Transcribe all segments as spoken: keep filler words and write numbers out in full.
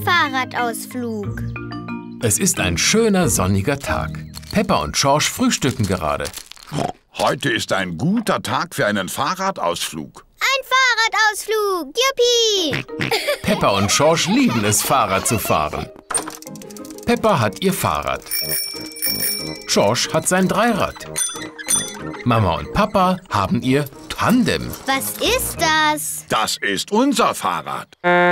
Fahrradausflug. Es ist ein schöner, sonniger Tag. Peppa und Schorsch frühstücken gerade. Heute ist ein guter Tag für einen Fahrradausflug. Ein Fahrradausflug! Juppie! Peppa und Schorsch lieben es, Fahrrad zu fahren. Peppa hat ihr Fahrrad. Schorsch hat sein Dreirad. Mama und Papa haben ihr Tandem. Was ist das? Das ist unser Fahrrad.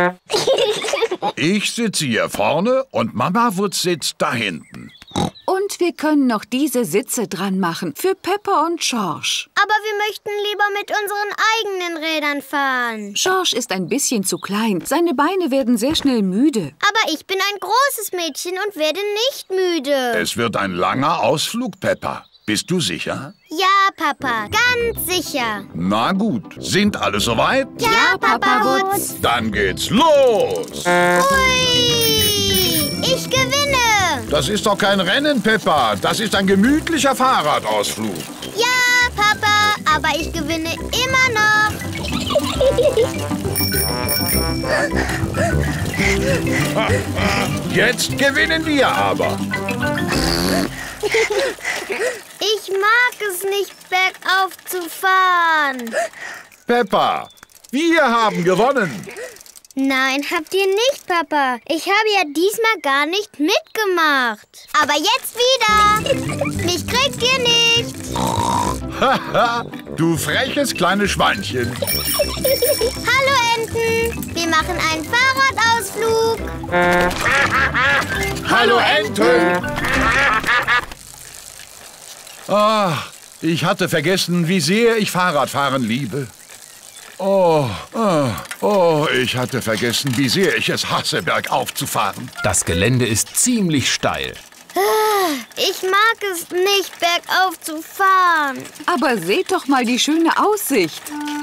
Ich sitze hier vorne und Mama Wutz sitzt da hinten. Und wir können noch diese Sitze dran machen für Peppa und Schorsch. Aber wir möchten lieber mit unseren eigenen Rädern fahren. Schorsch ist ein bisschen zu klein. Seine Beine werden sehr schnell müde. Aber ich bin ein großes Mädchen und werde nicht müde. Es wird ein langer Ausflug, Peppa. Bist du sicher? Ja, Papa, ganz sicher. Na gut, sind alle soweit? Ja, Papa Wutz. Dann geht's los! Hui! Ich gewinne! Das ist doch kein Rennen, Peppa. Das ist ein gemütlicher Fahrradausflug. Ja, Papa, aber ich gewinne immer noch. Jetzt gewinnen wir aber. Ich mag es nicht, bergauf zu fahren. Peppa, wir haben gewonnen. Nein, habt ihr nicht, Papa. Ich habe ja diesmal gar nicht mitgemacht. Aber jetzt wieder. Mich kriegt ihr nicht. Haha, du freches kleines Schweinchen. Hallo, Enten. Wir machen einen Fahrradausflug. Hallo, Enten. Ah, ich hatte vergessen, wie sehr ich Fahrradfahren liebe. Oh, oh, oh, ich hatte vergessen, wie sehr ich es hasse, bergauf zu fahren. Das Gelände ist ziemlich steil. Ich mag es nicht, bergauf zu fahren. Aber seht doch mal die schöne Aussicht.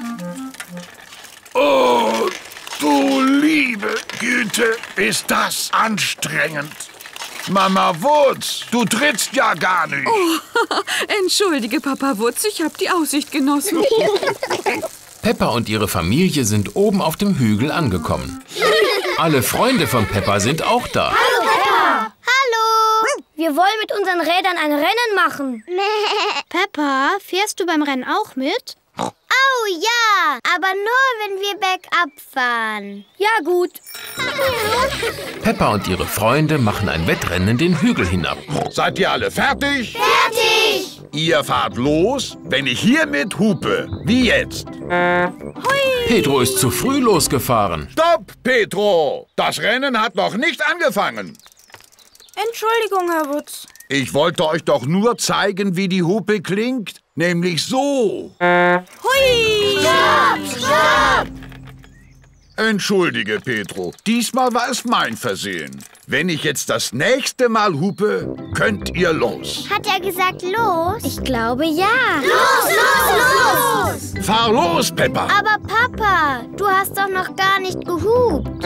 Oh, du liebe Güte, ist das anstrengend. Mama Wutz, du trittst ja gar nicht. Oh, entschuldige, Papa Wutz, ich habe die Aussicht genossen. Peppa und ihre Familie sind oben auf dem Hügel angekommen. Alle Freunde von Peppa sind auch da. Hallo, Peppa. Hallo. Wir wollen mit unseren Rädern ein Rennen machen. Peppa, fährst du beim Rennen auch mit? Oh ja, aber nur, wenn wir bergab fahren. Ja, gut. Peppa und ihre Freunde machen ein Wettrennen den Hügel hinab. Seid ihr alle fertig? Fertig. Ihr fahrt los, wenn ich hiermit hupe. Wie jetzt. Hui. Pedro ist zu früh losgefahren. Stopp, Pedro! Das Rennen hat noch nicht angefangen. Entschuldigung, Herr Wutz. Ich wollte euch doch nur zeigen, wie die Hupe klingt. Nämlich so. Hui! Stopp! Stopp! Entschuldige, Pedro. Diesmal war es mein Versehen. Wenn ich jetzt das nächste Mal hupe, könnt ihr los. Hat er gesagt los? Ich glaube ja. Los, los, los! Fahr los, Peppa. Aber Papa, du hast doch noch gar nicht gehupt.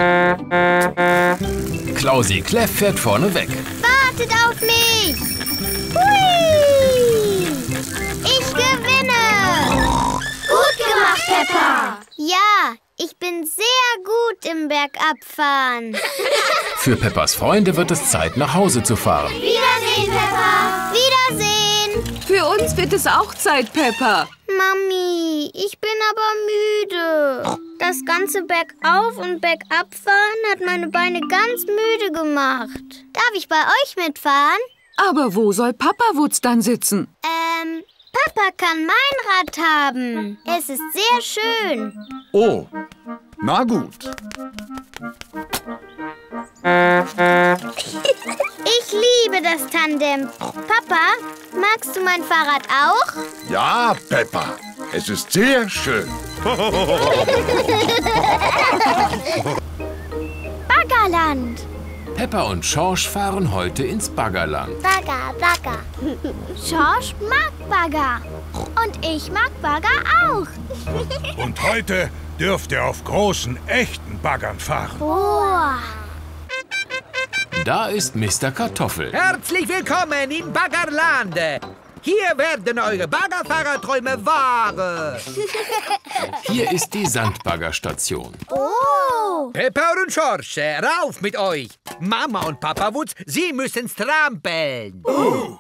Klausi Kläff fährt vorne weg. Wartet auf mich! Hui! Ich gewinne! Gut gemacht, Peppa! Ja, ich bin sehr gut im Bergabfahren. Für Peppas Freunde wird es Zeit, nach Hause zu fahren. Wiedersehen, Peppa! Wiedersehen! Für uns wird es auch Zeit, Peppa. Mami, ich bin aber müde. Das ganze Bergauf- und Bergabfahren hat meine Beine ganz müde gemacht. Darf ich bei euch mitfahren? Aber wo soll Papa Wutz dann sitzen? Ähm, Papa kann mein Rad haben. Es ist sehr schön. Oh, na gut. Ich liebe das Tandem. Papa, magst du mein Fahrrad auch? Ja, Peppa, es ist sehr schön. Baggerland. Peppa und Schorsch fahren heute ins Baggerland. Bagger, Bagger. Schorsch mag Bagger. Und ich mag Bagger auch. Und heute dürft ihr auf großen, echten Baggern fahren. Oh. Da ist Mister Kartoffel. Herzlich willkommen in Baggerlande. Hier werden eure Baggerfahrerträume wahr. Hier ist die Sandbaggerstation. Oh. Oh! Peppa und Schorsch, rauf mit euch. Mama und Papa Wutz, sie müssen strampeln. Oh.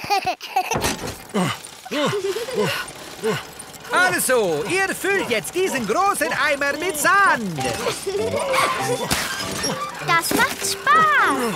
Also, ihr füllt jetzt diesen großen Eimer mit Sand. Das macht Spaß.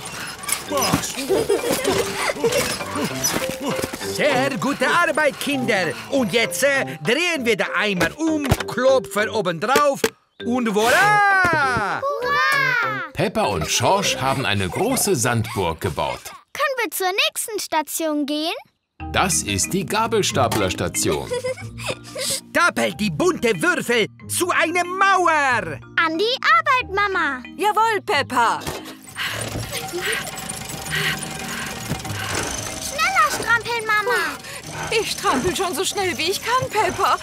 Sehr gute Arbeit, Kinder. Und jetzt äh, drehen wir den Eimer um, klopfen obendrauf und voilà! Hurra! Peppa und Schorsch haben eine große Sandburg gebaut. Können wir zur nächsten Station gehen? Das ist die Gabelstaplerstation. Stapelt die bunte Würfel zu einer Mauer. An die Arbeit, Mama. Jawohl, Peppa. Schneller strampeln, Mama. Ich strampel schon so schnell, wie ich kann, Peppa.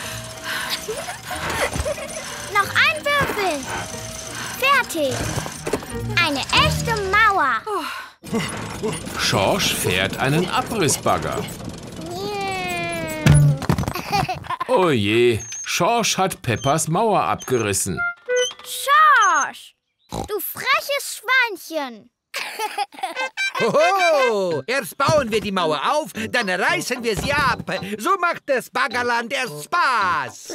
Noch ein Würfel. Fertig. Eine echte Mauer. Schorsch fährt einen Abrissbagger. Oh je, Schorsch hat Peppas Mauer abgerissen. Schorsch, du freches Schweinchen. Hoho, erst bauen wir die Mauer auf, dann reißen wir sie ab. So macht das Baggerland erst Spaß.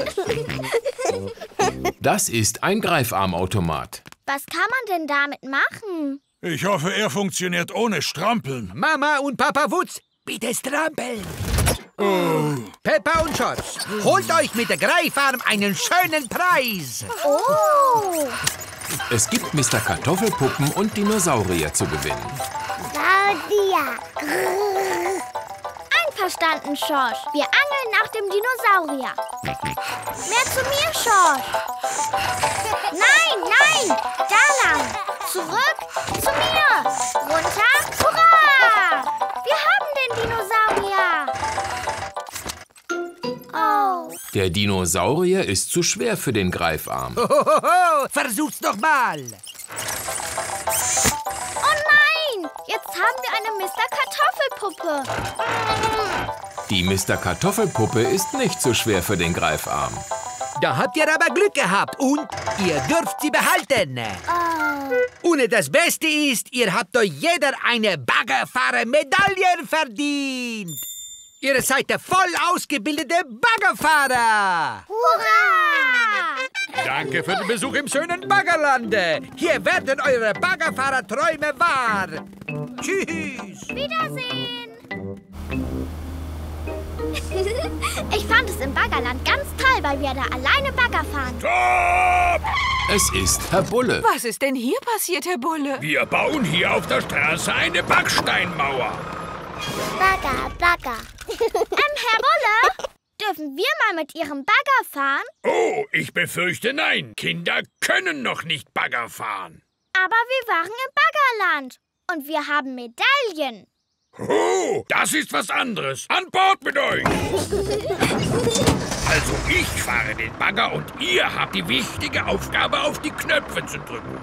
Das ist ein Greifarmautomat. Was kann man denn damit machen? Ich hoffe, er funktioniert ohne Strampeln. Mama und Papa Wutz, bitte strampeln. Oh. Peppa und Schorsch, holt euch mit der Greifarm einen schönen Preis. Oh! Es gibt Mister Kartoffelpuppen und Dinosaurier zu gewinnen. Claudia. Einverstanden, Schorsch. Wir angeln nach dem Dinosaurier. Mehr zu mir, Schorsch. Nein, nein, da lang. Zurück zu mir. Runter, hurra! Wir haben den Dinosaurier. Oh. Der Dinosaurier ist zu schwer für den Greifarm. Hohoho, versuch's doch mal. Oh nein, jetzt haben wir eine Mister Kartoffelpuppe. Die Mister Kartoffelpuppe ist nicht so schwer für den Greifarm. Da habt ihr aber Glück gehabt und ihr dürft sie behalten. Oh. Und das Beste ist, ihr habt euch jeder eine Baggerfahrer-Medaille verdient. Ihr seid der voll ausgebildete Baggerfahrer. Hurra! Danke für den Besuch im schönen Baggerlande. Hier werden eure Baggerfahrerträume wahr. Tschüss. Wiedersehen. Ich fand es im Baggerland ganz toll, weil wir da alleine Bagger fahren. Stopp! Es ist Herr Bulle. Was ist denn hier passiert, Herr Bulle? Wir bauen hier auf der Straße eine Backsteinmauer. Bagger, Bagger. ähm, Herr Bulle, dürfen wir mal mit Ihrem Bagger fahren? Oh, ich befürchte nein. Kinder können noch nicht Bagger fahren. Aber wir waren im Baggerland und wir haben Medaillen. Oh, das ist was anderes. An Bord mit euch! Also ich fahre den Bagger und ihr habt die wichtige Aufgabe, auf die Knöpfe zu drücken.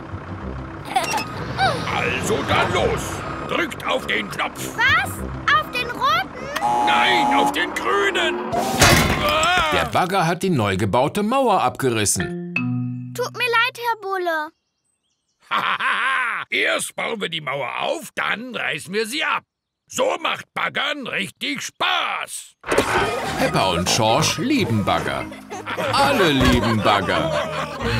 Also dann los! Drückt auf den Knopf! Was? Auf den roten? Nein, auf den grünen! Ah! Der Bagger hat die neu gebaute Mauer abgerissen. Tut mir leid, Herr Bulle. Hahaha! Erst bauen wir die Mauer auf, dann reißen wir sie ab. So macht Baggern richtig Spaß. Peppa und Schorsch lieben Bagger. Alle lieben Bagger.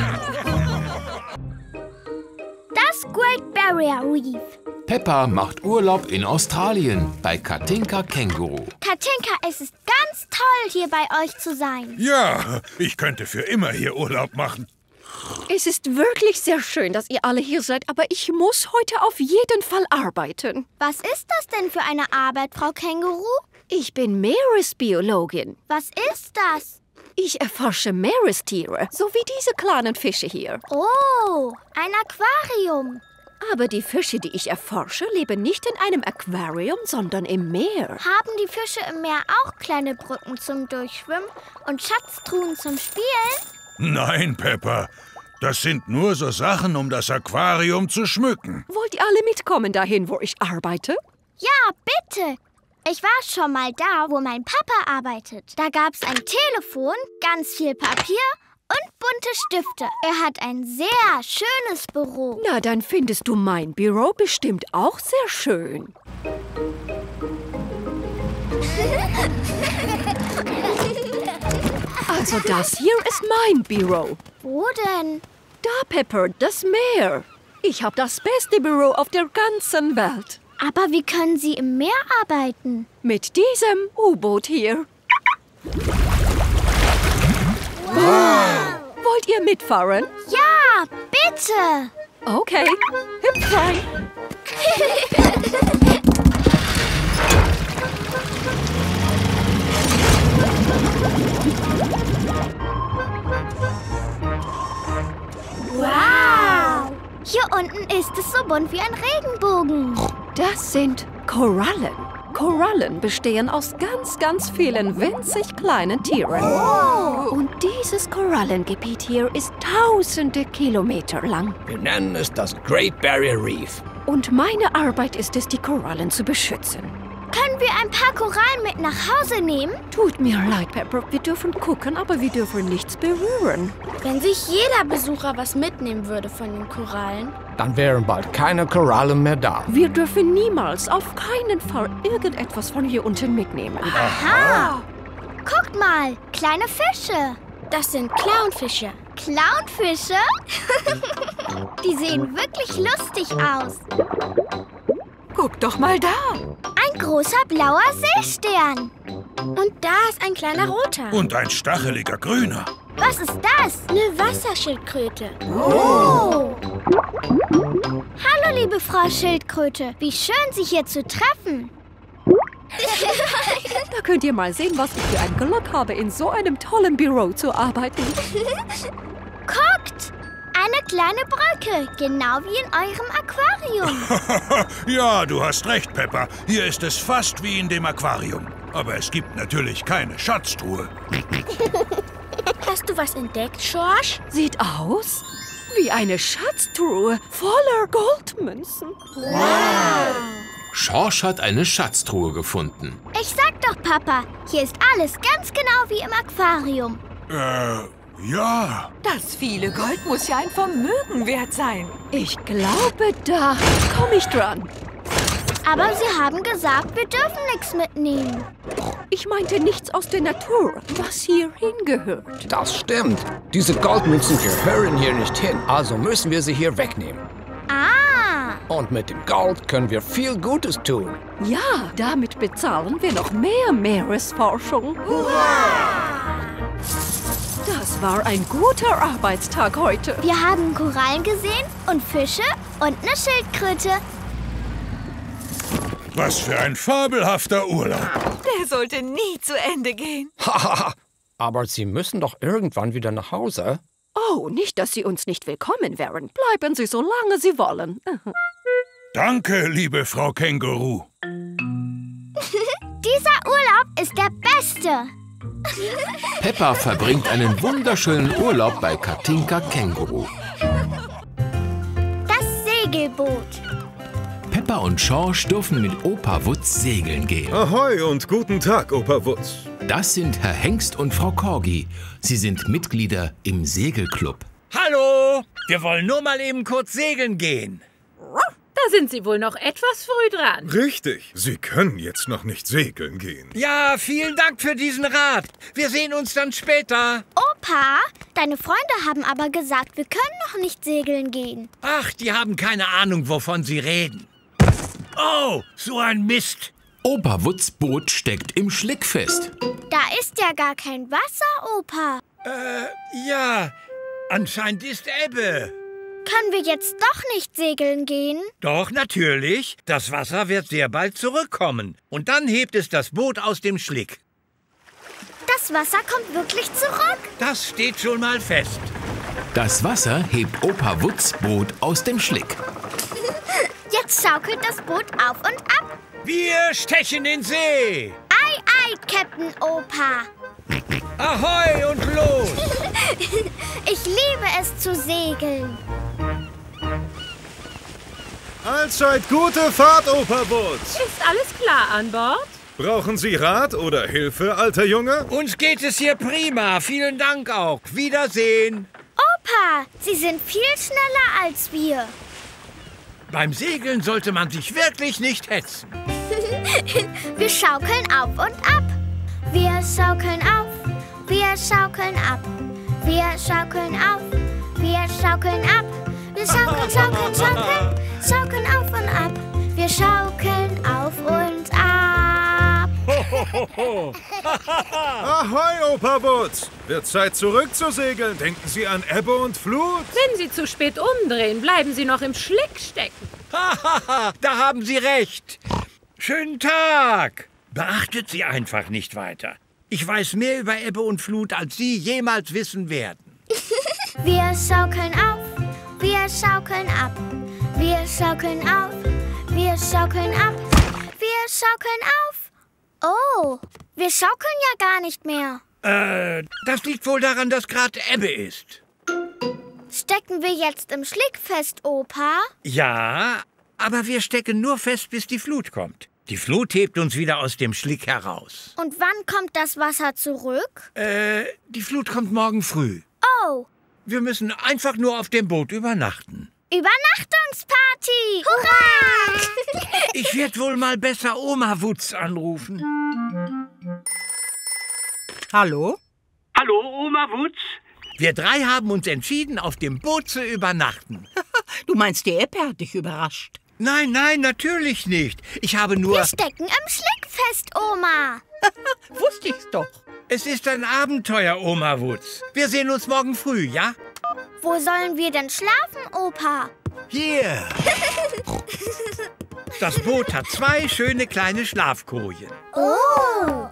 Das Great Barrier Reef. Peppa macht Urlaub in Australien bei Katinka Känguru. Katinka, es ist ganz toll, hier bei euch zu sein. Ja, ich könnte für immer hier Urlaub machen. Es ist wirklich sehr schön, dass ihr alle hier seid, aber ich muss heute auf jeden Fall arbeiten. Was ist das denn für eine Arbeit, Frau Känguru? Ich bin Meeresbiologin. Was ist das? Ich erforsche Meerestiere, so wie diese kleinen Fische hier. Oh, ein Aquarium. Aber die Fische, die ich erforsche, leben nicht in einem Aquarium, sondern im Meer. Haben die Fische im Meer auch kleine Brücken zum Durchschwimmen und Schatztruhen zum Spielen? Nein, Peppa. Das sind nur so Sachen, um das Aquarium zu schmücken. Wollt ihr alle mitkommen dahin, wo ich arbeite? Ja, bitte. Ich war schon mal da, wo mein Papa arbeitet. Da gab's ein Telefon, ganz viel Papier und bunte Stifte. Er hat ein sehr schönes Büro. Na, dann findest du mein Büro bestimmt auch sehr schön. Also das hier ist mein Büro. Wo denn? Da, Pepper, das Meer. Ich habe das beste Büro auf der ganzen Welt. Aber wie können Sie im Meer arbeiten? Mit diesem U-Boot hier. Wow! Wollt ihr mitfahren? Ja, bitte! Okay, hüpft rein. Wow! Hier unten ist es so bunt wie ein Regenbogen. Das sind Korallen. Korallen bestehen aus ganz, ganz vielen winzig kleinen Tieren. Oh. Und dieses Korallengebiet hier ist tausende Kilometer lang. Wir nennen es das Great Barrier Reef. Und meine Arbeit ist es, die Korallen zu beschützen. Können wir ein paar Korallen mit nach Hause nehmen? Tut mir leid, Pepper. Wir dürfen gucken, aber wir dürfen nichts berühren. Wenn sich jeder Besucher was mitnehmen würde von den Korallen, dann wären bald keine Korallen mehr da. Wir dürfen niemals, auf keinen Fall, irgendetwas von hier unten mitnehmen. Aha! Guckt mal, kleine Fische. Das sind Clownfische. Clownfische? Die sehen wirklich lustig aus. Guck doch mal da. Ein großer blauer Seestern. Und da ist ein kleiner roter. Und ein stacheliger grüner. Was ist das? Eine Wasserschildkröte. Oh! Hallo, liebe Frau Schildkröte. Wie schön, Sie hier zu treffen. Da könnt ihr mal sehen, was ich für ein Glück habe, in so einem tollen Büro zu arbeiten. Guckt! Eine kleine Brücke, genau wie in eurem Aquarium. Ja, du hast recht, Peppa. Hier ist es fast wie in dem Aquarium. Aber es gibt natürlich keine Schatztruhe. Hast du was entdeckt, George? Sieht aus wie eine Schatztruhe voller Goldmünzen. Wow! George hat eine Schatztruhe gefunden. Ich sag doch, Papa, hier ist alles ganz genau wie im Aquarium. Äh, ja. Das viele Gold muss ja ein Vermögen wert sein. Ich glaube, da komme ich dran. Aber Sie haben gesagt, wir dürfen nichts mitnehmen. Ich meinte nichts aus der Natur, was hier hingehört. Das stimmt. Diese Goldmünzen gehören hier nicht hin, also müssen wir sie hier wegnehmen. Ah! Und mit dem Gold können wir viel Gutes tun. Ja, damit bezahlen wir noch mehr Meeresforschung. Hurra! Das war ein guter Arbeitstag heute. Wir haben Korallen gesehen und Fische und eine Schildkröte. Was für ein fabelhafter Urlaub. Der sollte nie zu Ende gehen. Hahaha. Aber Sie müssen doch irgendwann wieder nach Hause. Oh, nicht, dass Sie uns nicht willkommen wären. Bleiben Sie, solange Sie wollen. Danke, liebe Frau Känguru. Dieser Urlaub ist der beste. Peppa verbringt einen wunderschönen Urlaub bei Katinka Känguru. Das Segelboot. Peppa und George dürfen mit Opa Wutz segeln gehen. Ahoi und guten Tag, Opa Wutz. Das sind Herr Hengst und Frau Corgi. Sie sind Mitglieder im Segelclub. Hallo, wir wollen nur mal eben kurz segeln gehen. Da sind Sie wohl noch etwas früh dran. Richtig, Sie können jetzt noch nicht segeln gehen. Ja, vielen Dank für diesen Rat. Wir sehen uns dann später. Opa, deine Freunde haben aber gesagt, wir können noch nicht segeln gehen. Ach, die haben keine Ahnung, wovon sie reden. Oh, so ein Mist. Opa Wutz' Boot steckt im Schlick fest. Da ist ja gar kein Wasser, Opa. Äh, ja, anscheinend ist Ebbe. Können wir jetzt doch nicht segeln gehen? Doch, natürlich. Das Wasser wird sehr bald zurückkommen. Und dann hebt es das Boot aus dem Schlick. Das Wasser kommt wirklich zurück? Das steht schon mal fest. Das Wasser hebt Opa Wutz' Boot aus dem Schlick. Jetzt schaukelt das Boot auf und ab. Wir stechen in See. Ei, ei, Captain Opa. Ahoi und los. Ich liebe es zu segeln. Allzeit gute Fahrt, Opa Wutz. Ist alles klar an Bord? Brauchen Sie Rat oder Hilfe, alter Junge? Uns geht es hier prima. Vielen Dank auch. Wiedersehen. Opa, Sie sind viel schneller als wir. Beim Segeln sollte man sich wirklich nicht hetzen. Wir schaukeln auf und ab. Wir schaukeln auf, wir schaukeln ab. Wir schaukeln auf, wir schaukeln ab. Wir schaukeln, schaukeln, schaukeln, schaukeln auf und ab. Wir schaukeln auf und ab. Hohoho. Ahoi, Opa Wutz. Wird Zeit zurückzusegeln. Denken Sie an Ebbe und Flut? Wenn Sie zu spät umdrehen, bleiben Sie noch im Schlick stecken. Da haben Sie recht. Schönen Tag. Beachtet Sie einfach nicht weiter. Ich weiß mehr über Ebbe und Flut, als Sie jemals wissen werden. Wir schaukeln auf, wir schaukeln ab. Wir schaukeln auf, wir schaukeln ab. Wir schaukeln auf. Oh, wir schaukeln ja gar nicht mehr. Äh, das liegt wohl daran, dass gerade Ebbe ist. Stecken wir jetzt im Schlick fest, Opa? Ja, aber wir stecken nur fest, bis die Flut kommt. Die Flut hebt uns wieder aus dem Schlick heraus. Und wann kommt das Wasser zurück? Äh, die Flut kommt morgen früh. Oh. Wir müssen einfach nur auf dem Boot übernachten. Übernachtungsparty! Hurra! Ich werde wohl mal besser Oma Wutz anrufen. Hallo? Hallo, Oma Wutz? Wir drei haben uns entschieden, auf dem Boot zu übernachten. Du meinst, die Ebbe hat dich überrascht? Nein, nein, natürlich nicht. Ich habe nur... Wir stecken im Schlick fest, Oma. Wusste ich's doch. Es ist ein Abenteuer, Oma Wutz. Wir sehen uns morgen früh, ja? Wo sollen wir denn schlafen, Opa? Hier. Das Boot hat zwei schöne kleine Schlafkojen. Oh.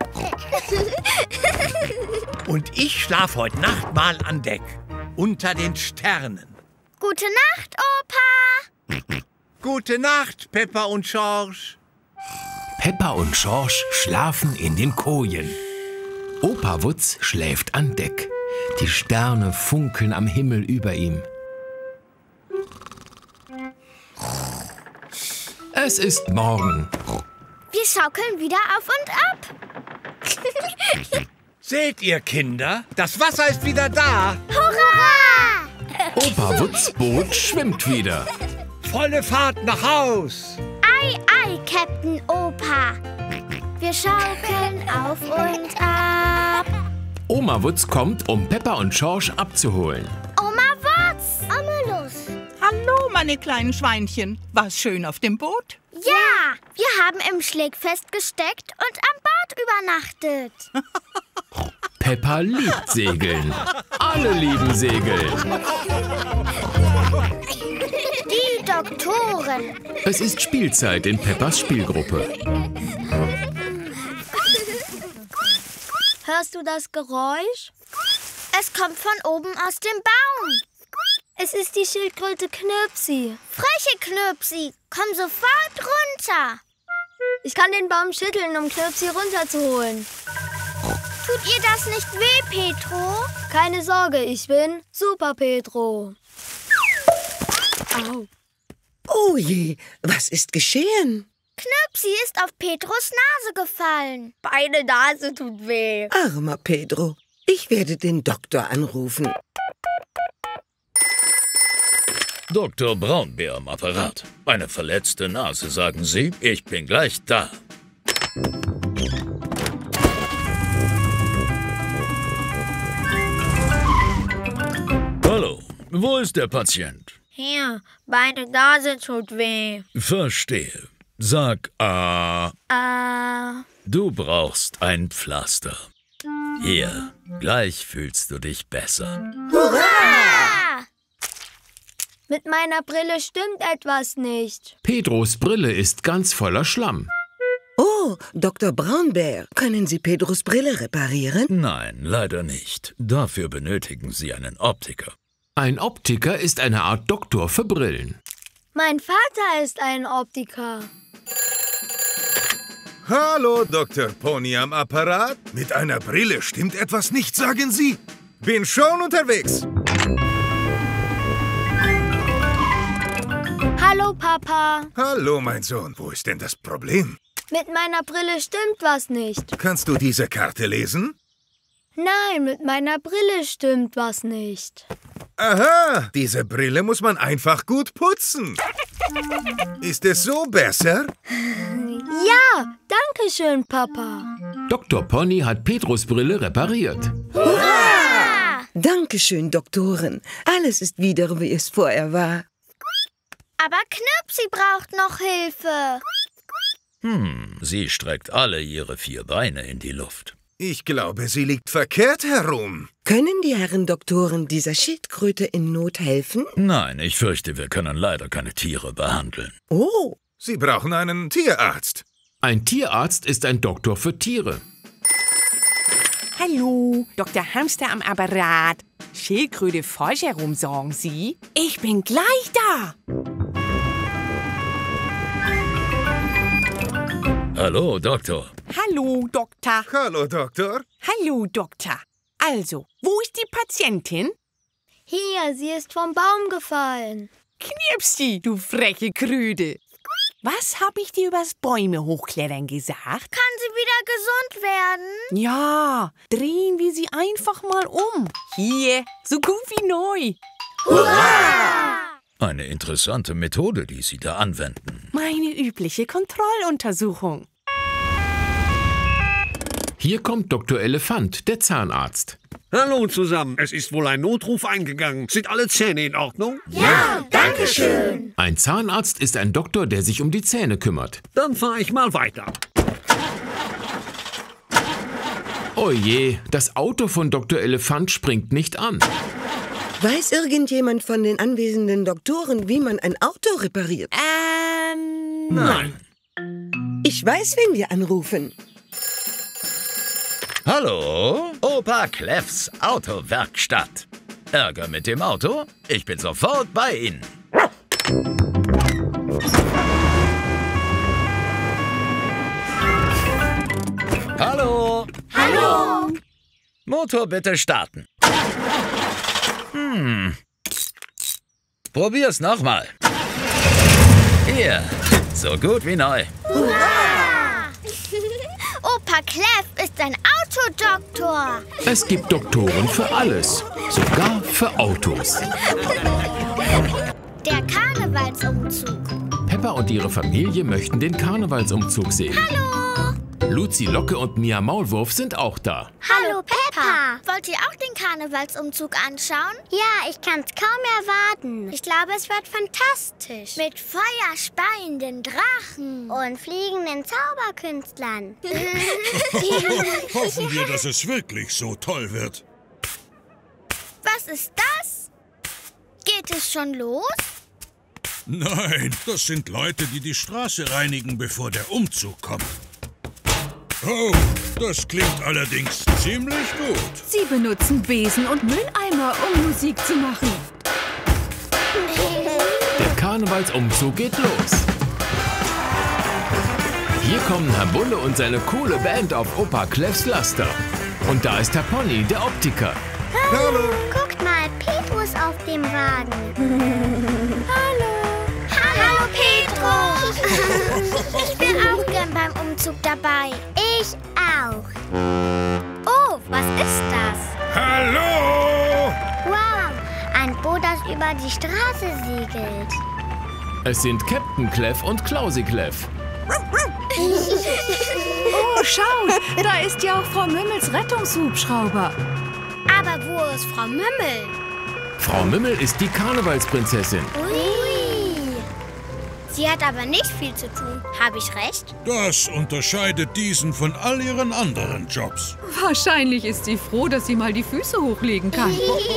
Und ich schlaf heute Nacht mal an Deck. Unter den Sternen. Gute Nacht, Opa. Gute Nacht, Peppa und Schorsch. Peppa und Schorsch schlafen in den Kojen. Opa Wutz schläft an Deck. Die Sterne funkeln am Himmel über ihm. Es ist Morgen. Wir schaukeln wieder auf und ab. Seht ihr, Kinder? Das Wasser ist wieder da. Hurra! Opa Wutz Boot schwimmt wieder. Volle Fahrt nach Haus. Ei, ei, Captain Opa. Wir schaukeln auf und ab. Oma Wutz kommt, um Peppa und Schorsch abzuholen. Oma Wutz! Omelus! Hallo, meine kleinen Schweinchen. War's schön auf dem Boot? Ja, wir haben im Schlick festgesteckt und am Bord übernachtet. Peppa liebt Segeln. Alle lieben Segeln. Die Doktoren. Es ist Spielzeit in Peppas Spielgruppe. Hörst du das Geräusch? Es kommt von oben aus dem Baum. Es ist die Schildkröte Knirpsi. Freche Knirpsi, komm sofort runter. Ich kann den Baum schütteln, um Knirpsi runterzuholen. Tut ihr das nicht weh, Petro? Keine Sorge, ich bin Super Petro. Au. Oh je, was ist geschehen? Knirpsi ist auf Petros Nase gefallen. Meine Nase tut weh. Armer Pedro, ich werde den Doktor anrufen. Doktor Braunbär am Apparat. Eine verletzte Nase, sagen Sie? Ich bin gleich da. Hallo, wo ist der Patient? Hier, meine Nase tut weh. Verstehe. Sag ah. Ah. Du brauchst ein Pflaster. Hier, gleich fühlst du dich besser. Hurra! Mit meiner Brille stimmt etwas nicht. Pedros Brille ist ganz voller Schlamm. Oh, Doktor Braunbär, können Sie Pedros Brille reparieren? Nein, leider nicht. Dafür benötigen Sie einen Optiker. Ein Optiker ist eine Art Doktor für Brillen. Mein Vater ist ein Optiker. Hallo, Doktor Pony am Apparat. Mit einer Brille stimmt etwas nicht, sagen Sie. Bin schon unterwegs. Hallo, Papa. Hallo, mein Sohn. Wo ist denn das Problem? Mit meiner Brille stimmt was nicht. Kannst du diese Karte lesen? Nein, mit meiner Brille stimmt was nicht. Aha, diese Brille muss man einfach gut putzen. Ist es so besser? Ja, danke schön, Papa. Doktor Pony hat Petrus Brille repariert. Hurra! Dankeschön, Doktoren. Alles ist wieder, wie es vorher war. Aber Knirpsi braucht noch Hilfe. Hm, sie streckt alle ihre vier Beine in die Luft. Ich glaube, sie liegt verkehrt herum. Können die Herren Doktoren dieser Schildkröte in Not helfen? Nein, ich fürchte, wir können leider keine Tiere behandeln. Oh. Sie brauchen einen Tierarzt. Ein Tierarzt ist ein Doktor für Tiere. Hallo, Doktor Hamster am Apparat. Schildkröte falsch herum, sagen Sie? Ich bin gleich da. Hallo, Doktor. Hallo, Doktor. Hallo, Doktor. Hallo, Doktor. Also, wo ist die Patientin? Hier, sie ist vom Baum gefallen. Knirpsi, du freche Kröte. Was habe ich dir übers Bäume hochklettern gesagt? Kann sie wieder gesund werden? Ja, drehen wir sie einfach mal um. Hier, so gut wie neu. Hurra! Eine interessante Methode, die Sie da anwenden. Meine übliche Kontrolluntersuchung. Hier kommt Doktor Elefant, der Zahnarzt. Hallo zusammen, es ist wohl ein Notruf eingegangen. Sind alle Zähne in Ordnung? Ja, danke schön. Ein Zahnarzt ist ein Doktor, der sich um die Zähne kümmert. Dann fahre ich mal weiter. Oh je, das Auto von Doktor Elefant springt nicht an. Weiß irgendjemand von den anwesenden Doktoren, wie man ein Auto repariert? Ähm... Nein. Ich weiß, wen wir anrufen. Hallo, Opa Cleffs Autowerkstatt. Ärger mit dem Auto? Ich bin sofort bei Ihnen. Hallo. Hallo. Motor bitte starten. Hm. Probier's nochmal. Hier, so gut wie neu. Hurra! Opa Cleff ist ein Autodoktor. Es gibt Doktoren für alles, sogar für Autos. Der Karnevalsumzug. Peppa und ihre Familie möchten den Karnevalsumzug sehen. Hallo. Luzi Locke und Mia Maulwurf sind auch da. Hallo Peppa. Wollt ihr auch den Karnevalsumzug anschauen? Ja, ich kann's kaum erwarten. Ich glaube, es wird fantastisch. Mit feuerspeienden Drachen und fliegenden Zauberkünstlern. Hoffen wir, dass es wirklich so toll wird. Was ist das? Geht es schon los? Nein, das sind Leute, die die Straße reinigen, bevor der Umzug kommt. Oh, das klingt allerdings ziemlich gut. Sie benutzen Besen und Mülleimer, um Musik zu machen. Der Karnevalsumzug geht los. Hier kommen Herr Bulle und seine coole Band auf Opa Cleffs Laster. Und da ist Herr Pony, der Optiker. Hallo. Guckt mal, Petrus auf dem Wagen. Hallo. Hallo, Petrus. Ich bin auch gern beim Umzug dabei. Ich auch. Oh, was ist das? Hallo! Wow, ein Boot, das über die Straße segelt. Es sind Captain Cleff und Klausi Cleff. Oh, schaut, da ist ja auch Frau Mümmels Rettungshubschrauber. Aber wo ist Frau Mümmel? Frau Mümmel ist die Karnevalsprinzessin. Ui. Sie hat aber nicht viel zu tun. Habe ich recht? Das unterscheidet diesen von all ihren anderen Jobs. Wahrscheinlich ist sie froh, dass sie mal die Füße hochlegen kann.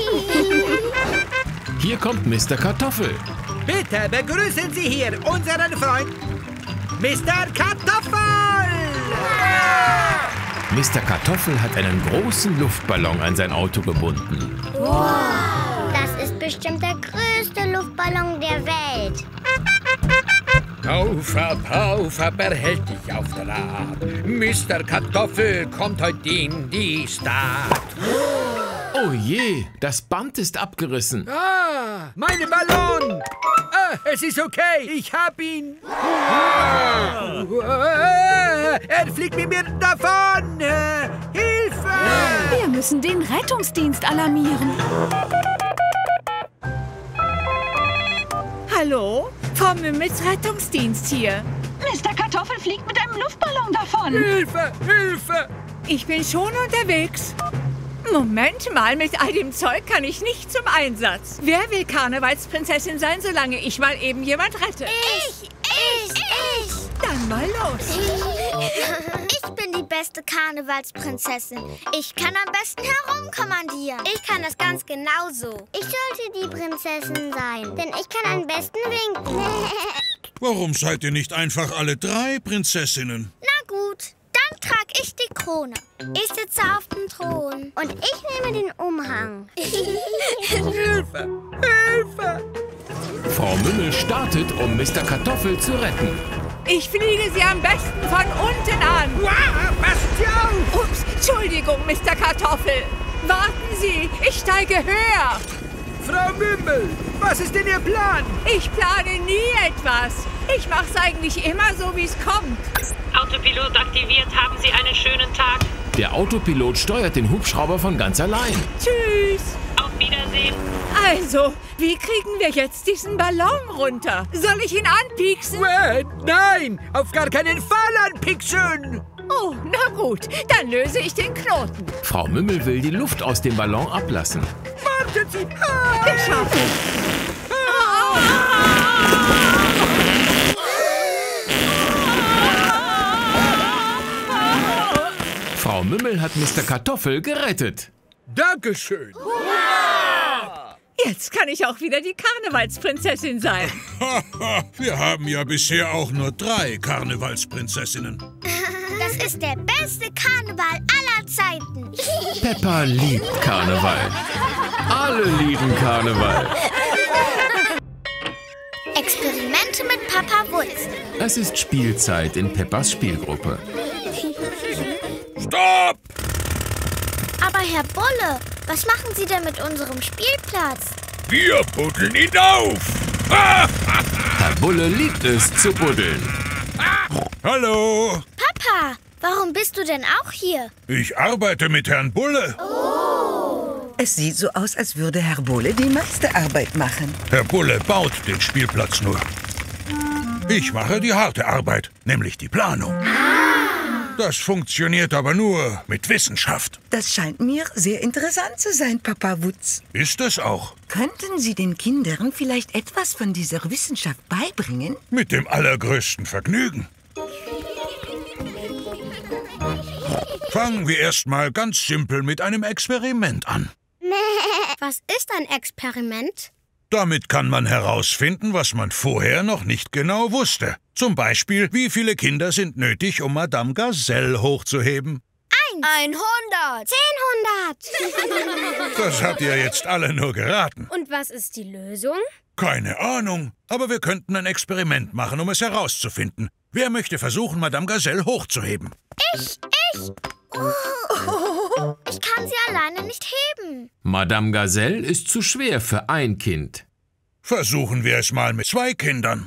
Hier kommt Mister Kartoffel. Bitte begrüßen Sie hier unseren Freund, Mister Kartoffel! Mister Kartoffel hat einen großen Luftballon an sein Auto gebunden. Wow, das ist bestimmt der größte Luftballon der Welt. Paufer, Paufer, behält dich auf Draht. Mister Kartoffel kommt heute in die Stadt. Oh je, das Band ist abgerissen. Ah, meine Ballon! Ah, es ist okay, ich hab ihn. Ah, er fliegt mit mir davon. Hilfe! Wir müssen den Rettungsdienst alarmieren. Hallo? Frau Mümmels Rettungsdienst hier. Mister Kartoffel fliegt mit einem Luftballon davon. Hilfe! Hilfe! Ich bin schon unterwegs. Moment mal, mit all dem Zeug kann ich nicht zum Einsatz. Wer will Karnevalsprinzessin sein, solange ich mal eben jemand rette? Ich, ich, ich. Dann mal los. Ich bin die beste Karnevalsprinzessin. Ich kann am besten herumkommandieren. Ich kann das ganz genauso. Ich sollte die Prinzessin sein, denn ich kann am besten winken. Warum seid ihr nicht einfach alle drei Prinzessinnen? Na gut, dann trage ich die Krone. Ich sitze auf dem Thron und ich nehme den Umhang. Hilfe! Hilfe! Frau Mümmel startet, um Mister Kartoffel zu retten. Ich fliege Sie am besten von unten an. Wow, passt Sie auf! Ups, Entschuldigung, Mister Kartoffel. Warten Sie, ich steige höher. Frau Mümmel, was ist denn Ihr Plan? Ich plane nie etwas. Ich mache es eigentlich immer so, wie es kommt. Autopilot aktiviert, haben Sie einen schönen Tag. Der Autopilot steuert den Hubschrauber von ganz allein. Tschüss. Auf Wiedersehen. Also, wie kriegen wir jetzt diesen Ballon runter? Soll ich ihn anpieksen? Wait, nein, auf gar keinen Fall anpieksen. Oh, na gut, dann löse ich den Knoten. Frau Mümmel will die Luft aus dem Ballon ablassen. Warten Sie! Ah. Geschafft! Ah. Frau Mümmel hat Mister Kartoffel gerettet. Dankeschön. Jetzt kann ich auch wieder die Karnevalsprinzessin sein. Wir haben ja bisher auch nur drei Karnevalsprinzessinnen. Das ist der beste Karneval aller Zeiten. Peppa liebt Karneval. Alle lieben Karneval. Experimente mit Papa Wutz. Es ist Spielzeit in Peppas Spielgruppe. Stopp! Aber Herr Bulle, was machen Sie denn mit unserem Spielplatz? Wir buddeln ihn auf! Herr Bulle liebt es zu buddeln. Hallo! Papa, warum bist du denn auch hier? Ich arbeite mit Herrn Bulle. Oh. Es sieht so aus, als würde Herr Bulle die meiste Arbeit machen. Herr Bulle baut den Spielplatz nur. Ich mache die harte Arbeit, nämlich die Planung. Das funktioniert aber nur mit Wissenschaft. Das scheint mir sehr interessant zu sein, Papa Wutz. Ist es auch. Könnten Sie den Kindern vielleicht etwas von dieser Wissenschaft beibringen? Mit dem allergrößten Vergnügen. Fangen wir erst mal ganz simpel mit einem Experiment an. Was ist ein Experiment? Damit kann man herausfinden, was man vorher noch nicht genau wusste. Zum Beispiel, wie viele Kinder sind nötig, um Madame Gazelle hochzuheben? Eins. Einhundert. Zehnhundert. Das habt ihr jetzt alle nur geraten. Und was ist die Lösung? Keine Ahnung, aber wir könnten ein Experiment machen, um es herauszufinden. Wer möchte versuchen, Madame Gazelle hochzuheben? Ich, ich. Oh. Ich kann sie alleine nicht heben. Madame Gazelle ist zu schwer für ein Kind. Versuchen wir es mal mit zwei Kindern.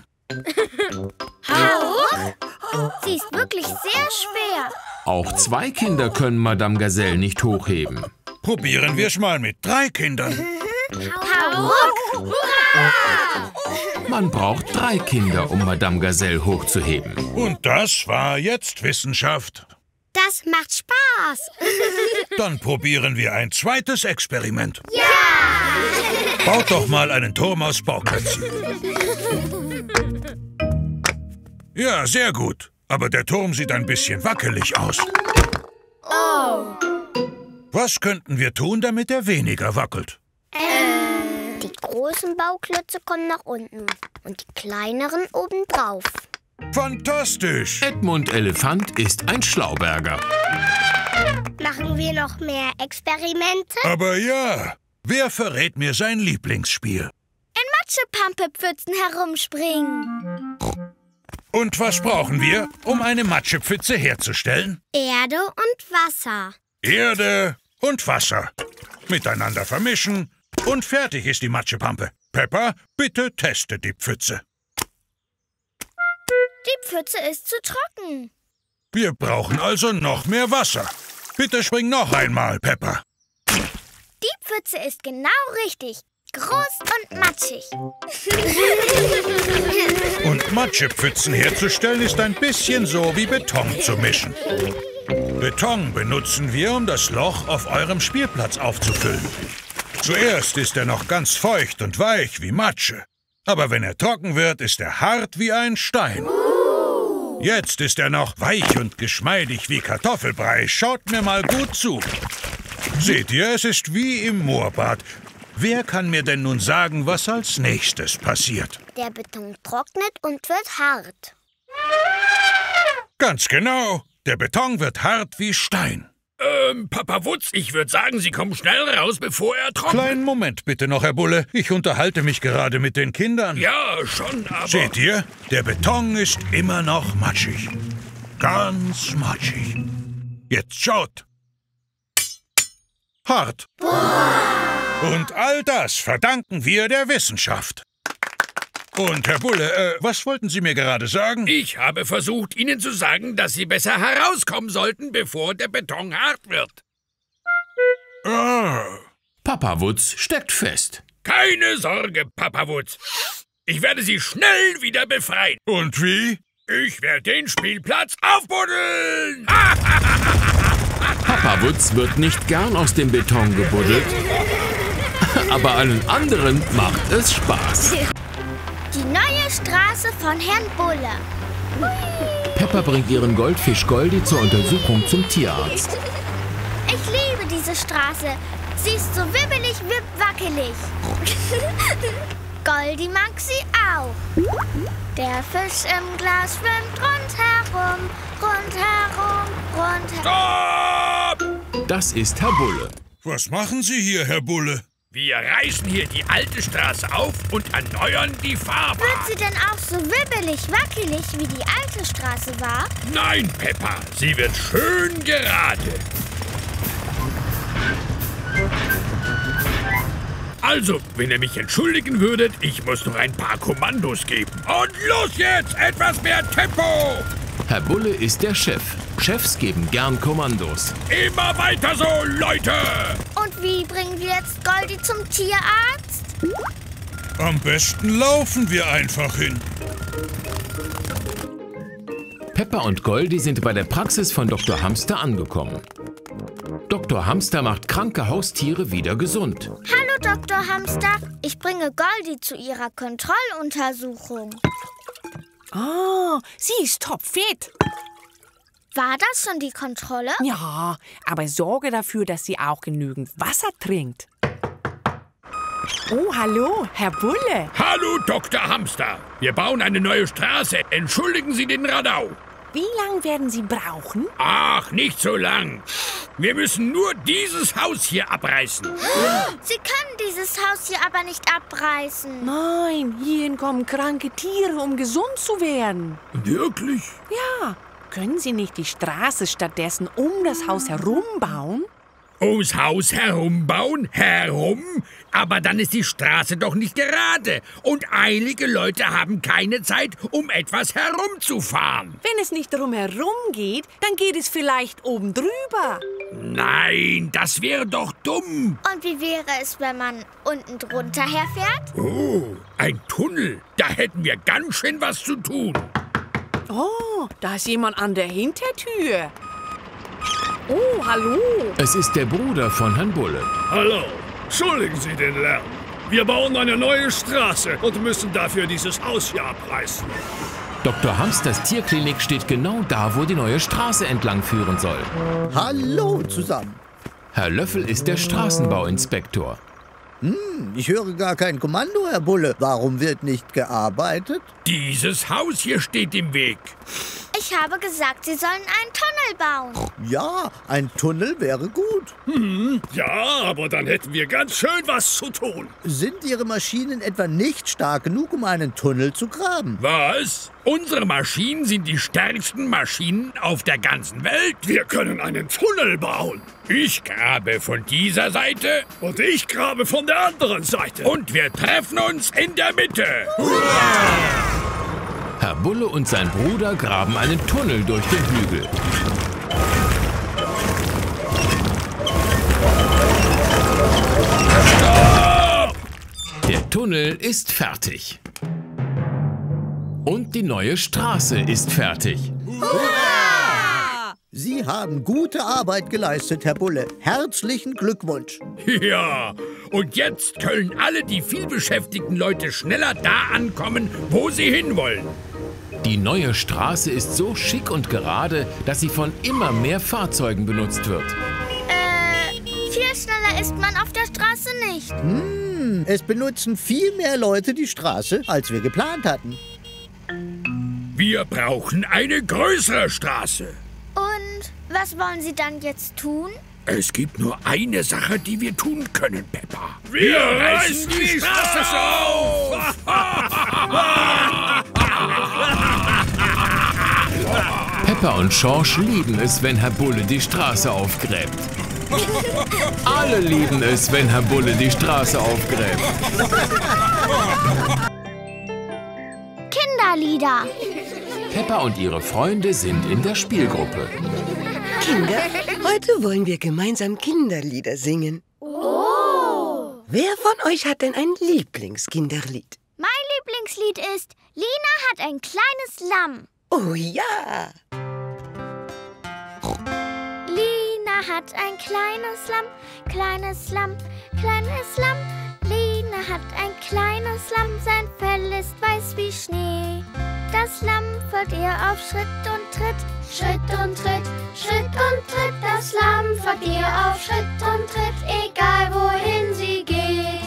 Hauch? Sie ist wirklich sehr schwer. Auch zwei Kinder können Madame Gazelle nicht hochheben. Probieren wir es mal mit drei Kindern. Hauch! Hurra! Man braucht drei Kinder, um Madame Gazelle hochzuheben. Und das war jetzt Wissenschaft. Das macht Spaß. Dann probieren wir ein zweites Experiment. Ja! Baut doch mal einen Turm aus Bauklötzen. Ja, sehr gut. Aber der Turm sieht ein bisschen wackelig aus. Oh. Was könnten wir tun, damit er weniger wackelt? Ähm, die großen Bauklötze kommen nach unten und die kleineren obendrauf. Fantastisch! Edmund Elefant ist ein Schlauberger. Machen wir noch mehr Experimente? Aber ja, wer verrät mir sein Lieblingsspiel? In Matschepampe-Pfützen herumspringen. Und was brauchen wir, um eine Matschepfütze herzustellen? Erde und Wasser. Erde, und Wasser. Miteinander vermischen und fertig ist die Matschepampe. Peppa, bitte teste die Pfütze. Die Pfütze ist zu trocken. Wir brauchen also noch mehr Wasser. Bitte spring noch einmal, Peppa. Die Pfütze ist genau richtig. Groß und matschig. Und Matschepfützen herzustellen ist ein bisschen so wie Beton zu mischen. Beton benutzen wir, um das Loch auf eurem Spielplatz aufzufüllen. Zuerst ist er noch ganz feucht und weich wie Matsche. Aber wenn er trocken wird, ist er hart wie ein Stein. Jetzt ist er noch weich und geschmeidig wie Kartoffelbrei. Schaut mir mal gut zu. Seht ihr, es ist wie im Moorbad. Wer kann mir denn nun sagen, was als nächstes passiert? Der Beton trocknet und wird hart. Ganz genau. Der Beton wird hart wie Stein. Ähm, Papa Wutz, ich würde sagen, Sie kommen schnell raus, bevor er trocknet. Kleinen Moment bitte noch, Herr Bulle. Ich unterhalte mich gerade mit den Kindern. Ja, schon, aber... Seht ihr, der Beton ist immer noch matschig. Ganz matschig. Jetzt schaut. Hart. Und all das verdanken wir der Wissenschaft. Und, Herr Bulle, äh, was wollten Sie mir gerade sagen? Ich habe versucht, Ihnen zu sagen, dass Sie besser herauskommen sollten, bevor der Beton hart wird. Ah. Papa Wutz steckt fest. Keine Sorge, Papa Wutz. Ich werde Sie schnell wieder befreien. Und wie? Ich werde den Spielplatz aufbuddeln. Papa Wutz wird nicht gern aus dem Beton gebuddelt, aber allen anderen macht es Spaß. Die neue Straße von Herrn Bulle. Hui. Peppa bringt ihren Goldfisch Goldi zur Untersuchung zum Tierarzt. Ich liebe diese Straße. Sie ist so wibbelig, wipp-wackelig. Goldi mag sie auch. Der Fisch im Glas schwimmt rundherum, rundherum, rundherum. Stopp! Das ist Herr Bulle. Was machen Sie hier, Herr Bulle? Wir reißen hier die alte Straße auf und erneuern die Fahrbahn. Wird sie denn auch so wibbelig, wackelig, wie die alte Straße war? Nein, Peppa, sie wird schön gerade. Also, wenn ihr mich entschuldigen würdet, ich muss noch ein paar Kommandos geben. Und los jetzt, etwas mehr Tempo! Herr Bulle ist der Chef. Chefs geben gern Kommandos. Immer weiter so, Leute! Und wie bringen wir jetzt Goldi zum Tierarzt? Am besten laufen wir einfach hin. Peppa und Goldi sind bei der Praxis von Doktor Hamster angekommen. Doktor Hamster macht kranke Haustiere wieder gesund. Hallo, Doktor Hamster. Ich bringe Goldi zu ihrer Kontrolluntersuchung. Oh, sie ist topfit. War das schon die Kontrolle? Ja, aber sorge dafür, dass sie auch genügend Wasser trinkt. Oh, hallo, Herr Bulle. Hallo, Doktor Hamster. Wir bauen eine neue Straße. Entschuldigen Sie den Radau. Wie lang werden Sie brauchen? Ach, nicht so lang. Wir müssen nur dieses Haus hier abreißen. Sie können dieses Haus hier aber nicht abreißen. Nein, hierhin kommen kranke Tiere, um gesund zu werden. Wirklich? Ja. Können Sie nicht die Straße stattdessen um das Haus herum bauen? Ums Haus herumbauen? Herum? Aber dann ist die Straße doch nicht gerade. Und einige Leute haben keine Zeit, um etwas herumzufahren. Wenn es nicht drumherum geht, dann geht es vielleicht oben drüber. Nein, das wäre doch dumm. Und wie wäre es, wenn man unten drunter herfährt? Oh, ein Tunnel. Da hätten wir ganz schön was zu tun. Oh, da ist jemand an der Hintertür. Oh, hallo. Es ist der Bruder von Herrn Bulle. Hallo, entschuldigen Sie den Lärm. Wir bauen eine neue Straße und müssen dafür dieses Haus hier abreißen. Doktor Hamsters Tierklinik steht genau da, wo die neue Straße entlang führen soll. Hallo zusammen. Herr Löffel ist der Straßenbauinspektor. Hm, ich höre gar kein Kommando, Herr Bulle. Warum wird nicht gearbeitet? Dieses Haus hier steht im Weg. Ich Ich habe gesagt, Sie sollen einen Tunnel bauen. Ja, ein Tunnel wäre gut. Hm, ja, aber dann hätten wir ganz schön was zu tun. Sind Ihre Maschinen etwa nicht stark genug, um einen Tunnel zu graben? Was? Unsere Maschinen sind die stärksten Maschinen auf der ganzen Welt. Wir können einen Tunnel bauen. Ich grabe von dieser Seite. Und ich grabe von der anderen Seite. Und wir treffen uns in der Mitte. Hurra! Herr Bulle und sein Bruder graben einen Tunnel durch den Hügel. Stopp! Der Tunnel ist fertig. Und die neue Straße ist fertig. Hurra! Sie haben gute Arbeit geleistet, Herr Bulle. Herzlichen Glückwunsch. Ja, und jetzt können alle die vielbeschäftigten Leute schneller da ankommen, wo sie hinwollen. Die neue Straße ist so schick und gerade, dass sie von immer mehr Fahrzeugen benutzt wird. Äh, viel schneller ist man auf der Straße nicht. Hm, es benutzen viel mehr Leute die Straße, als wir geplant hatten. Wir brauchen eine größere Straße. Und was wollen Sie dann jetzt tun? Es gibt nur eine Sache, die wir tun können, Peppa. Wir, wir reißen die, die Straße, Straße auf! Peppa und Schorsch lieben es, wenn Herr Bulle die Straße aufgräbt. Alle lieben es, wenn Herr Bulle die Straße aufgräbt. Kinderlieder. Peppa und ihre Freunde sind in der Spielgruppe. Kinder, heute wollen wir gemeinsam Kinderlieder singen. Oh! Wer von euch hat denn ein Lieblingskinderlied? Mein Lieblingslied ist Lina hat ein kleines Lamm. Oh ja! Lina hat ein kleines Lamm, kleines Lamm, kleines Lamm. Lina hat ein kleines Lamm, sein Fell ist weiß wie Schnee. Das Lamm folgt ihr auf Schritt und Tritt, Schritt und Tritt, Schritt und Tritt. Das Lamm folgt ihr auf Schritt und Tritt, egal wohin sie geht.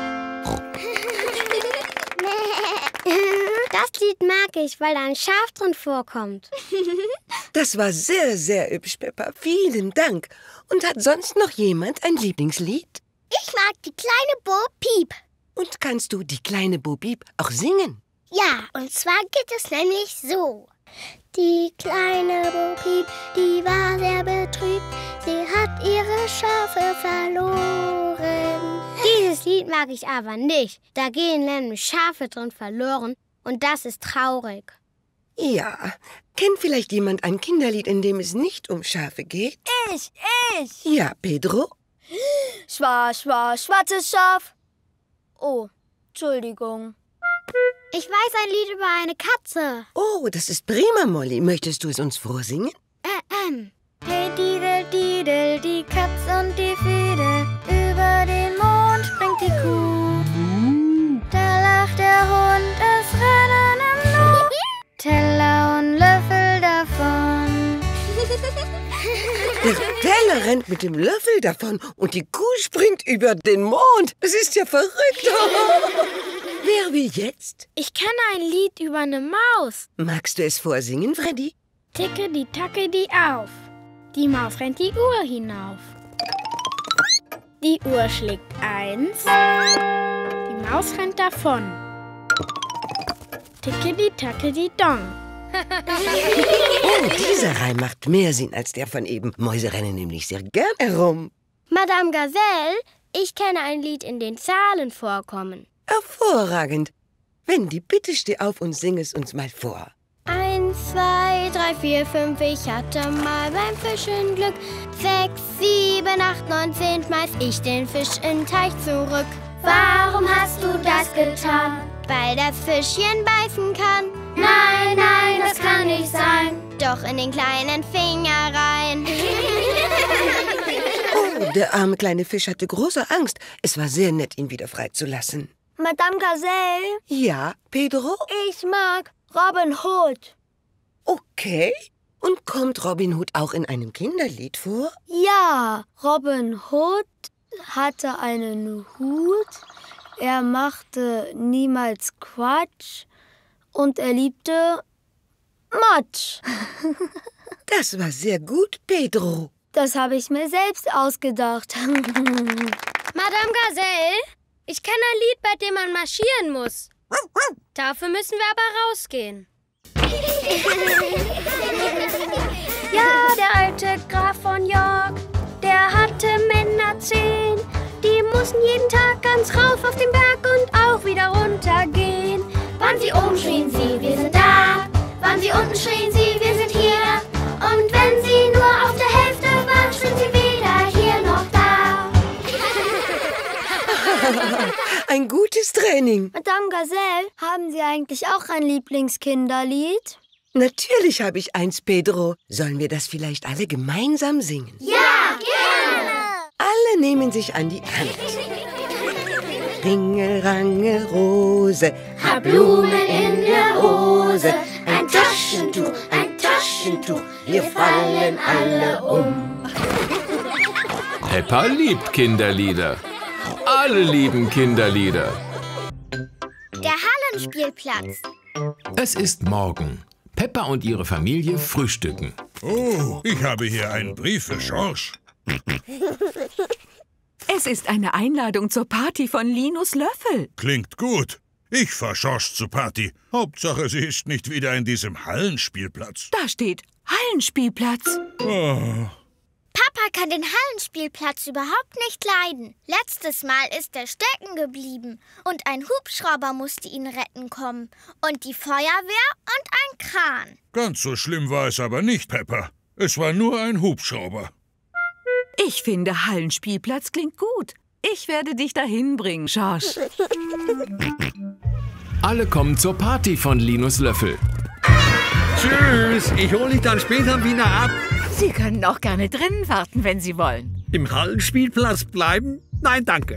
Das Lied mag ich, weil da ein Schaf drin vorkommt. Das war sehr, sehr hübsch, Peppa. Vielen Dank. Und hat sonst noch jemand ein Lieblingslied? Ich mag die kleine Bo Piep. Und kannst du die kleine Bo Piep auch singen? Ja, und zwar geht es nämlich so. Die kleine Bo Piep, die war sehr betrübt. Sie hat ihre Schafe verloren. Dieses Lied mag ich aber nicht. Da gehen nämlich Schafe drin verloren. Und das ist traurig. Ja. Kennt vielleicht jemand ein Kinderlied, in dem es nicht um Schafe geht? Ich, ich. Ja, Pedro? Schwarz, schwarz, schwarzes Schaf. Oh, Entschuldigung. Ich weiß ein Lied über eine Katze. Oh, das ist prima, Molly. Möchtest du es uns vorsingen? Äh, ähm. Hey, Didel, Didel, die Katz und die Fiedel. Über den Mond springt die Kuh. Da lacht der Hund, es rennen im Nu. Teller und Löffel davon. Der Teller rennt mit dem Löffel davon und die Kuh springt über den Mond. Das ist ja verrückt. Wer will jetzt? Ich kenne ein Lied über eine Maus. Magst du es vorsingen, Freddy? Ticke die Tacke die auf. Die Maus rennt die Uhr hinauf. Die Uhr schlägt eins. Die Maus rennt davon. Ticke die Tacke die Dong. Oh, dieser Reim macht mehr Sinn als der von eben. Mäuse rennen nämlich sehr gern herum. Madame Gazelle, ich kenne ein Lied, in dem Zahlen vorkommen. Hervorragend. Wendy, bitte steh auf und sing es uns mal vor. Eins, zwei, drei, vier, fünf, ich hatte mal beim Fischen Glück. Sechs, sieben, acht, neun, zehn, schmeiß ich den Fisch in den Teich zurück. Warum hast du das getan? Weil das Fischchen beißen kann. Nein, nein, das kann nicht sein. Doch in den kleinen Finger rein. Oh, der arme kleine Fisch hatte große Angst. Es war sehr nett, ihn wieder freizulassen. Madame Gazelle? Ja, Pedro? Ich mag Robin Hood. Okay. Und kommt Robin Hood auch in einem Kinderlied vor? Ja, Robin Hood hatte einen Hut. Er machte niemals Quatsch. Und er liebte Motsch. Das war sehr gut, Pedro. Das habe ich mir selbst ausgedacht. Madame Gazelle, ich kenne ein Lied, bei dem man marschieren muss. Dafür müssen wir aber rausgehen. Ja, der alte Graf von York, der hatte Männer zehn. Die mussten jeden Tag ganz rauf auf den Berg und auch wieder runtergehen. Wann sie oben schrien sie, wir sind da. Wann sie unten schrien sie, wir sind hier. Und wenn sie nur auf der Hälfte waren, schrien sie weder hier noch da. Ein gutes Training. Madame Gazelle, haben Sie eigentlich auch ein Lieblingskinderlied? Natürlich habe ich eins, Pedro. Sollen wir das vielleicht alle gemeinsam singen? Ja, gerne! Alle nehmen sich an die Hand. Ringelrangel Rose, hab Blumen in der Hose. Ein Taschentuch, ein Taschentuch, wir fallen alle um. Peppa liebt Kinderlieder. Alle lieben Kinderlieder. Der Hallenspielplatz. Es ist morgen. Peppa und ihre Familie frühstücken. Oh, ich habe hier einen Brief für George. Es ist eine Einladung zur Party von Linus Löffel. Klingt gut. Ich fahr George zur Party. Hauptsache, sie ist nicht wieder in diesem Hallenspielplatz. Da steht Hallenspielplatz. Oh. Papa kann den Hallenspielplatz überhaupt nicht leiden. Letztes Mal ist er stecken geblieben und ein Hubschrauber musste ihn retten kommen. Und die Feuerwehr und ein Kran. Ganz so schlimm war es aber nicht, Peppa. Es war nur ein Hubschrauber. Ich finde, Hallenspielplatz klingt gut. Ich werde dich dahin bringen, George. Alle kommen zur Party von Linus Löffel. Tschüss, ich hole dich dann später wieder ab. Sie können auch gerne drinnen warten, wenn Sie wollen. Im Hallenspielplatz bleiben? Nein, danke.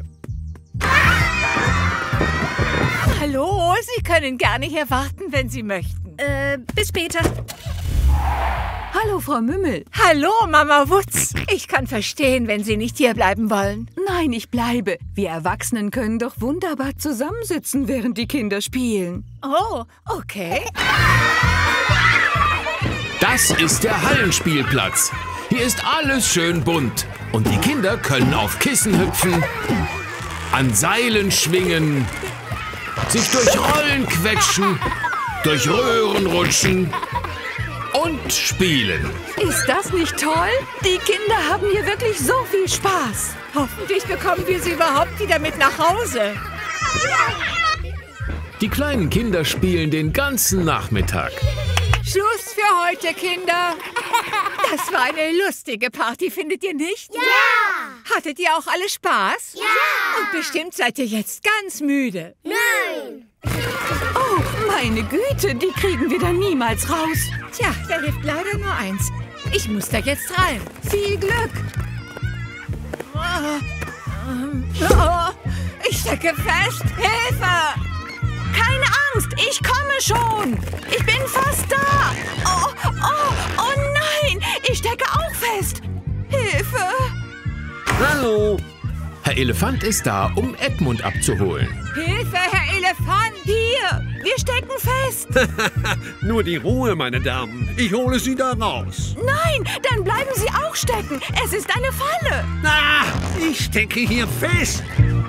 Hallo, Sie können gerne hier warten, wenn Sie möchten. Äh, bis später. Hallo, Frau Mümmel. Hallo, Mama Wutz. Ich kann verstehen, wenn Sie nicht hier bleiben wollen. Nein, ich bleibe. Wir Erwachsenen können doch wunderbar zusammensitzen, während die Kinder spielen. Oh, okay. Das ist der Hallenspielplatz. Hier ist alles schön bunt. Und die Kinder können auf Kissen hüpfen, an Seilen schwingen, sich durch Rollen quetschen, durch Röhren rutschen und spielen. Ist das nicht toll? Die Kinder haben hier wirklich so viel Spaß. Hoffentlich bekommen wir sie überhaupt wieder mit nach Hause. Die kleinen Kinder spielen den ganzen Nachmittag. Schluss für heute, Kinder. Das war eine lustige Party, findet ihr nicht? Ja! Hattet ihr auch alle Spaß? Ja! Und bestimmt seid ihr jetzt ganz müde. Nein! Oh, meine Güte, die kriegen wir dann niemals raus. Tja, da hilft leider nur eins. Ich muss da jetzt rein. Viel Glück. Oh, oh, ich stecke fest. Hilfe! Keine Angst, ich komme schon. Ich bin fast da. Oh, oh, oh nein, ich stecke auch fest. Hilfe. Hallo. Herr Elefant ist da, um Edmund abzuholen. Hilfe, Herr Elefant. Hier, wir stecken fest. Nur die Ruhe, meine Damen. Ich hole Sie da raus. Nein, dann bleiben Sie auch stecken. Es ist eine Falle. Ah, ich stecke hier fest.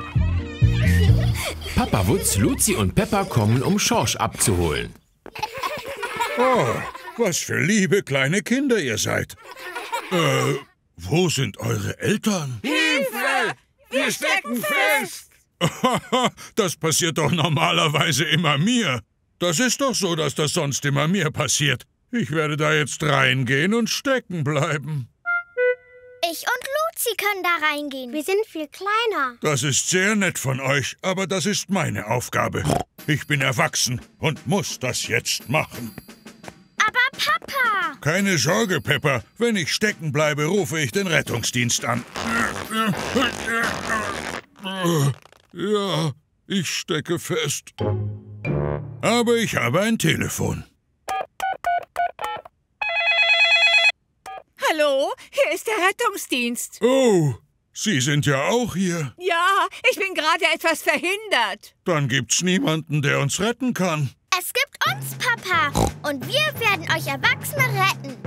Papa Wutz, Luzi und Peppa kommen, um Schorsch abzuholen. Oh, was für liebe kleine Kinder ihr seid. Äh, wo sind eure Eltern? Hilfe! Wir stecken fest! Das passiert doch normalerweise immer mir. Das ist doch so, dass das sonst immer mir passiert. Ich werde da jetzt reingehen und stecken bleiben. Ich und Luzi können da reingehen. Wir sind viel kleiner. Das ist sehr nett von euch, aber das ist meine Aufgabe. Ich bin erwachsen und muss das jetzt machen. Aber Papa! Keine Sorge, Peppa. Wenn ich stecken bleibe, rufe ich den Rettungsdienst an. Ja, ich stecke fest. Aber ich habe ein Telefon. Hallo, hier ist der Rettungsdienst. Oh, Sie sind ja auch hier. Ja, ich bin gerade etwas verhindert. Dann gibt's niemanden, der uns retten kann. Es gibt uns, Papa. Und wir werden euch Erwachsene retten.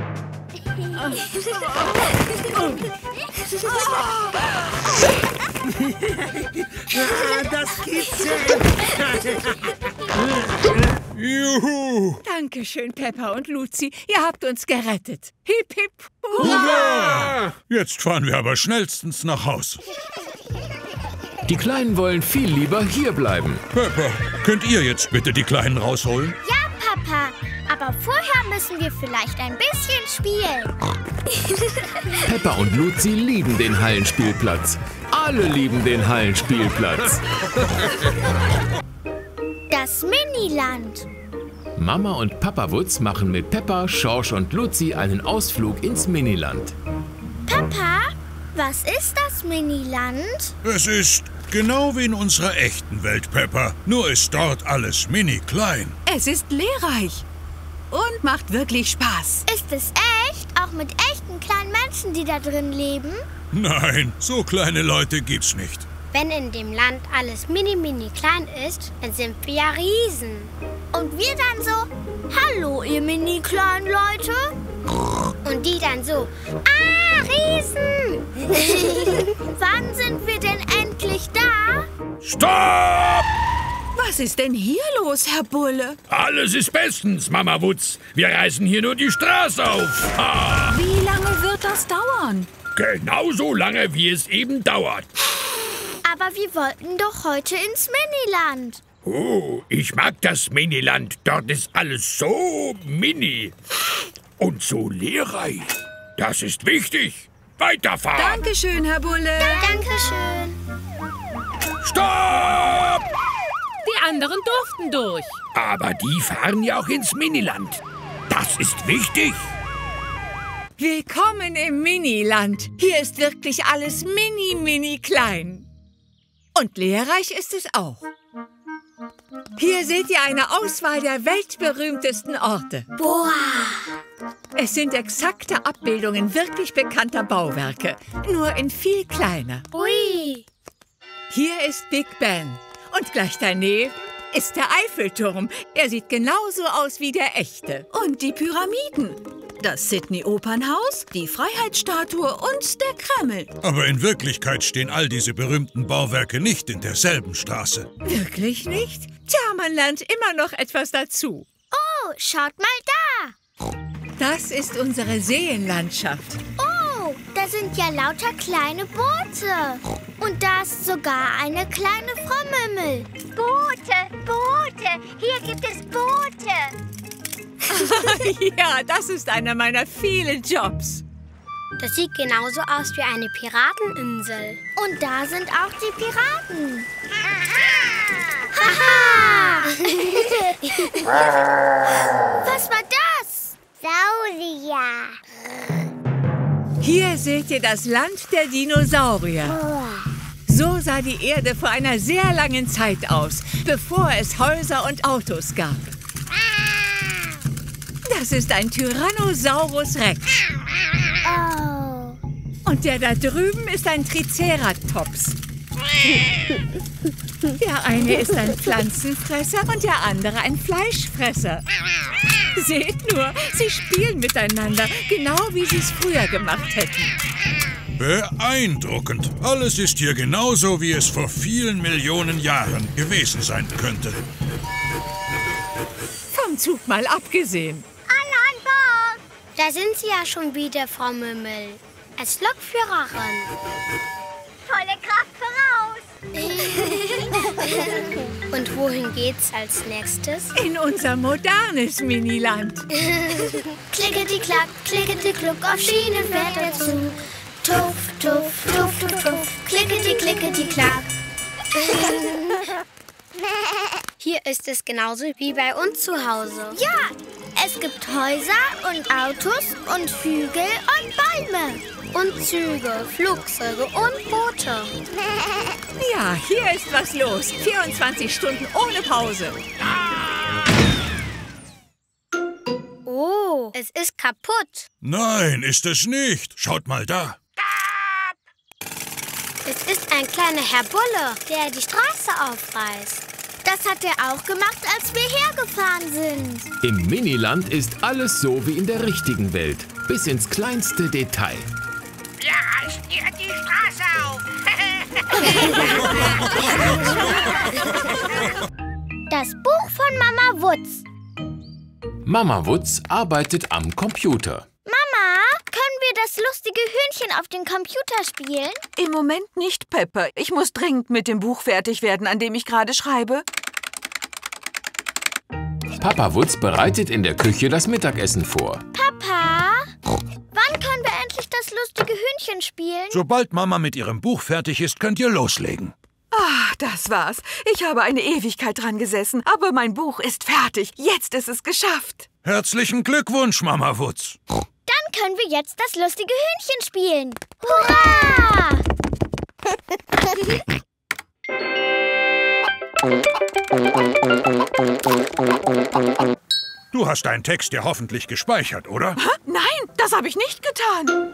Ah, das kitzelt. Juhu! Dankeschön, Peppa und Luzi. Ihr habt uns gerettet. Hip, hip, Hurra! Jetzt fahren wir aber schnellstens nach Haus. Die Kleinen wollen viel lieber hier bleiben. Peppa, könnt ihr jetzt bitte die Kleinen rausholen? Ja, Papa. Aber vorher müssen wir vielleicht ein bisschen spielen. Peppa und Luzi lieben den Hallenspielplatz. Alle lieben den Hallenspielplatz. Das Miniland. Mama und Papa Wutz machen mit Peppa, Schorsch und Luzi einen Ausflug ins Miniland. Papa, was ist das Miniland? Es ist genau wie in unserer echten Welt, Peppa. Nur ist dort alles mini-klein. Es ist lehrreich und macht wirklich Spaß. Ist es echt? Auch mit echten kleinen Menschen, die da drin leben? Nein, so kleine Leute gibt's nicht. Wenn in dem Land alles mini, mini klein ist, dann sind wir ja Riesen. Und wir dann so, hallo ihr mini kleinen Leute. Und die dann so, ah, Riesen! Wann sind wir denn endlich da? Stopp! Was ist denn hier los, Herr Bulle? Alles ist bestens, Mama Wutz. Wir reißen hier nur die Straße auf. Ha! Wie lange wird das dauern? Genauso lange, wie es eben dauert. Aber wir wollten doch heute ins Miniland. Oh, ich mag das Miniland. Dort ist alles so mini. Und so lehrreich. Das ist wichtig. Weiterfahren. Dankeschön, Herr Bulle. Dankeschön. Stopp! Die anderen durften durch. Aber die fahren ja auch ins Miniland. Das ist wichtig. Willkommen im Miniland. Hier ist wirklich alles mini, mini klein. Und lehrreich ist es auch. Hier seht ihr eine Auswahl der weltberühmtesten Orte. Boah! Es sind exakte Abbildungen wirklich bekannter Bauwerke, nur in viel kleiner. Ui! Hier ist Big Ben und gleich daneben ist der Eiffelturm. Er sieht genauso aus wie der echte. Und die Pyramiden. Das Sydney-Opernhaus, die Freiheitsstatue und der Kreml. Aber in Wirklichkeit stehen all diese berühmten Bauwerke nicht in derselben Straße. Wirklich nicht? Tja, man lernt immer noch etwas dazu. Oh, schaut mal da! Das ist unsere Seenlandschaft. Oh, da sind ja lauter kleine Boote. Und da ist sogar eine kleine Frau Mümmel. Boote, Boote, hier gibt es Boote. Ja, das ist einer meiner vielen Jobs. Das sieht genauso aus wie eine Pirateninsel. Und da sind auch die Piraten. Haha! Was war das? Saurier. Hier seht ihr das Land der Dinosaurier. So sah die Erde vor einer sehr langen Zeit aus, bevor es Häuser und Autos gab. Das ist ein Tyrannosaurus Rex. Oh. Und der da drüben ist ein Triceratops. Der eine ist ein Pflanzenfresser und der andere ein Fleischfresser. Seht nur, sie spielen miteinander, genau wie sie es früher gemacht hätten. Beeindruckend. Alles ist hier genauso, wie es vor vielen Millionen Jahren gewesen sein könnte. Vom Zug mal abgesehen. Alle an Bord! Da sind Sie ja schon wieder, Frau Mümmel. Als Lokführerin. Volle Kraft voraus! Und wohin geht's als nächstes? In unser modernes Miniland. Klickety-klack, klickety-kluck, auf Schienen fährt er zu. Tuff, tuff, tuff, tuff, tuff, klickety-klickety-klack. Hier ist es genauso wie bei uns zu Hause. Ja, es gibt Häuser und Autos und Hügel und Bäume. Und Züge, Flugzeuge und Boote. Ja, hier ist was los. vierundzwanzig Stunden ohne Pause. Oh, es ist kaputt. Nein, ist es nicht. Schaut mal da. Es ist ein kleiner Herr Bulle, der die Straße aufreißt. Das hat er auch gemacht, als wir hergefahren sind. Im Miniland ist alles so wie in der richtigen Welt, bis ins kleinste Detail. Wir reißen hier die Straße auf. Das Buch von Mama Wutz. Mama Wutz arbeitet am Computer. Mama, können wir das lustige Hühnchen auf dem Computer spielen? Im Moment nicht, Pepper. Ich muss dringend mit dem Buch fertig werden, an dem ich gerade schreibe. Papa Wutz bereitet in der Küche das Mittagessen vor. Papa, wann können wir endlich das lustige Hühnchen spielen? Sobald Mama mit ihrem Buch fertig ist, könnt ihr loslegen. Ah, das war's. Ich habe eine Ewigkeit dran gesessen, aber mein Buch ist fertig. Jetzt ist es geschafft. Herzlichen Glückwunsch, Mama Wutz. Dann können wir jetzt das lustige Hühnchen spielen. Hurra! Du hast deinen Text ja hoffentlich gespeichert, oder? Hä? Nein, das habe ich nicht getan.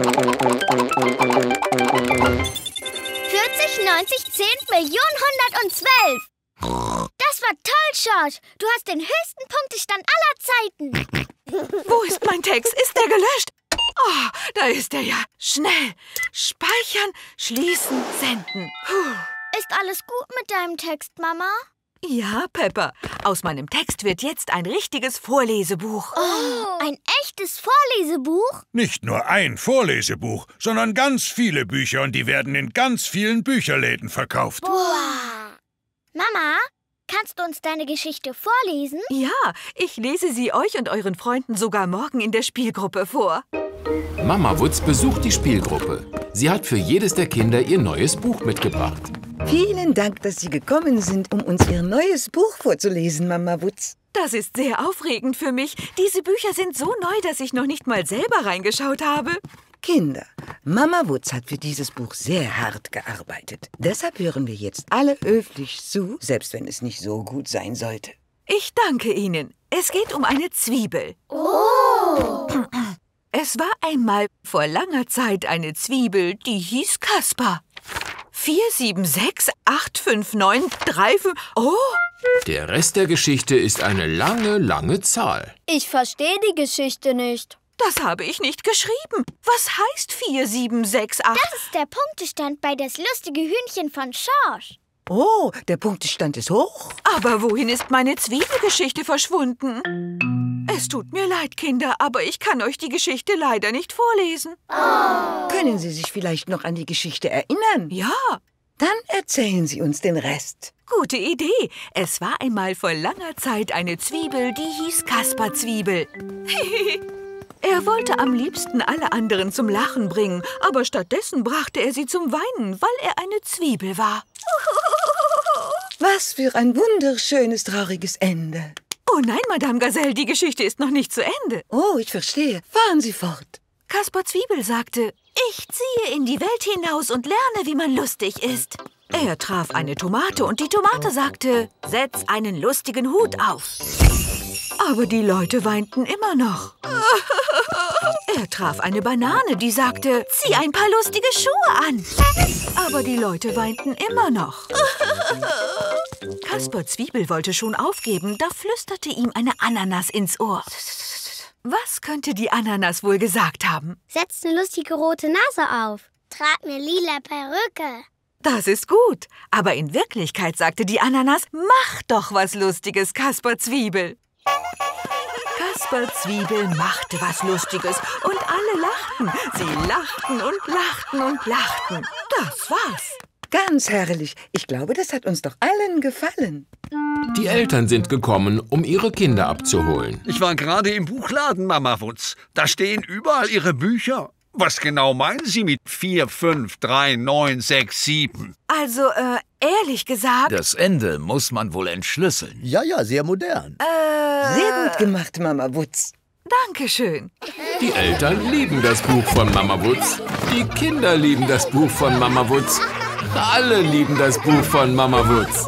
vierzig, neunzig, zehn, Millionen, hundertzwölf. Das war toll, George. Du hast den höchsten Punktestand aller Zeiten. Wo ist mein Text? Ist der gelöscht? Oh, da ist er ja. Schnell. Speichern, schließen, senden. Puh. Ist alles gut mit deinem Text, Mama? Ja, Pepper. Aus meinem Text wird jetzt ein richtiges Vorlesebuch. Oh, ein echtes Vorlesebuch? Nicht nur ein Vorlesebuch, sondern ganz viele Bücher und die werden in ganz vielen Bücherläden verkauft. Boah. Mama, kannst du uns deine Geschichte vorlesen? Ja, ich lese sie euch und euren Freunden sogar morgen in der Spielgruppe vor. Mama Wutz besucht die Spielgruppe. Sie hat für jedes der Kinder ihr neues Buch mitgebracht. Vielen Dank, dass Sie gekommen sind, um uns Ihr neues Buch vorzulesen, Mama Wutz. Das ist sehr aufregend für mich. Diese Bücher sind so neu, dass ich noch nicht mal selber reingeschaut habe. Kinder, Mama Wutz hat für dieses Buch sehr hart gearbeitet. Deshalb hören wir jetzt alle höflich zu, selbst wenn es nicht so gut sein sollte. Ich danke Ihnen. Es geht um eine Zwiebel. Oh! Es war einmal vor langer Zeit eine Zwiebel, die hieß Kaspar. vier, sieben, sechs, acht, fünf, neun, drei, fünf... Oh! Der Rest der Geschichte ist eine lange, lange Zahl. Ich verstehe die Geschichte nicht. Das habe ich nicht geschrieben. Was heißt vier, sieben, sechs, acht? Das ist der Punktestand bei das lustige Hühnchen von Schorsch. Oh, der Punktestand ist hoch. Aber wohin ist meine Zwiebelgeschichte verschwunden? Es tut mir leid, Kinder, aber ich kann euch die Geschichte leider nicht vorlesen. Oh. Können Sie sich vielleicht noch an die Geschichte erinnern? Ja. Dann erzählen Sie uns den Rest. Gute Idee. Es war einmal vor langer Zeit eine Zwiebel, die hieß Kasperzwiebel. Er wollte am liebsten alle anderen zum Lachen bringen, aber stattdessen brachte er sie zum Weinen, weil er eine Zwiebel war. Was für ein wunderschönes, trauriges Ende. Oh nein, Madame Gazelle, die Geschichte ist noch nicht zu Ende. Oh, ich verstehe. Fahren Sie fort. Kaspar Zwiebel sagte, ich ziehe in die Welt hinaus und lerne, wie man lustig ist. Er traf eine Tomate und die Tomate sagte, setz einen lustigen Hut auf. Aber die Leute weinten immer noch. Er traf eine Banane, die sagte, zieh ein paar lustige Schuhe an. Aber die Leute weinten immer noch. Kaspar Zwiebel wollte schon aufgeben, da flüsterte ihm eine Ananas ins Ohr. Was könnte die Ananas wohl gesagt haben? Setz eine lustige rote Nase auf. Trag eine lila Perücke. Das ist gut. Aber in Wirklichkeit sagte die Ananas, mach doch was Lustiges, Kaspar Zwiebel. Kaspar Zwiebel machte was Lustiges und alle lachten. Sie lachten und lachten und lachten. Das war's. Ganz herrlich. Ich glaube, das hat uns doch allen gefallen. Die Eltern sind gekommen, um ihre Kinder abzuholen. Ich war gerade im Buchladen, Mama Wutz. Da stehen überall Ihre Bücher. Was genau meinen Sie mit vier, fünf, drei, neun, sechs, sieben? Also, äh, ehrlich gesagt... Das Ende muss man wohl entschlüsseln. Ja, ja, sehr modern. Äh... Sehr gut gemacht, Mama Wutz. Dankeschön. Die Eltern lieben das Buch von Mama Wutz. Die Kinder lieben das Buch von Mama Wutz. Alle lieben das Buch von Mama Wutz.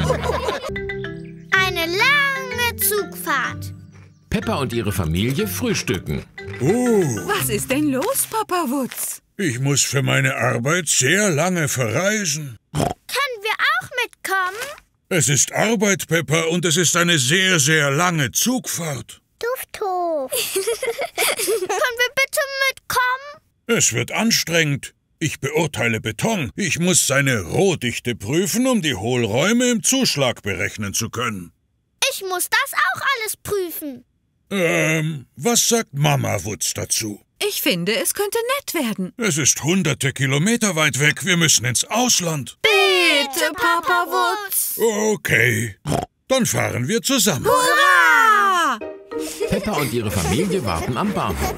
Eine lange Zugfahrt. Peppa und ihre Familie frühstücken. Oh. Was ist denn los, Papa Wutz? Ich muss für meine Arbeit sehr lange verreisen. Können wir auch mitkommen? Es ist Arbeit, Peppa, und es ist eine sehr, sehr lange Zugfahrt. Tuff, tuff. Können wir bitte mitkommen? Es wird anstrengend. Ich beurteile Beton. Ich muss seine Rohdichte prüfen, um die Hohlräume im Zuschlag berechnen zu können. Ich muss das auch alles prüfen. Ähm, was sagt Mama Wutz dazu? Ich finde, es könnte nett werden. Es ist hunderte Kilometer weit weg. Wir müssen ins Ausland. Bitte, Papa Wutz. Okay, dann fahren wir zusammen. Hurra! Peppa und ihre Familie warten am Bahnhof.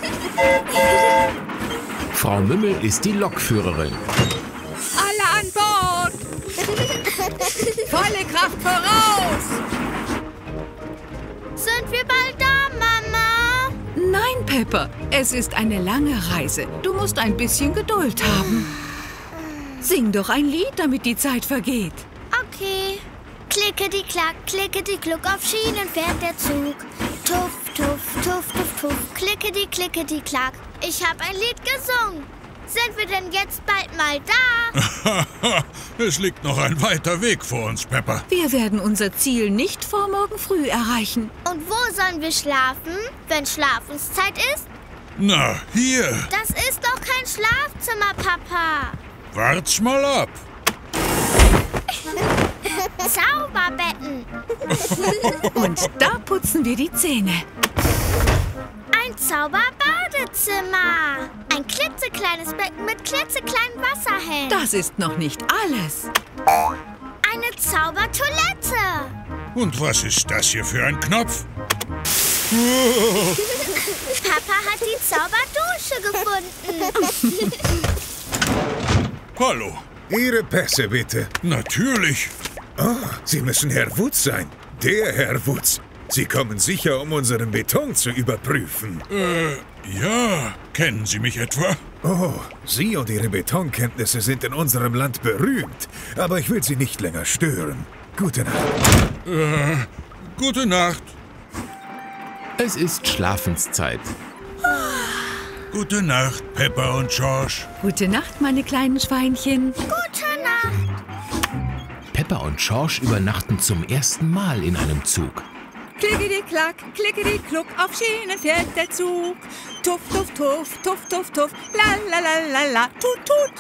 Frau Mümmel ist die Lokführerin. Alle an Bord! Volle Kraft voraus! Sind wir bald da, Mama? Nein, Peppa, es ist eine lange Reise. Du musst ein bisschen Geduld haben. Sing doch ein Lied, damit die Zeit vergeht. Okay. Klickety-klack, klickety-kluck, auf Schienen fährt der Zug. Tuff, tuff, tuff, tuff, tuff, klickety-klickety-klack. Ich habe ein Lied gesungen. Sind wir denn jetzt bald mal da? Es liegt noch ein weiter Weg vor uns, Peppa. Wir werden unser Ziel nicht vor morgen früh erreichen. Und wo sollen wir schlafen, wenn Schlafenszeit ist? Na, hier. Das ist doch kein Schlafzimmer, Papa. Wart's mal ab. Zauberbetten. Und da putzen wir die Zähne. Ein Zauberbadezimmer. Ein klitzekleines Becken mit klitzekleinen Wasserhähnen. Das ist noch nicht alles. Eine Zaubertoilette. Und was ist das hier für ein Knopf? Papa hat die Zauberdusche gefunden. Hallo. Ihre Pässe, bitte. Natürlich. Ah, Sie müssen Herr Wutz sein. Der Herr Wutz. Sie kommen sicher, um unseren Beton zu überprüfen. Äh, ja. Kennen Sie mich etwa? Oh, Sie und Ihre Betonkenntnisse sind in unserem Land berühmt. Aber ich will Sie nicht länger stören. Gute Nacht. Äh, gute Nacht. Es ist Schlafenszeit. Gute Nacht, Peppa und George. Gute Nacht, meine kleinen Schweinchen. Gute Nacht. Peppa und George übernachten zum ersten Mal in einem Zug. Klickety-klack, klickety-kluck, auf Schienen fährt der Zug. Tuff, tuff, tuff, tuff, tuff, tuff, la, la, la, la, la, tut, tut.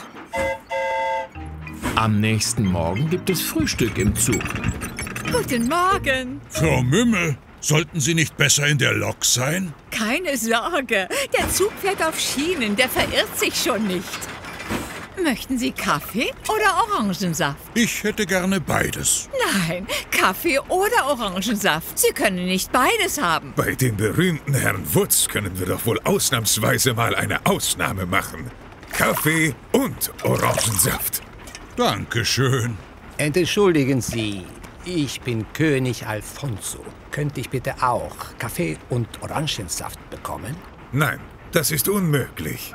Am nächsten Morgen gibt es Frühstück im Zug. Guten Morgen. Frau Mümmel, sollten Sie nicht besser in der Lok sein? Keine Sorge, der Zug fährt auf Schienen, der verirrt sich schon nicht. Möchten Sie Kaffee oder Orangensaft? Ich hätte gerne beides. Nein, Kaffee oder Orangensaft. Sie können nicht beides haben. Bei dem berühmten Herrn Wutz können wir doch wohl ausnahmsweise mal eine Ausnahme machen. Kaffee und Orangensaft. Dankeschön. Entschuldigen Sie, ich bin König Alfonso. Könnte ich bitte auch Kaffee und Orangensaft bekommen? Nein, das ist unmöglich.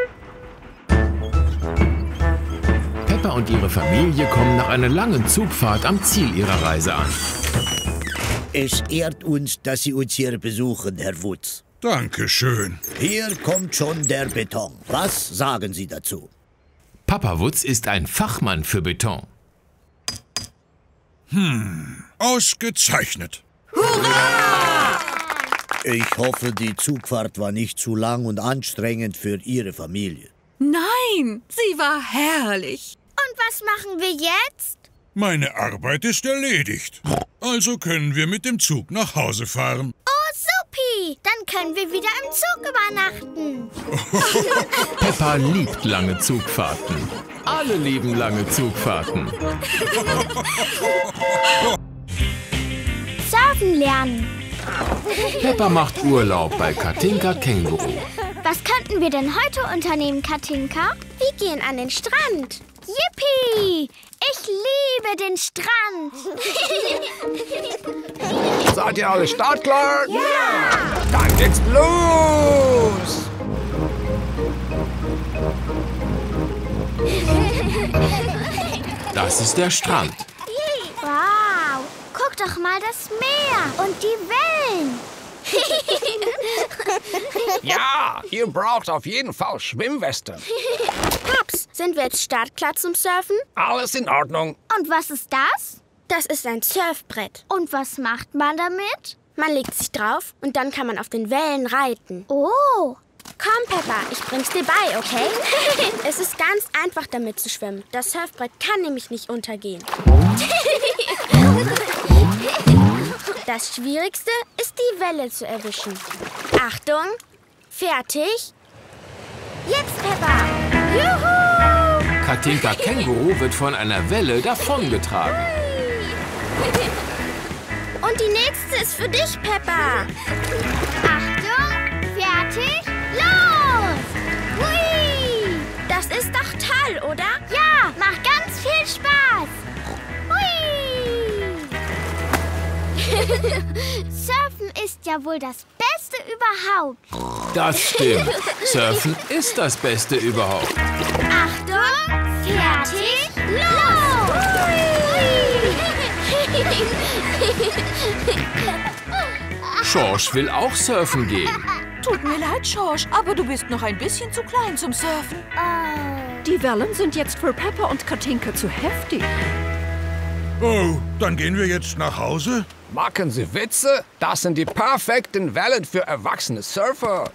Peppa und ihre Familie kommen nach einer langen Zugfahrt am Ziel ihrer Reise an. Es ehrt uns, dass Sie uns hier besuchen, Herr Wutz. Dankeschön. Hier kommt schon der Beton. Was sagen Sie dazu? Papa Wutz ist ein Fachmann für Beton. Hm, ausgezeichnet. Hurra! Ich hoffe, die Zugfahrt war nicht zu lang und anstrengend für Ihre Familie. Nein, sie war herrlich. Und was machen wir jetzt? Meine Arbeit ist erledigt. Also können wir mit dem Zug nach Hause fahren. Oh, supi! Dann können wir wieder im Zug übernachten. Peppa liebt lange Zugfahrten. Alle lieben lange Zugfahrten. Surfen lernen. Peppa macht Urlaub bei Katinka Känguru. Was könnten wir denn heute unternehmen, Katinka? Wir gehen an den Strand. Yippie! Ich liebe den Strand. Seid ihr alle startklar? Ja! Dann geht's los! Das ist der Strand. Wow! Guck doch mal das Meer und die Wellen. Ja, ihr braucht auf jeden Fall Schwimmwesten. Paps, sind wir jetzt startklar zum Surfen? Alles in Ordnung. Und was ist das? Das ist ein Surfbrett. Und was macht man damit? Man legt sich drauf und dann kann man auf den Wellen reiten. Oh. Komm, Peppa, ich bring's dir bei, okay? Es ist ganz einfach, damit zu schwimmen. Das Surfbrett kann nämlich nicht untergehen. Das Schwierigste ist, die Welle zu erwischen. Achtung, fertig. Jetzt, Peppa. Juhu! Katinka Känguru wird von einer Welle davongetragen. Und die nächste ist für dich, Peppa. Achtung, fertig, los! Hui! Das ist doch toll, oder? Ja, macht ganz viel Spaß. Hui! Surfen ist ja wohl das Beste überhaupt. Das stimmt. Surfen ist das Beste überhaupt. Achtung, fertig, los! Schorsch will auch surfen gehen. Tut mir leid, Schorsch, aber du bist noch ein bisschen zu klein zum Surfen. Die Wellen sind jetzt für Peppa und Katinka zu heftig. Oh, dann gehen wir jetzt nach Hause? Machen Sie Witze? Das sind die perfekten Wellen für erwachsene Surfer.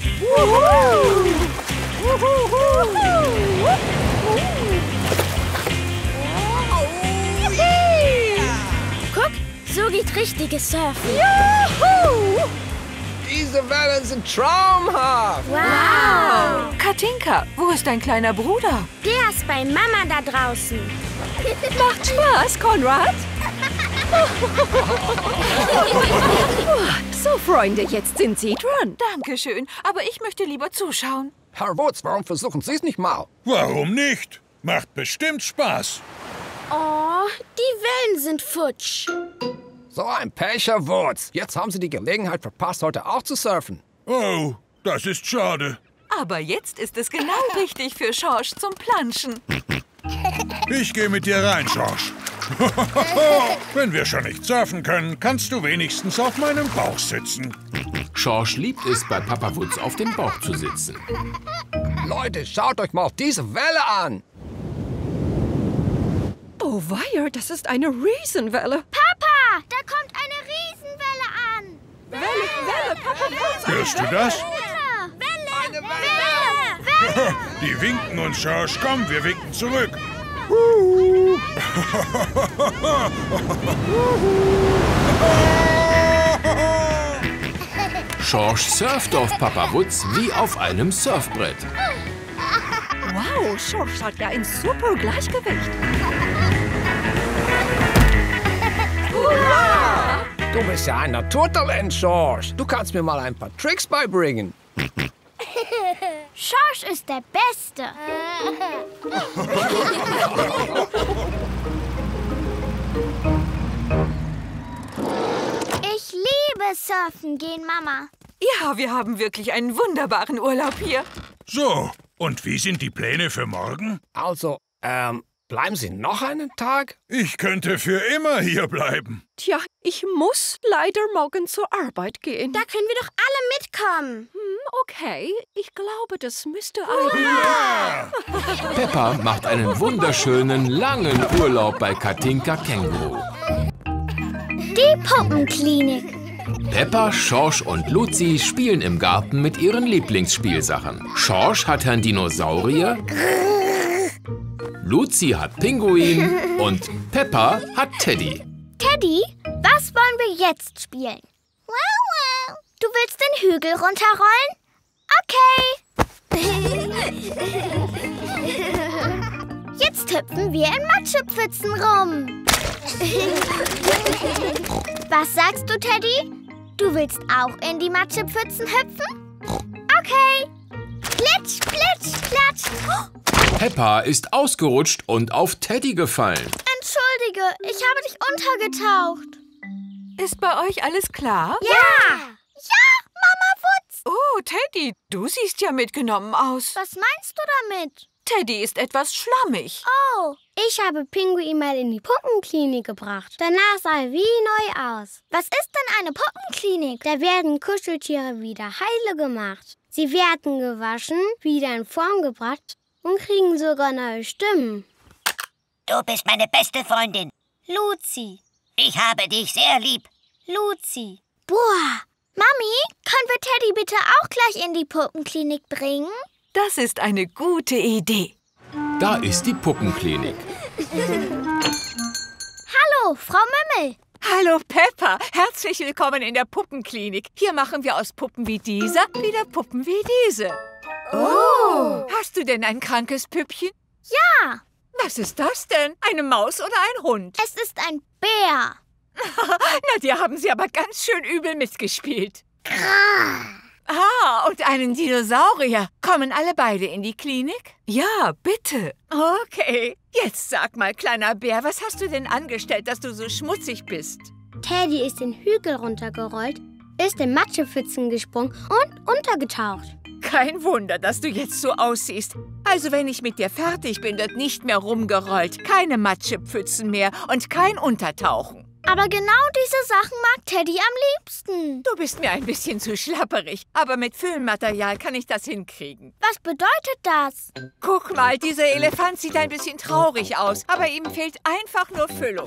Guck, so geht richtiges Surfen. Juhu! Diese Wellen sind traumhaft. Wow! Katinka, wo ist dein kleiner Bruder? Der ist bei Mama da draußen. Macht Spaß, Konrad. So, Freunde, jetzt sind Sie dran. Dankeschön, aber ich möchte lieber zuschauen. Herr Woods, warum versuchen Sie es nicht mal? Warum nicht? Macht bestimmt Spaß. Oh, die Wellen sind futsch. So ein Pech, Herr Woods. Jetzt haben Sie die Gelegenheit verpasst, heute auch zu surfen. Oh, das ist schade. Aber jetzt ist es genau richtig für Schorsch zum Planschen. Ich gehe mit dir rein, Schorsch. Wenn wir schon nicht surfen können, kannst du wenigstens auf meinem Bauch sitzen. Schorsch liebt es, bei Papa Woods auf dem Bauch zu sitzen. Leute, schaut euch mal diese Welle an. Oh weia, das ist eine Riesenwelle. Papa, da kommt eine Riesenwelle an. Welle, Welle, Papa Woods. Hörst du das? Welle, Welle, Welle, Welle. Die winken uns, Schorsch. Komm, wir winken zurück. Schorsch surft auf Papa Woods wie auf einem Surfbrett. Wow, Schorsch hat ja ein super Gleichgewicht. Hurra! Du bist ja ein Naturtalent, Schorsch. Du kannst mir mal ein paar Tricks beibringen. Schorsch ist der Beste. Ich liebe Surfen gehen, Mama. Ja, wir haben wirklich einen wunderbaren Urlaub hier. So, und wie sind die Pläne für morgen? Also, ähm, bleiben Sie noch einen Tag? Ich könnte für immer hier bleiben. Tja, ich muss leider morgen zur Arbeit gehen. Da können wir doch alle mitkommen. Hm, okay. Ich glaube, das müsste eigentlich... Peppa macht einen wunderschönen, langen Urlaub bei Katinka Känguru. Die Puppenklinik. Peppa, Schorsch und Luzi spielen im Garten mit ihren Lieblingsspielsachen. Schorsch hat Herrn Dinosaurier, Luzi hat Pinguin und Peppa hat Teddy. Teddy, was wollen wir jetzt spielen? Du willst den Hügel runterrollen? Okay. Jetzt hüpfen wir in Matschepfützen rum. Was sagst du, Teddy? Du willst auch in die Matschepfützen hüpfen? Okay. Plitsch, plitsch, platsch. Peppa ist ausgerutscht und auf Teddy gefallen. Entschuldige, ich habe dich untergetaucht. Ist bei euch alles klar? Ja! Ja, Mama Woods! Oh, Teddy, du siehst ja mitgenommen aus. Was meinst du damit? Teddy ist etwas schlammig. Oh, ich habe Pinguin mal in die Puppenklinik gebracht. Danach sah er wie neu aus. Was ist denn eine Puppenklinik? Da werden Kuscheltiere wieder heile gemacht. Sie werden gewaschen, wieder in Form gebracht und kriegen sogar neue Stimmen. Du bist meine beste Freundin. Luzi. Ich habe dich sehr lieb. Luzi. Boah, Mami, können wir Teddy bitte auch gleich in die Puppenklinik bringen? Das ist eine gute Idee. Da ist die Puppenklinik. Hallo, Frau Mümmel. Hallo Peppa, herzlich willkommen in der Puppenklinik. Hier machen wir aus Puppen wie dieser wieder Puppen wie diese. Oh. Hast du denn ein krankes Püppchen? Ja. Was ist das denn? Eine Maus oder ein Hund? Es ist ein Bär. Na, die haben Sie aber ganz schön übel mitgespielt. Ah, und einen Dinosaurier. Kommen alle beide in die Klinik? Ja, bitte. Okay. Jetzt sag mal, kleiner Bär, was hast du denn angestellt, dass du so schmutzig bist? Teddy ist den Hügel runtergerollt, ist in Matschepfützen gesprungen und untergetaucht. Kein Wunder, dass du jetzt so aussiehst. Also wenn ich mit dir fertig bin, wird nicht mehr rumgerollt, keine Matschepfützen mehr und kein Untertauchen. Aber genau diese Sachen mag Teddy am liebsten. Du bist mir ein bisschen zu schlapperig, aber mit Füllmaterial kann ich das hinkriegen. Was bedeutet das? Guck mal, dieser Elefant sieht ein bisschen traurig aus, aber ihm fehlt einfach nur Füllung.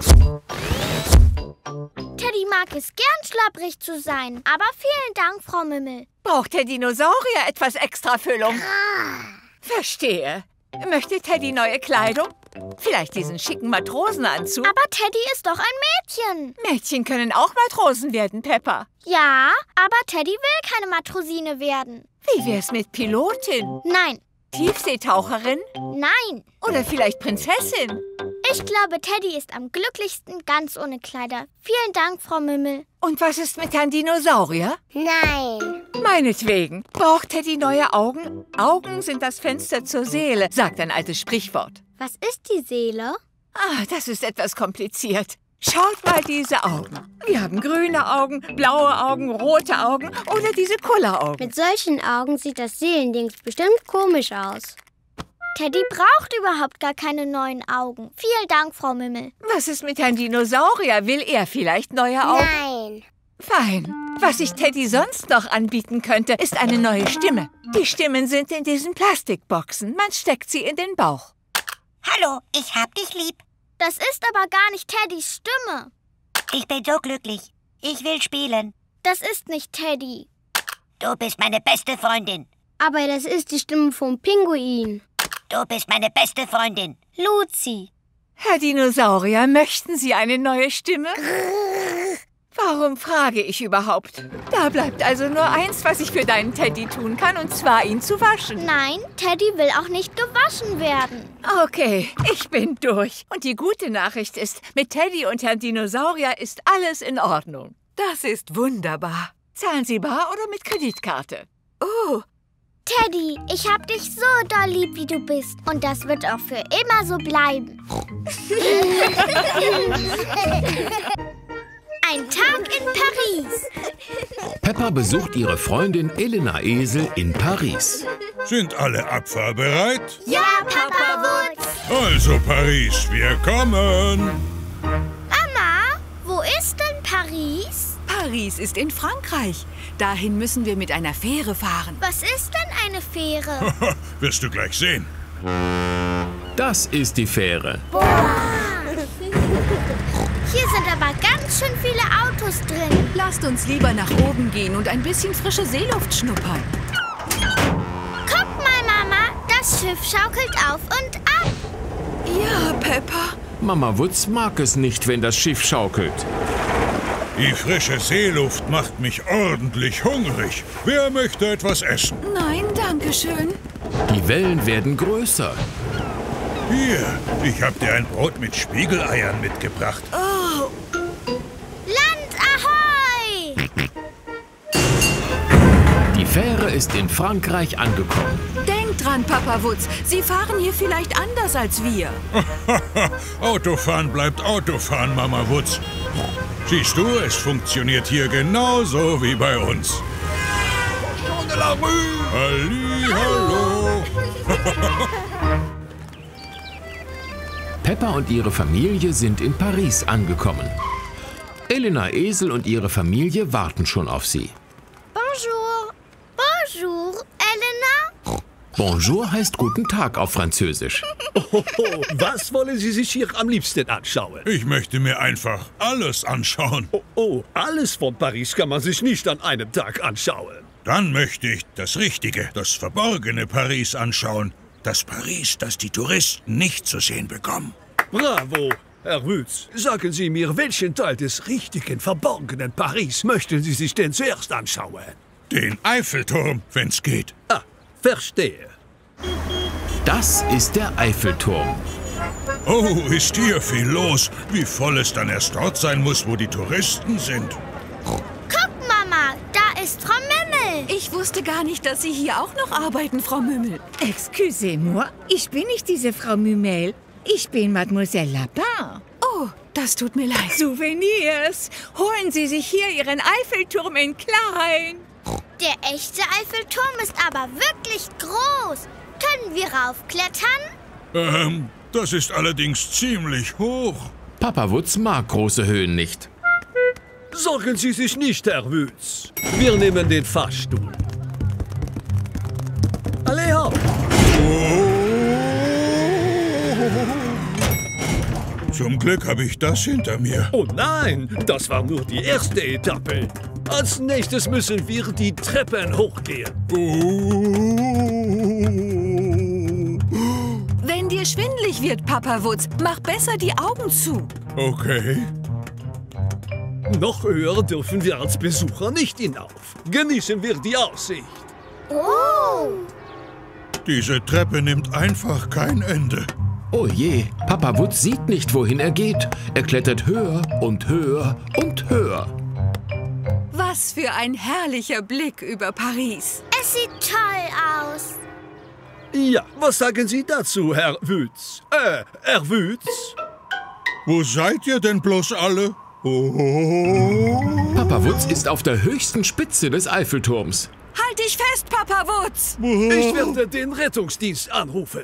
Teddy mag es gern, schlapprig zu sein. Aber vielen Dank, Frau Mümmel. Braucht der Dinosaurier etwas extra Füllung? Verstehe. Möchte Teddy neue Kleidung? Vielleicht diesen schicken Matrosenanzug? Aber Teddy ist doch ein Mädchen. Mädchen können auch Matrosen werden, Peppa. Ja, aber Teddy will keine Matrosine werden. Wie wär's mit Pilotin? Nein. Tiefseetaucherin? Nein. Oder vielleicht Prinzessin? Ich glaube, Teddy ist am glücklichsten ganz ohne Kleider. Vielen Dank, Frau Mümmel. Und was ist mit Herrn Dinosaurier? Nein. Meinetwegen. Braucht Teddy neue Augen? Augen sind das Fenster zur Seele, sagt ein altes Sprichwort. Was ist die Seele? Ah, das ist etwas kompliziert. Schaut mal diese Augen. Wir haben grüne Augen, blaue Augen, rote Augen oder diese Kulleraugen. Mit solchen Augen sieht das Seelendings bestimmt komisch aus. Teddy braucht überhaupt gar keine neuen Augen. Vielen Dank, Frau Mümmel. Was ist mit Herrn Dinosaurier? Will er vielleicht neue Augen? Nein. Fein. Was ich Teddy sonst noch anbieten könnte, ist eine neue Stimme. Die Stimmen sind in diesen Plastikboxen. Man steckt sie in den Bauch. Hallo, ich hab dich lieb. Das ist aber gar nicht Teddys Stimme. Ich bin so glücklich. Ich will spielen. Das ist nicht Teddy. Du bist meine beste Freundin. Aber das ist die Stimme vom Pinguin. Du bist meine beste Freundin. Luzi. Herr Dinosaurier, möchten Sie eine neue Stimme? Warum frage ich überhaupt? Da bleibt also nur eins, was ich für deinen Teddy tun kann, und zwar ihn zu waschen. Nein, Teddy will auch nicht gewaschen werden. Okay, ich bin durch. Und die gute Nachricht ist, mit Teddy und Herrn Dinosaurier ist alles in Ordnung. Das ist wunderbar. Zahlen Sie bar oder mit Kreditkarte? Oh. Teddy, ich hab dich so doll lieb, wie du bist. Und das wird auch für immer so bleiben. Ein Tag in Paris. Peppa besucht ihre Freundin Elena Esel in Paris. Sind alle abfahrbereit? Ja, Papa Wutz. Also Paris, wir kommen. Mama, wo ist denn Paris? Paris ist in Frankreich. Dahin müssen wir mit einer Fähre fahren. Was ist denn eine Fähre? Wirst du gleich sehen. Das ist die Fähre. Boah. Hier sind aber ganz schön viele Autos drin. Lasst uns lieber nach oben gehen und ein bisschen frische Seeluft schnuppern. Guck mal, Mama, das Schiff schaukelt auf und ab. Ja, Peppa. Mama Wutz mag es nicht, wenn das Schiff schaukelt. Die frische Seeluft macht mich ordentlich hungrig. Wer möchte etwas essen? Nein, danke schön. Die Wellen werden größer. Hier, ich habe dir ein Brot mit Spiegeleiern mitgebracht. Oh. Land ahoi! Die Fähre ist in Frankreich angekommen. Denk dran, Papa Wutz. Sie fahren hier vielleicht anders als wir. Autofahren bleibt Autofahren, Mama Wutz. Siehst du, es funktioniert hier genauso wie bei uns. Halli, hallo. Peppa und ihre Familie sind in Paris angekommen. Elena Esel und ihre Familie warten schon auf sie. Bonjour. Bonjour, Elena. Bonjour heißt guten Tag auf Französisch. Oh, was wollen Sie sich hier am liebsten anschauen? Ich möchte mir einfach alles anschauen. Oh, oh, alles von Paris kann man sich nicht an einem Tag anschauen. Dann möchte ich das richtige, das verborgene Paris anschauen. Das Paris, das die Touristen nicht zu sehen bekommen. Bravo, Herr Wütz. Sagen Sie mir, welchen Teil des richtigen, verborgenen Paris möchten Sie sich denn zuerst anschauen? Den Eiffelturm, wenn's geht. Ah, verstehe. Das ist der Eiffelturm. Oh, ist hier viel los. Wie voll es dann erst dort sein muss, wo die Touristen sind. Guck, Mama, da ist Frau Mümmel. Ich wusste gar nicht, dass Sie hier auch noch arbeiten, Frau Mümmel. Excusez-moi, ich bin nicht diese Frau Mümmel. Ich bin Mademoiselle Lapin. Oh, das tut mir leid. Souvenirs. Holen Sie sich hier Ihren Eiffelturm in klein. Der echte Eiffelturm ist aber wirklich groß. Können wir raufklettern? Ähm, das ist allerdings ziemlich hoch. Papa Wutz mag große Höhen nicht. Sorgen Sie sich nicht, Herr Wütz. Wir nehmen den Fahrstuhl. Alle hopp! Zum Glück habe ich das hinter mir. Oh nein, das war nur die erste Etappe. Als nächstes müssen wir die Treppen hochgehen. Wenn dir schwindelig wird, Papa Wutz, mach besser die Augen zu. Okay. Noch höher dürfen wir als Besucher nicht hinauf. Genießen wir die Aussicht. Oh! Diese Treppe nimmt einfach kein Ende. Oh je, Papa Wutz sieht nicht, wohin er geht. Er klettert höher und höher und höher. Was für ein herrlicher Blick über Paris. Es sieht toll aus. Ja, was sagen Sie dazu, Herr Wütz? Äh, Herr Wütz? Wo seid ihr denn bloß alle? Oh. Papa Wutz ist auf der höchsten Spitze des Eiffelturms. Halt dich fest, Papa Wutz! Ich werde den Rettungsdienst anrufen.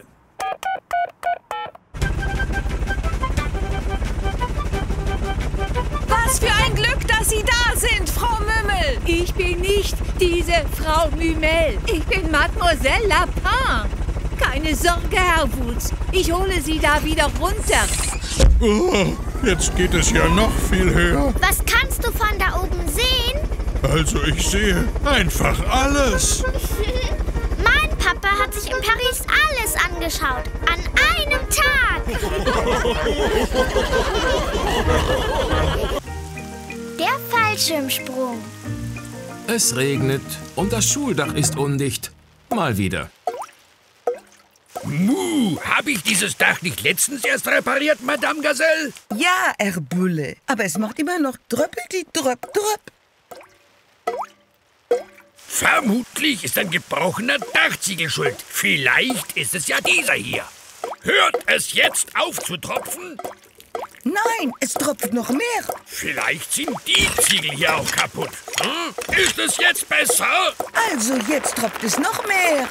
Was für ein Glück, dass Sie da sind, Frau Mümmel! Ich bin nicht diese Frau Mümmel. Ich bin Mademoiselle Lapin. Keine Sorge, Herr Wutz. Ich hole Sie da wieder runter. Oh, jetzt geht es ja noch viel höher. Was kannst du von da oben sehen? Also ich sehe einfach alles. Mein Papa hat sich in Paris alles angeschaut. An einem Tag. Der Fallschirmsprung. Es regnet und das Schuldach ist undicht. Mal wieder. Muh, habe ich dieses Dach nicht letztens erst repariert, Madame Gazelle? Ja, Herr Bulle. Aber es macht immer noch dröppelti dröpp dröpp. Vermutlich ist ein gebrochener Dachziegel schuld. Vielleicht ist es ja dieser hier. Hört es jetzt auf zu tropfen? Nein, es tropft noch mehr. Vielleicht sind die Ziegel hier auch kaputt. Hm? Ist es jetzt besser? Also jetzt tropft es noch mehr.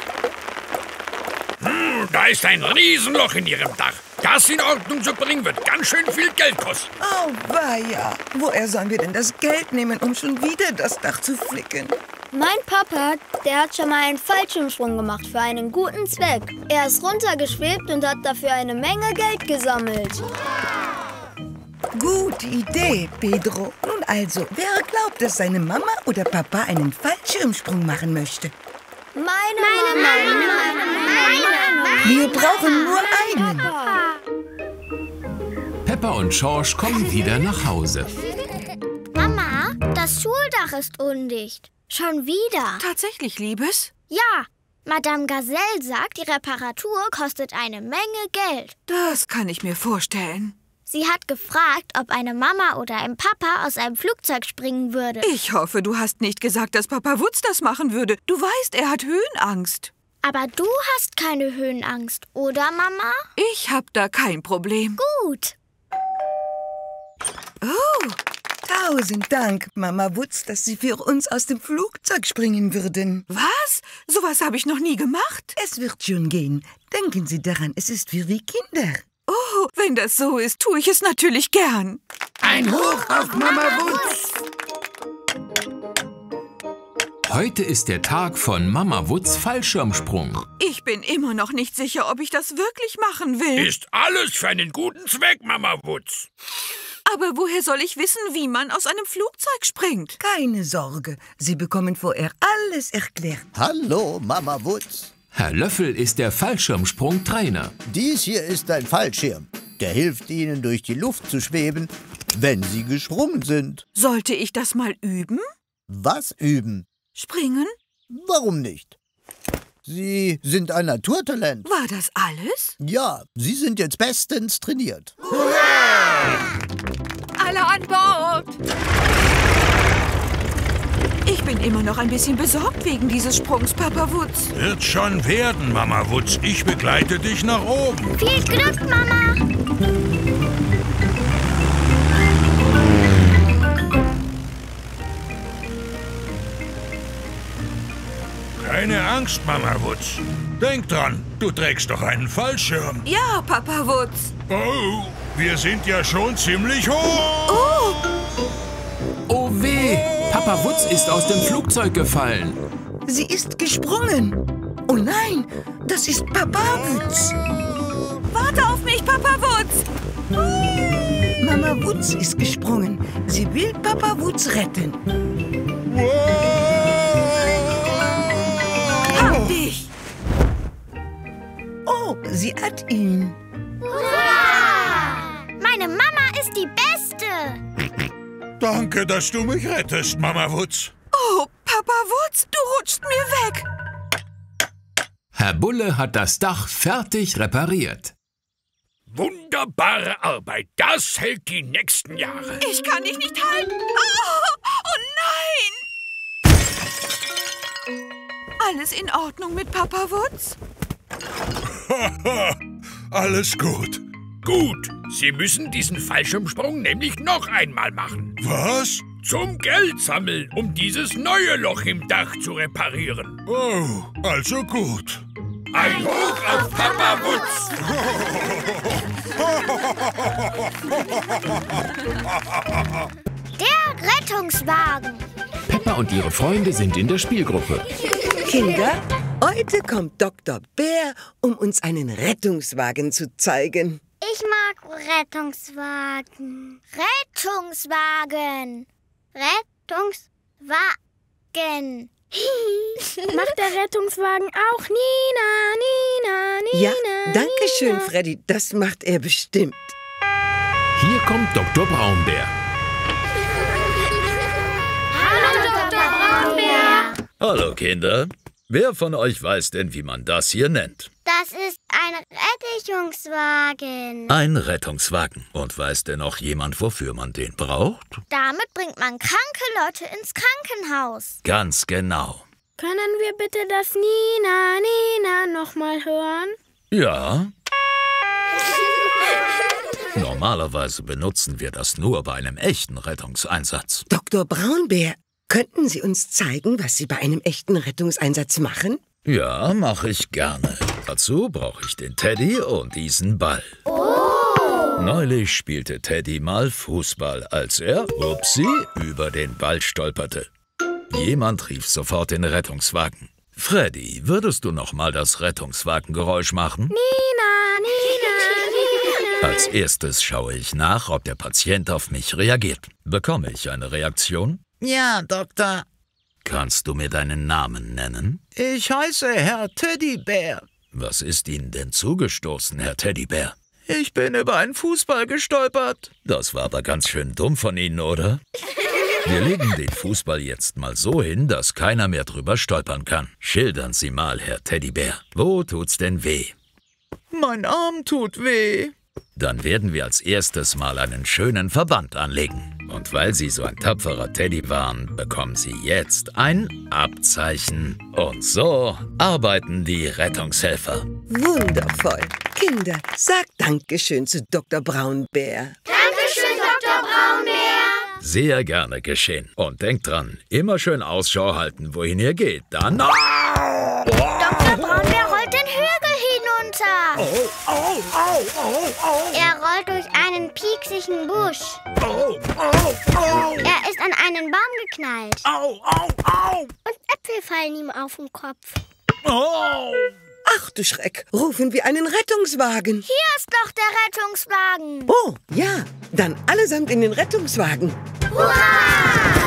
Hm, da ist ein Riesenloch in Ihrem Dach. Das in Ordnung zu bringen, wird ganz schön viel Geld kosten. Oh, weia. Woher sollen wir denn das Geld nehmen, um schon wieder das Dach zu flicken? Mein Papa, der hat schon mal einen Fallschirmsprung gemacht für einen guten Zweck. Er ist runtergeschwebt und hat dafür eine Menge Geld gesammelt. Gute Idee, Pedro. Nun also, wer glaubt, dass seine Mama oder Papa einen Fallschirmsprung machen möchte? Meine, meine Mama. Meine, meine, Wir brauchen nur einen. Peppa und Schorsch kommen wieder nach Hause. Mama, das Schuldach ist undicht. Schon wieder. Tatsächlich, Liebes? Ja, Madame Gazelle sagt, die Reparatur kostet eine Menge Geld. Das kann ich mir vorstellen. Sie hat gefragt, ob eine Mama oder ein Papa aus einem Flugzeug springen würde. Ich hoffe, du hast nicht gesagt, dass Papa Wutz das machen würde. Du weißt, er hat Höhenangst. Aber du hast keine Höhenangst, oder, Mama? Ich hab da kein Problem. Gut. Oh, tausend Dank, Mama Wutz, dass Sie für uns aus dem Flugzeug springen würden. Was? Sowas habe ich noch nie gemacht. Es wird schon gehen. Denken Sie daran, es ist für wie Kinder. Oh, wenn das so ist, tue ich es natürlich gern. Ein Hoch auf Mama Wutz! Heute ist der Tag von Mama Wutz Fallschirmsprung. Ich bin immer noch nicht sicher, ob ich das wirklich machen will. Ist alles für einen guten Zweck, Mama Wutz. Aber woher soll ich wissen, wie man aus einem Flugzeug springt? Keine Sorge, Sie bekommen vorher alles erklärt. Hallo, Mama Wutz. Herr Löffel ist der Fallschirmsprungtrainer. Dies hier ist ein Fallschirm. Der hilft Ihnen, durch die Luft zu schweben, wenn Sie gesprungen sind. Sollte ich das mal üben? Was üben? Springen? Warum nicht? Sie sind ein Naturtalent. War das alles? Ja, Sie sind jetzt bestens trainiert. Hurra! Alle an Bord! Ich bin immer noch ein bisschen besorgt wegen dieses Sprungs, Papa Wutz. Wird schon werden, Mama Wutz. Ich begleite dich nach oben. Viel Glück, Mama! Keine Angst, Mama Wutz. Denk dran, du trägst doch einen Fallschirm. Ja, Papa Wutz. Oh, wir sind ja schon ziemlich hoch. Oh! Oh weh, Papa Wutz ist aus dem Flugzeug gefallen. Sie ist gesprungen. Oh nein, das ist Papa Wutz. Warte auf mich, Papa Wutz. Hui. Mama Wutz ist gesprungen. Sie will Papa Wutz retten. Hab dich! Oh, sie hat ihn. Hurra! Meine Mama ist die Beste. Danke, dass du mich rettest, Mama Wutz. Oh, Papa Wutz, du rutschst mir weg. Herr Bulle hat das Dach fertig repariert. Wunderbare Arbeit. Das hält die nächsten Jahre. Ich kann dich nicht halten. Oh, oh nein! Alles in Ordnung mit Papa Wutz? Alles gut. Gut. Sie müssen diesen Fallschirmsprung nämlich noch einmal machen. Was? Zum Geld sammeln, um dieses neue Loch im Dach zu reparieren. Oh, also gut. Ein Hoch auf Papa Wutz! Der Rettungswagen. Peppa und ihre Freunde sind in der Spielgruppe. Kinder, heute kommt Doktor Bär, um uns einen Rettungswagen zu zeigen. Ich mag Rettungswagen. Rettungswagen. Rettungswagen. Macht der Rettungswagen auch Nina, Nina, Nina? Ja, danke schön, Freddy. Das macht er bestimmt. Hier kommt Doktor Braunbär. Hallo, Doktor Braunbär. Hallo, Kinder. Wer von euch weiß denn, wie man das hier nennt? Das ist ein Rettungswagen. Ein Rettungswagen. Und weiß denn noch jemand, wofür man den braucht? Damit bringt man kranke Leute ins Krankenhaus. Ganz genau. Können wir bitte das Nina, Nina nochmal hören? Ja. Normalerweise benutzen wir das nur bei einem echten Rettungseinsatz. Doktor Braunbär, könnten Sie uns zeigen, was Sie bei einem echten Rettungseinsatz machen? Ja, mache ich gerne. Dazu brauche ich den Teddy und diesen Ball. Oh. Neulich spielte Teddy mal Fußball, als er, upsie, über den Ball stolperte. Jemand rief sofort den Rettungswagen. Freddy, würdest du noch mal das Rettungswagengeräusch machen? Nina, Nina, Nina. Als erstes schaue ich nach, ob der Patient auf mich reagiert. Bekomme ich eine Reaktion? Ja, Doktor. Kannst du mir deinen Namen nennen? Ich heiße Herr Teddybär. Was ist Ihnen denn zugestoßen, Herr Teddybär? Ich bin über einen Fußball gestolpert. Das war aber ganz schön dumm von Ihnen, oder? Wir legen den Fußball jetzt mal so hin, dass keiner mehr drüber stolpern kann. Schildern Sie mal, Herr Teddybär. Wo tut's denn weh? Mein Arm tut weh. Dann werden wir als erstes mal einen schönen Verband anlegen. Und weil Sie so ein tapferer Teddy waren, bekommen Sie jetzt ein Abzeichen. Und so arbeiten die Rettungshelfer. Wundervoll. Kinder, sagt Dankeschön zu Doktor Braunbär. Dankeschön, Doktor Braunbär. Sehr gerne geschehen. Und denkt dran, immer schön Ausschau halten, wohin ihr geht. Dann... Ah! Doktor Braunbär rollt den Hügel hinunter. Oh, oh, oh, oh, oh. Er rollt durch einen pieksigen Busch. Oh, oh, oh. Er ist an einen Baum geknallt. Au, au, au. Und Äpfel fallen ihm auf den Kopf. Oh. Ach du Schreck, rufen wir einen Rettungswagen. Hier ist doch der Rettungswagen. Oh, ja, dann allesamt in den Rettungswagen. Hurra!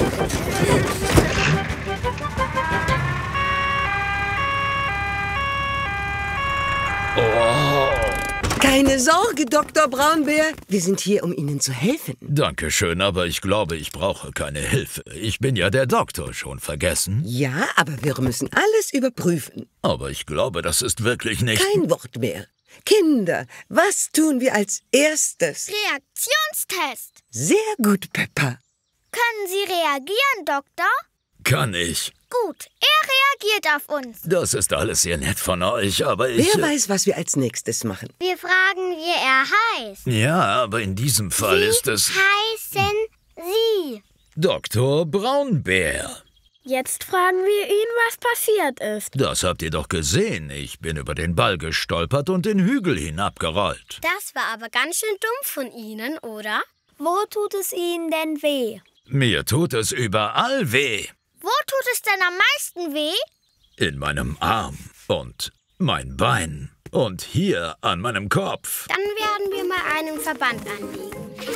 Oh. Keine Sorge, Doktor Braunbär. Wir sind hier, um Ihnen zu helfen. Dankeschön, aber ich glaube, ich brauche keine Hilfe. Ich bin ja der Doktor, schon vergessen? Ja, aber wir müssen alles überprüfen. Aber ich glaube, das ist wirklich nicht... Kein Wort mehr. Kinder, was tun wir als erstes? Reaktionstest. Sehr gut, Peppa. Können Sie reagieren, Doktor? Kann ich. Gut, er reagiert auf uns. Das ist alles sehr nett von euch, aber ich... Wer weiß, was wir als nächstes machen? Wir fragen, wie er heißt. Ja, aber in diesem Fall wie ist es... heißen Sie? Doktor Braunbär. Jetzt fragen wir ihn, was passiert ist. Das habt ihr doch gesehen. Ich bin über den Ball gestolpert und den Hügel hinabgerollt. Das war aber ganz schön dumm von Ihnen, oder? Wo tut es Ihnen denn weh? Mir tut es überall weh. Wo tut es denn am meisten weh? In meinem Arm und mein Bein und hier an meinem Kopf. Dann werden wir mal einen Verband anlegen.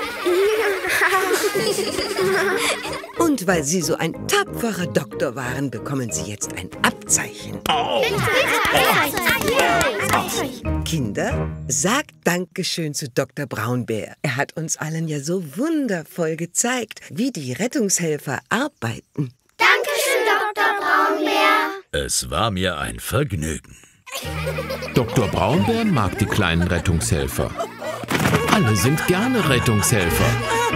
Und weil Sie so ein tapferer Doktor waren, bekommen Sie jetzt ein Abzeichen. Oh. Kinder, sagt Dankeschön zu Doktor Braunbär. Er hat uns allen ja so wundervoll gezeigt, wie die Rettungshelfer arbeiten. Dankeschön, Doktor Braunbär. Es war mir ein Vergnügen. Doktor Braunbär mag die kleinen Rettungshelfer. Alle sind gerne Rettungshelfer.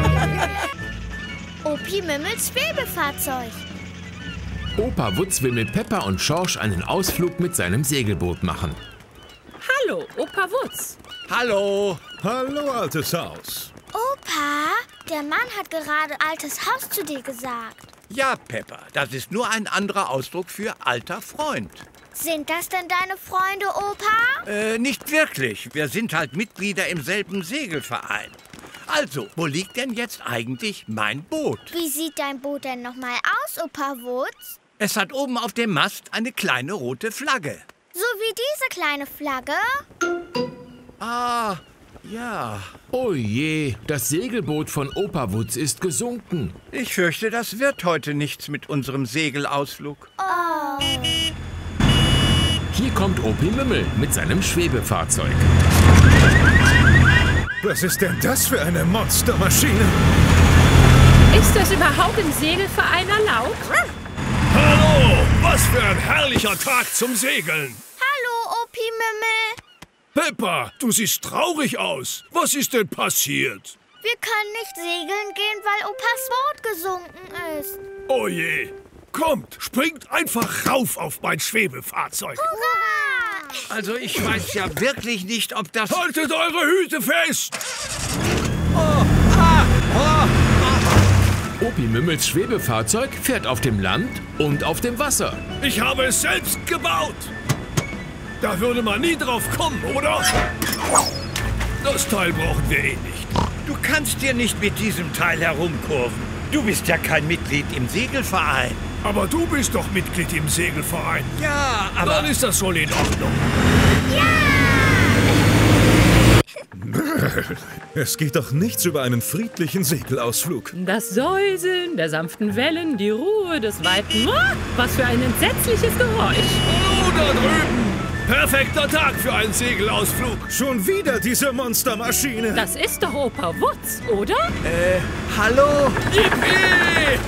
Opi Mimmels Schwebefahrzeug. Opa Wutz will mit Peppa und Schorsch einen Ausflug mit seinem Segelboot machen. Hallo, Opa Wutz. Hallo. Hallo, altes Haus. Opa, der Mann hat gerade altes Haus zu dir gesagt. Ja, Peppa, das ist nur ein anderer Ausdruck für alter Freund. Sind das denn deine Freunde, Opa? Äh, nicht wirklich. Wir sind halt Mitglieder im selben Segelverein. Also, wo liegt denn jetzt eigentlich mein Boot? Wie sieht dein Boot denn nochmal aus, Opa Wutz? Es hat oben auf dem Mast eine kleine rote Flagge. So wie diese kleine Flagge? Ah, ja. Oh je, das Segelboot von Opa Wutz ist gesunken. Ich fürchte, das wird heute nichts mit unserem Segelausflug. Oh. Hier kommt Opi Mimmel mit seinem Schwebefahrzeug. Was ist denn das für eine Monstermaschine? Ist das überhaupt im Segelverein erlaubt? Hallo, was für ein herrlicher Tag zum Segeln. Hallo, Opi Mimmel. Peppa, du siehst traurig aus. Was ist denn passiert? Wir können nicht segeln gehen, weil Opas Boot gesunken ist. Oh je. Kommt, springt einfach rauf auf mein Schwebefahrzeug. Hurra! Also ich weiß ja wirklich nicht, ob das... Haltet eure Hüte fest! Oh, ah, oh, oh. Opi Mimmels Schwebefahrzeug fährt auf dem Land und auf dem Wasser. Ich habe es selbst gebaut. Da würde man nie drauf kommen, oder? Das Teil brauchen wir eh nicht. Du kannst dir nicht mit diesem Teil herumkurven. Du bist ja kein Mitglied im Segelverein. Aber du bist doch Mitglied im Segelverein. Ja, aber... Dann ist das wohl in Ordnung. Es geht doch nichts über einen friedlichen Segelausflug. Das Säuseln der sanften Wellen, die Ruhe des weiten... Oh, was für ein entsetzliches Geräusch. Oh, da drüben. Perfekter Tag für einen Segelausflug. Schon wieder diese Monstermaschine. Das ist doch Opa Wutz, oder? Äh, hallo? Yippie!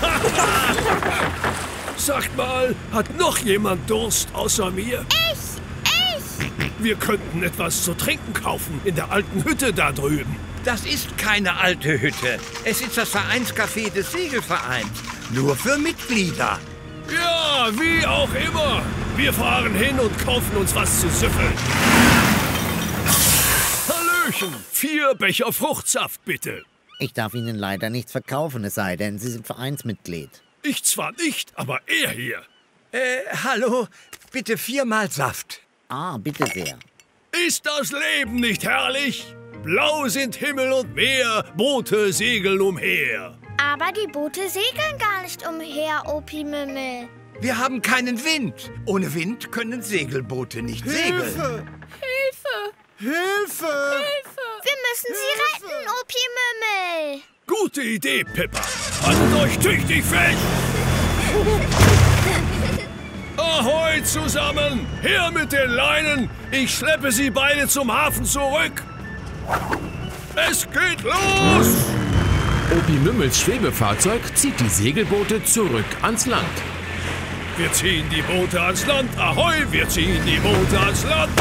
Sagt mal, hat noch jemand Durst außer mir? Ich! Ich! Wir könnten etwas zu trinken kaufen in der alten Hütte da drüben. Das ist keine alte Hütte. Es ist das Vereinscafé des Segelvereins. Nur für Mitglieder. Ja, wie auch immer. Wir fahren hin und kaufen uns was zu süffeln. Hallöchen, vier Becher Fruchtsaft, bitte. Ich darf Ihnen leider nichts verkaufen, es sei denn, Sie sind Vereinsmitglied. Ich zwar nicht, aber er hier. Äh, hallo, bitte viermal Saft. Ah, bitte sehr. Ist das Leben nicht herrlich? Blau sind Himmel und Meer, Boote segeln umher. Aber die Boote segeln gar nicht umher, Opi Mümmel. Wir haben keinen Wind. Ohne Wind können Segelboote nicht segeln. Hilfe! Hilfe! Hilfe! Wir müssen sie retten, Opi Mümmel. Gute Idee, Peppa. Haltet euch tüchtig fest. Ahoi zusammen! Her mit den Leinen! Ich schleppe sie beide zum Hafen zurück! Es geht los! Opi Mümmels Schwebefahrzeug zieht die Segelboote zurück ans Land. Wir ziehen die Boote ans Land! Ahoi! Wir ziehen die Boote ans Land!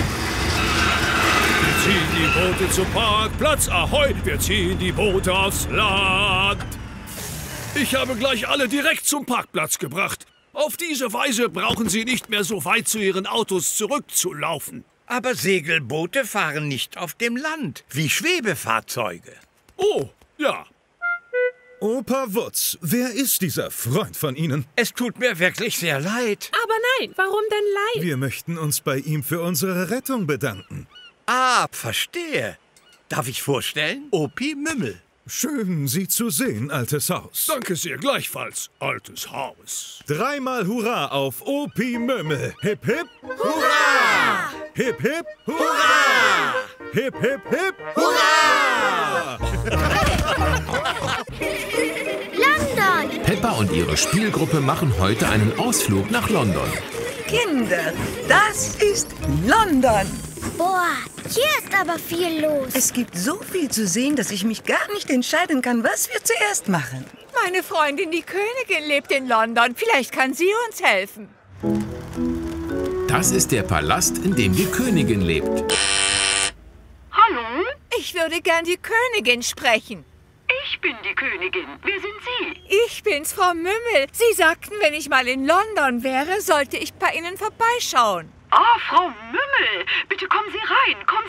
Wir ziehen die Boote zum Parkplatz! Ahoi! Wir ziehen die Boote aufs Land! Ich habe gleich alle direkt zum Parkplatz gebracht. Auf diese Weise brauchen Sie nicht mehr so weit zu Ihren Autos zurückzulaufen. Aber Segelboote fahren nicht auf dem Land, wie Schwebefahrzeuge. Oh, ja. Opa Wutz, wer ist dieser Freund von Ihnen? Es tut mir wirklich sehr leid. Aber nein, warum denn leid? Wir möchten uns bei ihm für unsere Rettung bedanken. Ah, verstehe. Darf ich vorstellen? Opi Mümmel. Schön, Sie zu sehen, altes Haus. Danke sehr, gleichfalls, altes Haus. Dreimal Hurra auf Opi Mümmel. Hip, hip, Hurra! Hip, hip, Hurra! Hip, hip, hip, Hurra! London! Peppa und ihre Spielgruppe machen heute einen Ausflug nach London. Kinder, das ist London. Boah, hier ist aber viel los. Es gibt so viel zu sehen, dass ich mich gar nicht entscheiden kann, was wir zuerst machen. Meine Freundin, die Königin, lebt in London. Vielleicht kann sie uns helfen. Das ist der Palast, in dem die Königin lebt. Hallo? Ich würde gern die Königin sprechen. Ich bin die Königin. Wer sind Sie? Ich bin's, Frau Mümmel. Sie sagten, wenn ich mal in London wäre, sollte ich bei Ihnen vorbeischauen. Ah, Frau Mümmel, bitte kommen Sie rein, kommen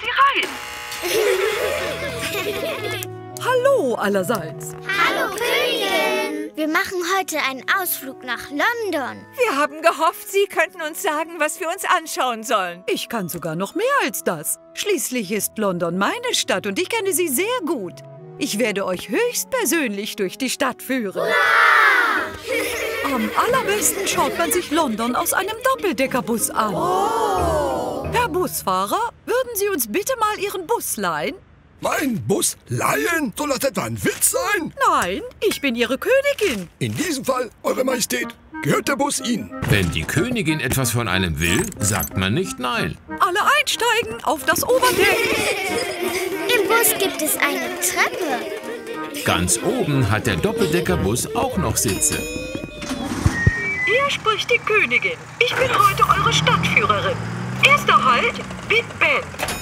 Sie rein. Hallo allerseits. Hallo Königin. Wir machen heute einen Ausflug nach London. Wir haben gehofft, Sie könnten uns sagen, was wir uns anschauen sollen. Ich kann sogar noch mehr als das. Schließlich ist London meine Stadt und ich kenne sie sehr gut. Ich werde euch höchstpersönlich durch die Stadt führen. Hurra! Am allerbesten schaut man sich London aus einem Doppeldeckerbus an. Oh. Herr Busfahrer, würden Sie uns bitte mal Ihren Bus leihen? Mein Bus leihen? Soll das etwa ein Witz sein? Nein, ich bin Ihre Königin. In diesem Fall, Eure Majestät, gehört der Bus Ihnen. Wenn die Königin etwas von einem will, sagt man nicht nein. Alle einsteigen auf das Oberdeck. Im Bus gibt es eine Treppe. Ganz oben hat der Doppeldeckerbus auch noch Sitze. Hier spricht die Königin. Ich bin heute eure Stadtführerin. Erster Halt, Big Ben.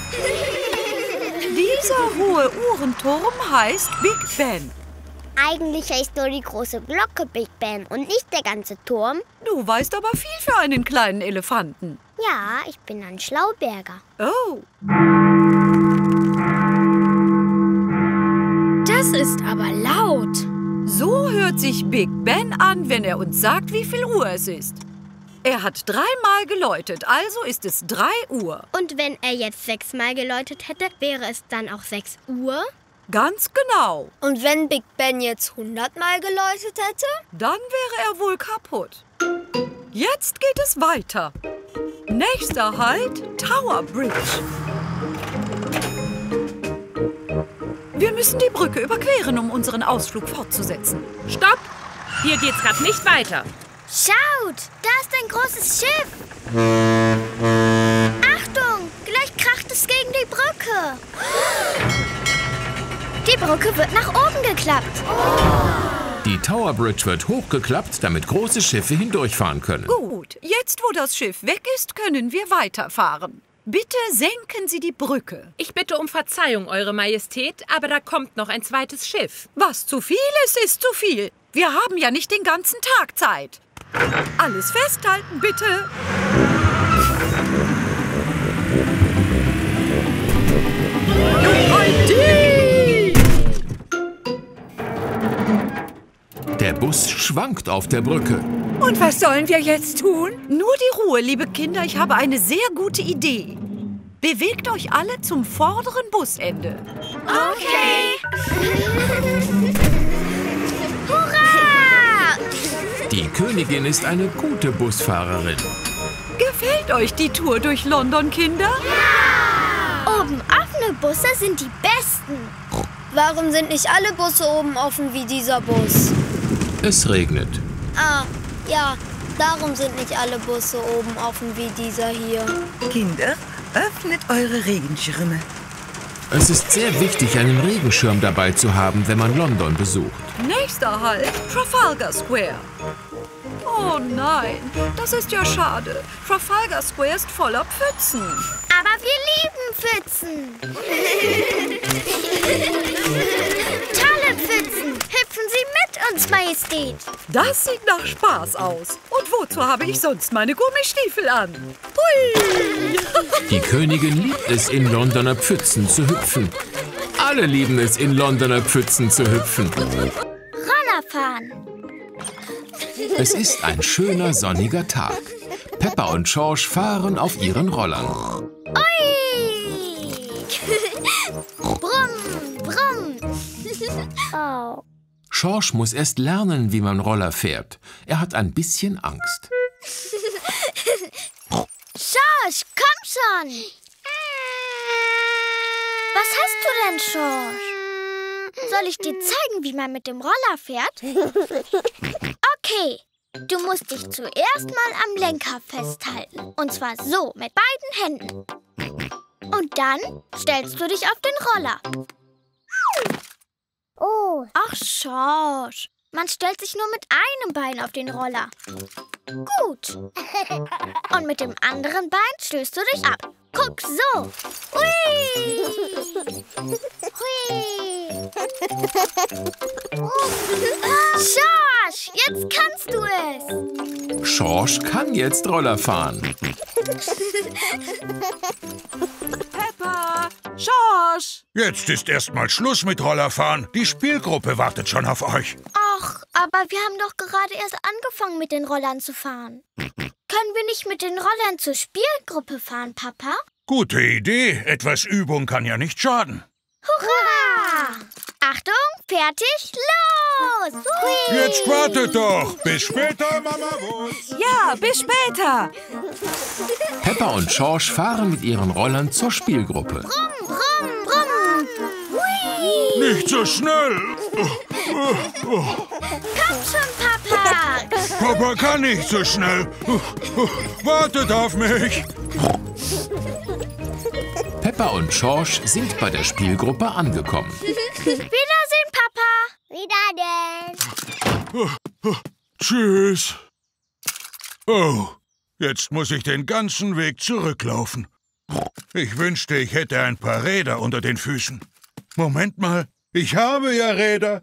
Dieser hohe Uhrenturm heißt Big Ben. Eigentlich heißt nur die große Glocke Big Ben und nicht der ganze Turm. Du weißt aber viel für einen kleinen Elefanten. Ja, ich bin ein Schlauberger. Oh. Das ist aber laut. So hört sich Big Ben an, wenn er uns sagt, wie viel Uhr es ist. Er hat dreimal geläutet, also ist es drei Uhr. Und wenn er jetzt sechsmal geläutet hätte, wäre es dann auch sechs Uhr? Ganz genau. Und wenn Big Ben jetzt hundertmal geläutet hätte? Dann wäre er wohl kaputt. Jetzt geht es weiter. Nächster Halt, Tower Bridge. Wir müssen die Brücke überqueren, um unseren Ausflug fortzusetzen. Stopp! Hier geht's gerade nicht weiter. Schaut, da ist ein großes Schiff. Achtung, gleich kracht es gegen die Brücke. Die Brücke wird nach oben geklappt. Die Tower Bridge wird hochgeklappt, damit große Schiffe hindurchfahren können. Gut, jetzt wo das Schiff weg ist, können wir weiterfahren. Bitte senken Sie die Brücke. Ich bitte um Verzeihung, Eure Majestät, aber da kommt noch ein zweites Schiff. Was zu viel ist, ist zu viel. Wir haben ja nicht den ganzen Tag Zeit. Alles festhalten, bitte. Der Bus Bus schwankt auf der Brücke. Und was sollen wir jetzt tun? Nur die Ruhe, liebe Kinder. Ich habe eine sehr gute Idee. Bewegt euch alle zum vorderen Busende. Okay. Hurra! Die Königin ist eine gute Busfahrerin. Gefällt euch die Tour durch London, Kinder? Ja! Oben offene Busse sind die besten. Warum sind nicht alle Busse oben offen wie dieser Bus? Es regnet. Ah, ja, darum sind nicht alle Busse oben offen wie dieser hier. Kinder, öffnet eure Regenschirme. Es ist sehr wichtig, einen Regenschirm dabei zu haben, wenn man London besucht. Nächster Halt, Trafalgar Square. Oh nein, das ist ja schade. Trafalgar Square ist voller Pfützen. Aber wir lieben Pfützen. Tolle Pfützen. Hüpfen Sie mit uns, Majestät. Das sieht nach Spaß aus. Und wozu habe ich sonst meine Gummistiefel an? Hui! Die Königin liebt es, in Londoner Pfützen zu hüpfen. Alle lieben es, in Londoner Pfützen zu hüpfen. Rollerfahren. Es ist ein schöner sonniger Tag. Peppa und Schorsch fahren auf ihren Rollern. Ui! Brumm, brumm. Oh. Schorsch muss erst lernen, wie man Roller fährt. Er hat ein bisschen Angst. Schorsch, komm schon. Was hast du denn, Schorsch? Soll ich dir zeigen, wie man mit dem Roller fährt? Okay, du musst dich zuerst mal am Lenker festhalten. Und zwar so, mit beiden Händen. Und dann stellst du dich auf den Roller. Oh. Ach, Schorsch, man stellt sich nur mit einem Bein auf den Roller. Gut. Und mit dem anderen Bein stößt du dich ab. Guck, so. Hui. Hui. Schorsch, jetzt kannst du es. Schorsch kann jetzt Roller fahren. Peppa, Schorsch. Jetzt ist erstmal Schluss mit Rollerfahren. Die Spielgruppe wartet schon auf euch. Ach, aber wir haben doch gerade erst angefangen, mit den Rollern zu fahren. Können wir nicht mit den Rollern zur Spielgruppe fahren, Papa? Gute Idee. Etwas Übung kann ja nicht schaden. Hurra! Achtung, fertig, los! Hui. Jetzt wartet doch. Bis später, Mama Wutz. Ja, bis später. Peppa und Schorsch fahren mit ihren Rollern zur Spielgruppe. Brumm, brumm, brumm. Hui. Nicht so schnell. Komm schon, Papa. Papa kann nicht so schnell. Wartet auf mich. Peppa und Schorsch sind bei der Spielgruppe angekommen. Wiedersehen, Papa. Wiedersehen. Tschüss. Oh, jetzt muss ich den ganzen Weg zurücklaufen. Ich wünschte, ich hätte ein paar Räder unter den Füßen. Moment mal, ich habe ja Räder.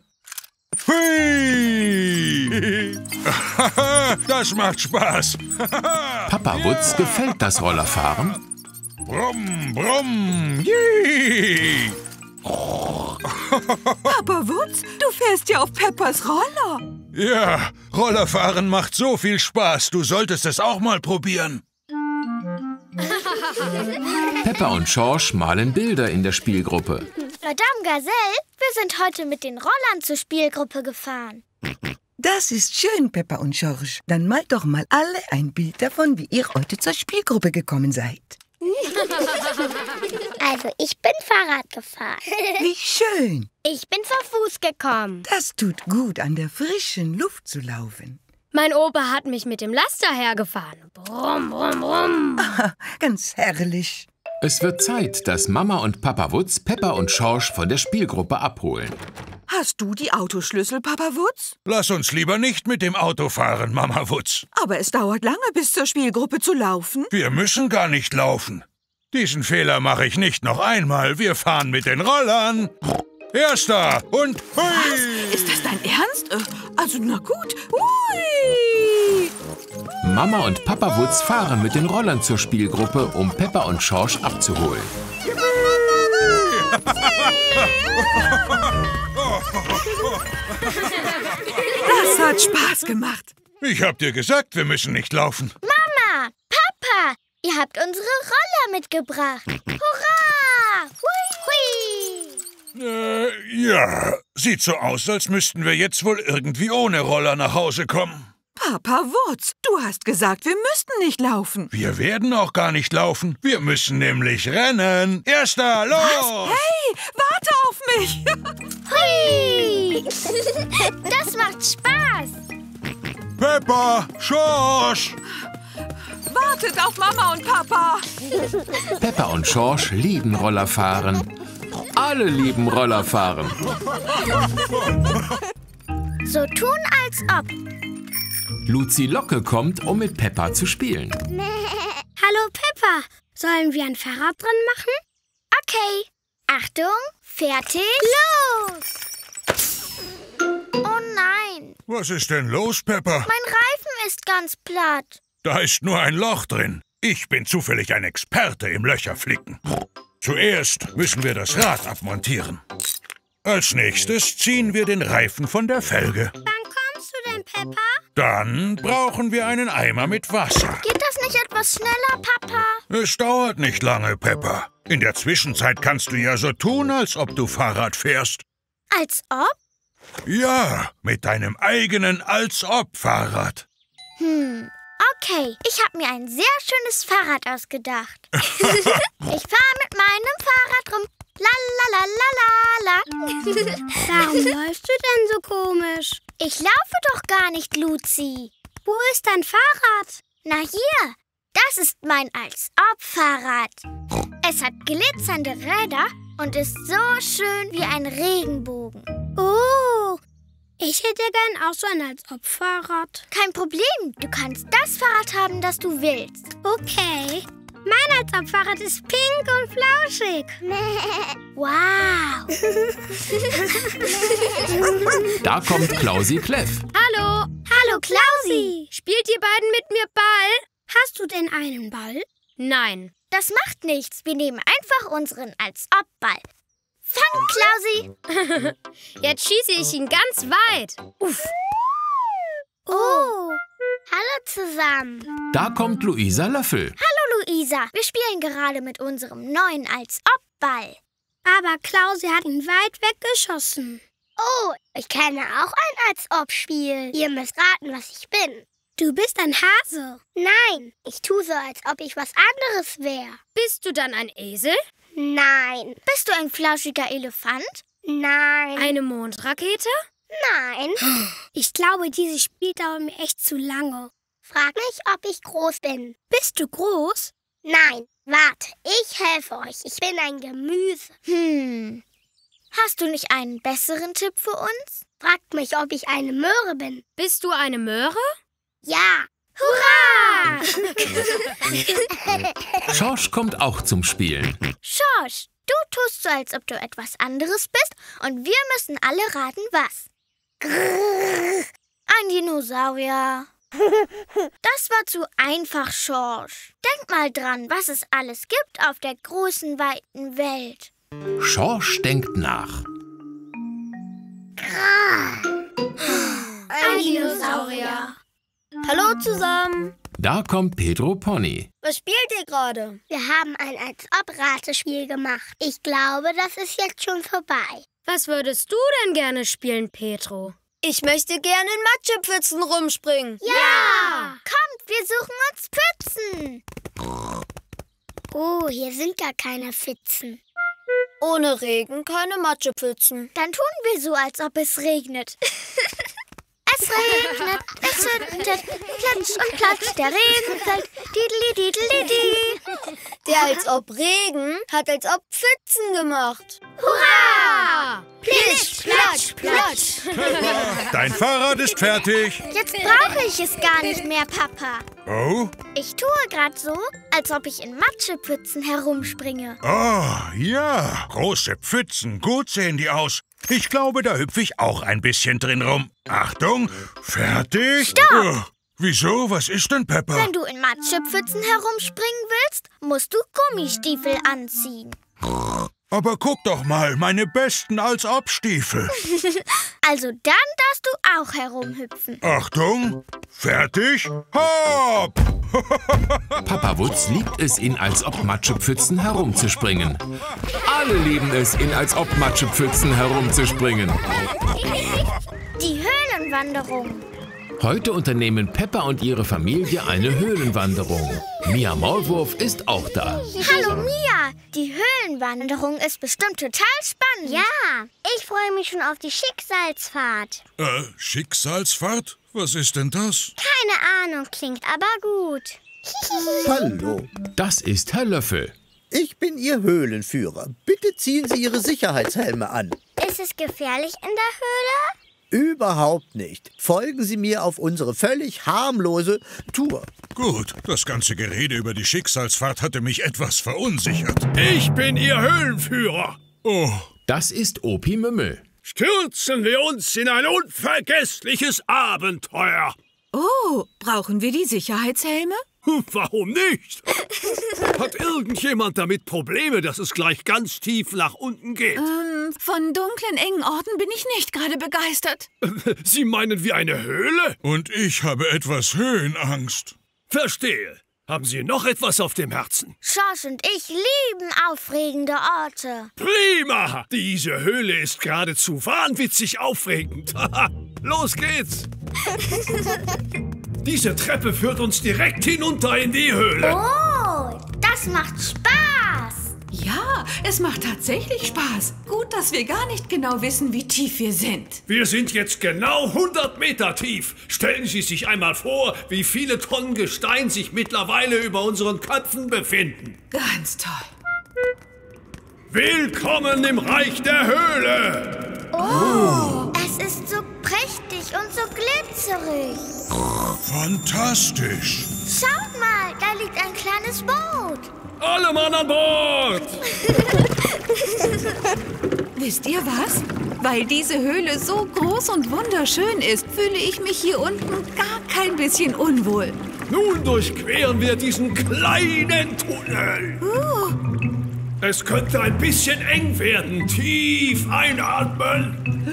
Hui! Das macht Spaß. Papa Wutz gefällt das Rollerfahren. Brumm, brumm, jee! Papa Wutz, du fährst ja auf Peppas Roller. Ja, Rollerfahren macht so viel Spaß. Du solltest es auch mal probieren. Peppa und Schorsch malen Bilder in der Spielgruppe. Madame Gazelle, wir sind heute mit den Rollern zur Spielgruppe gefahren. Das ist schön, Peppa und Schorsch. Dann malt doch mal alle ein Bild davon, wie ihr heute zur Spielgruppe gekommen seid. Also, ich bin Fahrrad gefahren. Wie schön. Ich bin zu Fuß gekommen. Das tut gut, an der frischen Luft zu laufen. Mein Opa hat mich mit dem Laster hergefahren. Brumm, brumm, brumm. Aha, ganz herrlich. Es wird Zeit, dass Mama und Papa Wutz Peppa und Schorsch von der Spielgruppe abholen. Hast du die Autoschlüssel, Papa Wutz? Lass uns lieber nicht mit dem Auto fahren, Mama Wutz. Aber es dauert lange, bis zur Spielgruppe zu laufen. Wir müssen gar nicht laufen. Diesen Fehler mache ich nicht noch einmal. Wir fahren mit den Rollern. Erster und hui! Was? Ist das dein Ernst? Also, na gut. Hui! Mama und Papa Wutz fahren mit den Rollern zur Spielgruppe, um Peppa und Schorsch abzuholen. Das hat Spaß gemacht. Ich hab dir gesagt, wir müssen nicht laufen. Mama, Papa, ihr habt unsere Roller mitgebracht. Hurra! Hui! Hui! Äh, ja. Sieht so aus, als müssten wir jetzt wohl irgendwie ohne Roller nach Hause kommen. Papa Wutz, du hast gesagt, wir müssten nicht laufen. Wir werden auch gar nicht laufen. Wir müssen nämlich rennen. Erster, los! Was? Hey, warte auf mich! Hui! Das macht Spaß. Peppa, Schorsch! Wartet auf Mama und Papa! Peppa und Schorsch lieben Rollerfahren. Alle lieben Rollerfahren. So tun, als ob. Luzi Locke kommt, um mit Peppa zu spielen. Hallo Peppa, sollen wir ein Fahrradrennen machen? Okay. Achtung, fertig, los! Oh nein. Was ist denn los, Peppa? Mein Reifen ist ganz platt. Da ist nur ein Loch drin. Ich bin zufällig ein Experte im Löcherflicken. Zuerst müssen wir das Rad abmontieren. Als nächstes ziehen wir den Reifen von der Felge. Wann kommst du denn, Peppa? Dann brauchen wir einen Eimer mit Wasser. Geht das nicht etwas schneller, Papa? Es dauert nicht lange, Peppa. In der Zwischenzeit kannst du ja so tun, als ob du Fahrrad fährst. Als ob? Ja, mit deinem eigenen Als-ob-Fahrrad. Hm, okay. Ich habe mir ein sehr schönes Fahrrad ausgedacht. Ich fahre mit meinem Fahrrad rum. La la la la la. Warum läufst du denn so komisch? Ich laufe doch gar nicht, Luzi. Wo ist dein Fahrrad? Na hier, das ist mein Als-ob-Fahrrad. Es hat glitzernde Räder und ist so schön wie ein Regenbogen. Oh, ich hätte gern auch so ein Als-ob-Fahrrad. Kein Problem, du kannst das Fahrrad haben, das du willst. Okay. Mein Als-ob-Fahrrad ist pink und flauschig. Wow. Da kommt Klausi Kleff. Hallo. Hallo, Klausi. Spielt ihr beiden mit mir Ball? Hast du denn einen Ball? Nein. Das macht nichts. Wir nehmen einfach unseren Als-ob-Ball. Fang, Klausi. Jetzt schieße ich ihn ganz weit. Uff. Oh. Hallo zusammen. Da kommt Luisa Löffel. Hallo Luisa. Wir spielen gerade mit unserem neuen Als-ob-Ball. Aber Klausi hat ihn weit weggeschossen. Oh, ich kenne auch ein Als-ob-Spiel. Ihr müsst raten, was ich bin. Du bist ein Hase. Nein, ich tue so, als ob ich was anderes wäre. Bist du dann ein Esel? Nein. Bist du ein flauschiger Elefant? Nein. Eine Mondrakete? Nein. Ich glaube, dieses Spiel dauert mir echt zu lange. Frag mich, ob ich groß bin. Bist du groß? Nein. Warte, ich helfe euch. Ich bin ein Gemüse. Hm. Hast du nicht einen besseren Tipp für uns? Fragt mich, ob ich eine Möhre bin. Bist du eine Möhre? Ja. Hurra! Schorsch kommt auch zum Spielen. Schorsch, du tust so, als ob du etwas anderes bist und wir müssen alle raten, was. Ein Dinosaurier. Das war zu einfach, Schorsch. Denk mal dran, was es alles gibt auf der großen, weiten Welt. Schorsch denkt nach. Ein Dinosaurier. Hallo zusammen. Da kommt Pedro Pony. Was spielt ihr gerade? Wir haben ein Als-ob-Ratespiel gemacht. Ich glaube, das ist jetzt schon vorbei. Was würdest du denn gerne spielen, Pedro? Ich möchte gerne in Matschepfützen rumspringen. Ja! ja! Kommt, wir suchen uns Pfützen. Oh, hier sind gar keine Pfützen. Ohne Regen keine Matschepfützen. Dann tun wir so, als ob es regnet. Es regnet, es schüttet, klatsch und klatsch, der Regen fällt, dideli dideli. Der als ob Regen hat als ob Pfützen gemacht. Hurra! Plitsch, platsch, platsch. Dein Fahrrad ist fertig. Jetzt brauche ich es gar nicht mehr, Papa. Oh? Ich tue gerade so, als ob ich in Matschepfützen herumspringe. Oh, ja. Große Pfützen, gut sehen die aus. Ich glaube, da hüpfe ich auch ein bisschen drin rum. Achtung, fertig. Stopp! Oh, wieso? Was ist denn, Peppa? Wenn du in Matschepfützen herumspringen willst, musst du Gummistiefel anziehen. Aber guck doch mal, meine besten als Obstiefel. Also dann darfst du auch herumhüpfen. Achtung, fertig, hopp! Papa Wutz liebt es, in Als-Ob-Matschepfützen herumzuspringen. Alle lieben es, in Als-Ob-Matschepfützen herumzuspringen. Die Höhlenwanderung. Heute unternehmen Peppa und ihre Familie eine Höhlenwanderung. Mia Maulwurf ist auch da. Hallo Mia, die Höhlenwanderung ist bestimmt total spannend. Ja, ich freue mich schon auf die Schicksalsfahrt. Äh, Schicksalsfahrt? Was ist denn das? Keine Ahnung, klingt aber gut. Hallo. Das ist Herr Löffel. Ich bin Ihr Höhlenführer. Bitte ziehen Sie Ihre Sicherheitshelme an. Ist es gefährlich in der Höhle? Überhaupt nicht. Folgen Sie mir auf unsere völlig harmlose Tour. Gut, das ganze Gerede über die Schicksalsfahrt hatte mich etwas verunsichert. Ich bin Ihr Höhlenführer. Oh. Das ist Opi Mümmel. Stürzen wir uns in ein unvergessliches Abenteuer. Oh, brauchen wir die Sicherheitshelme? Warum nicht? Hat irgendjemand damit Probleme, dass es gleich ganz tief nach unten geht? Ähm, von dunklen, engen Orten bin ich nicht gerade begeistert. Sie meinen wie eine Höhle? Und ich habe etwas Höhenangst. Verstehe. Haben Sie noch etwas auf dem Herzen? Schorsch und ich lieben aufregende Orte. Prima! Diese Höhle ist geradezu wahnwitzig aufregend. Los geht's! Diese Treppe führt uns direkt hinunter in die Höhle. Oh, das macht Spaß. Ja, es macht tatsächlich Spaß. Gut, dass wir gar nicht genau wissen, wie tief wir sind. Wir sind jetzt genau hundert Meter tief. Stellen Sie sich einmal vor, wie viele Tonnen Gestein sich mittlerweile über unseren Köpfen befinden. Ganz toll. Willkommen im Reich der Höhle. Oh, es ist so prächtig und so glitzerig. Fantastisch. Schaut mal, da liegt ein kleines Boot. Alle Mann an Bord! Wisst ihr was? Weil diese Höhle so groß und wunderschön ist, fühle ich mich hier unten gar kein bisschen unwohl. Nun durchqueren wir diesen kleinen Tunnel. Uh. Es könnte ein bisschen eng werden. Tief einatmen.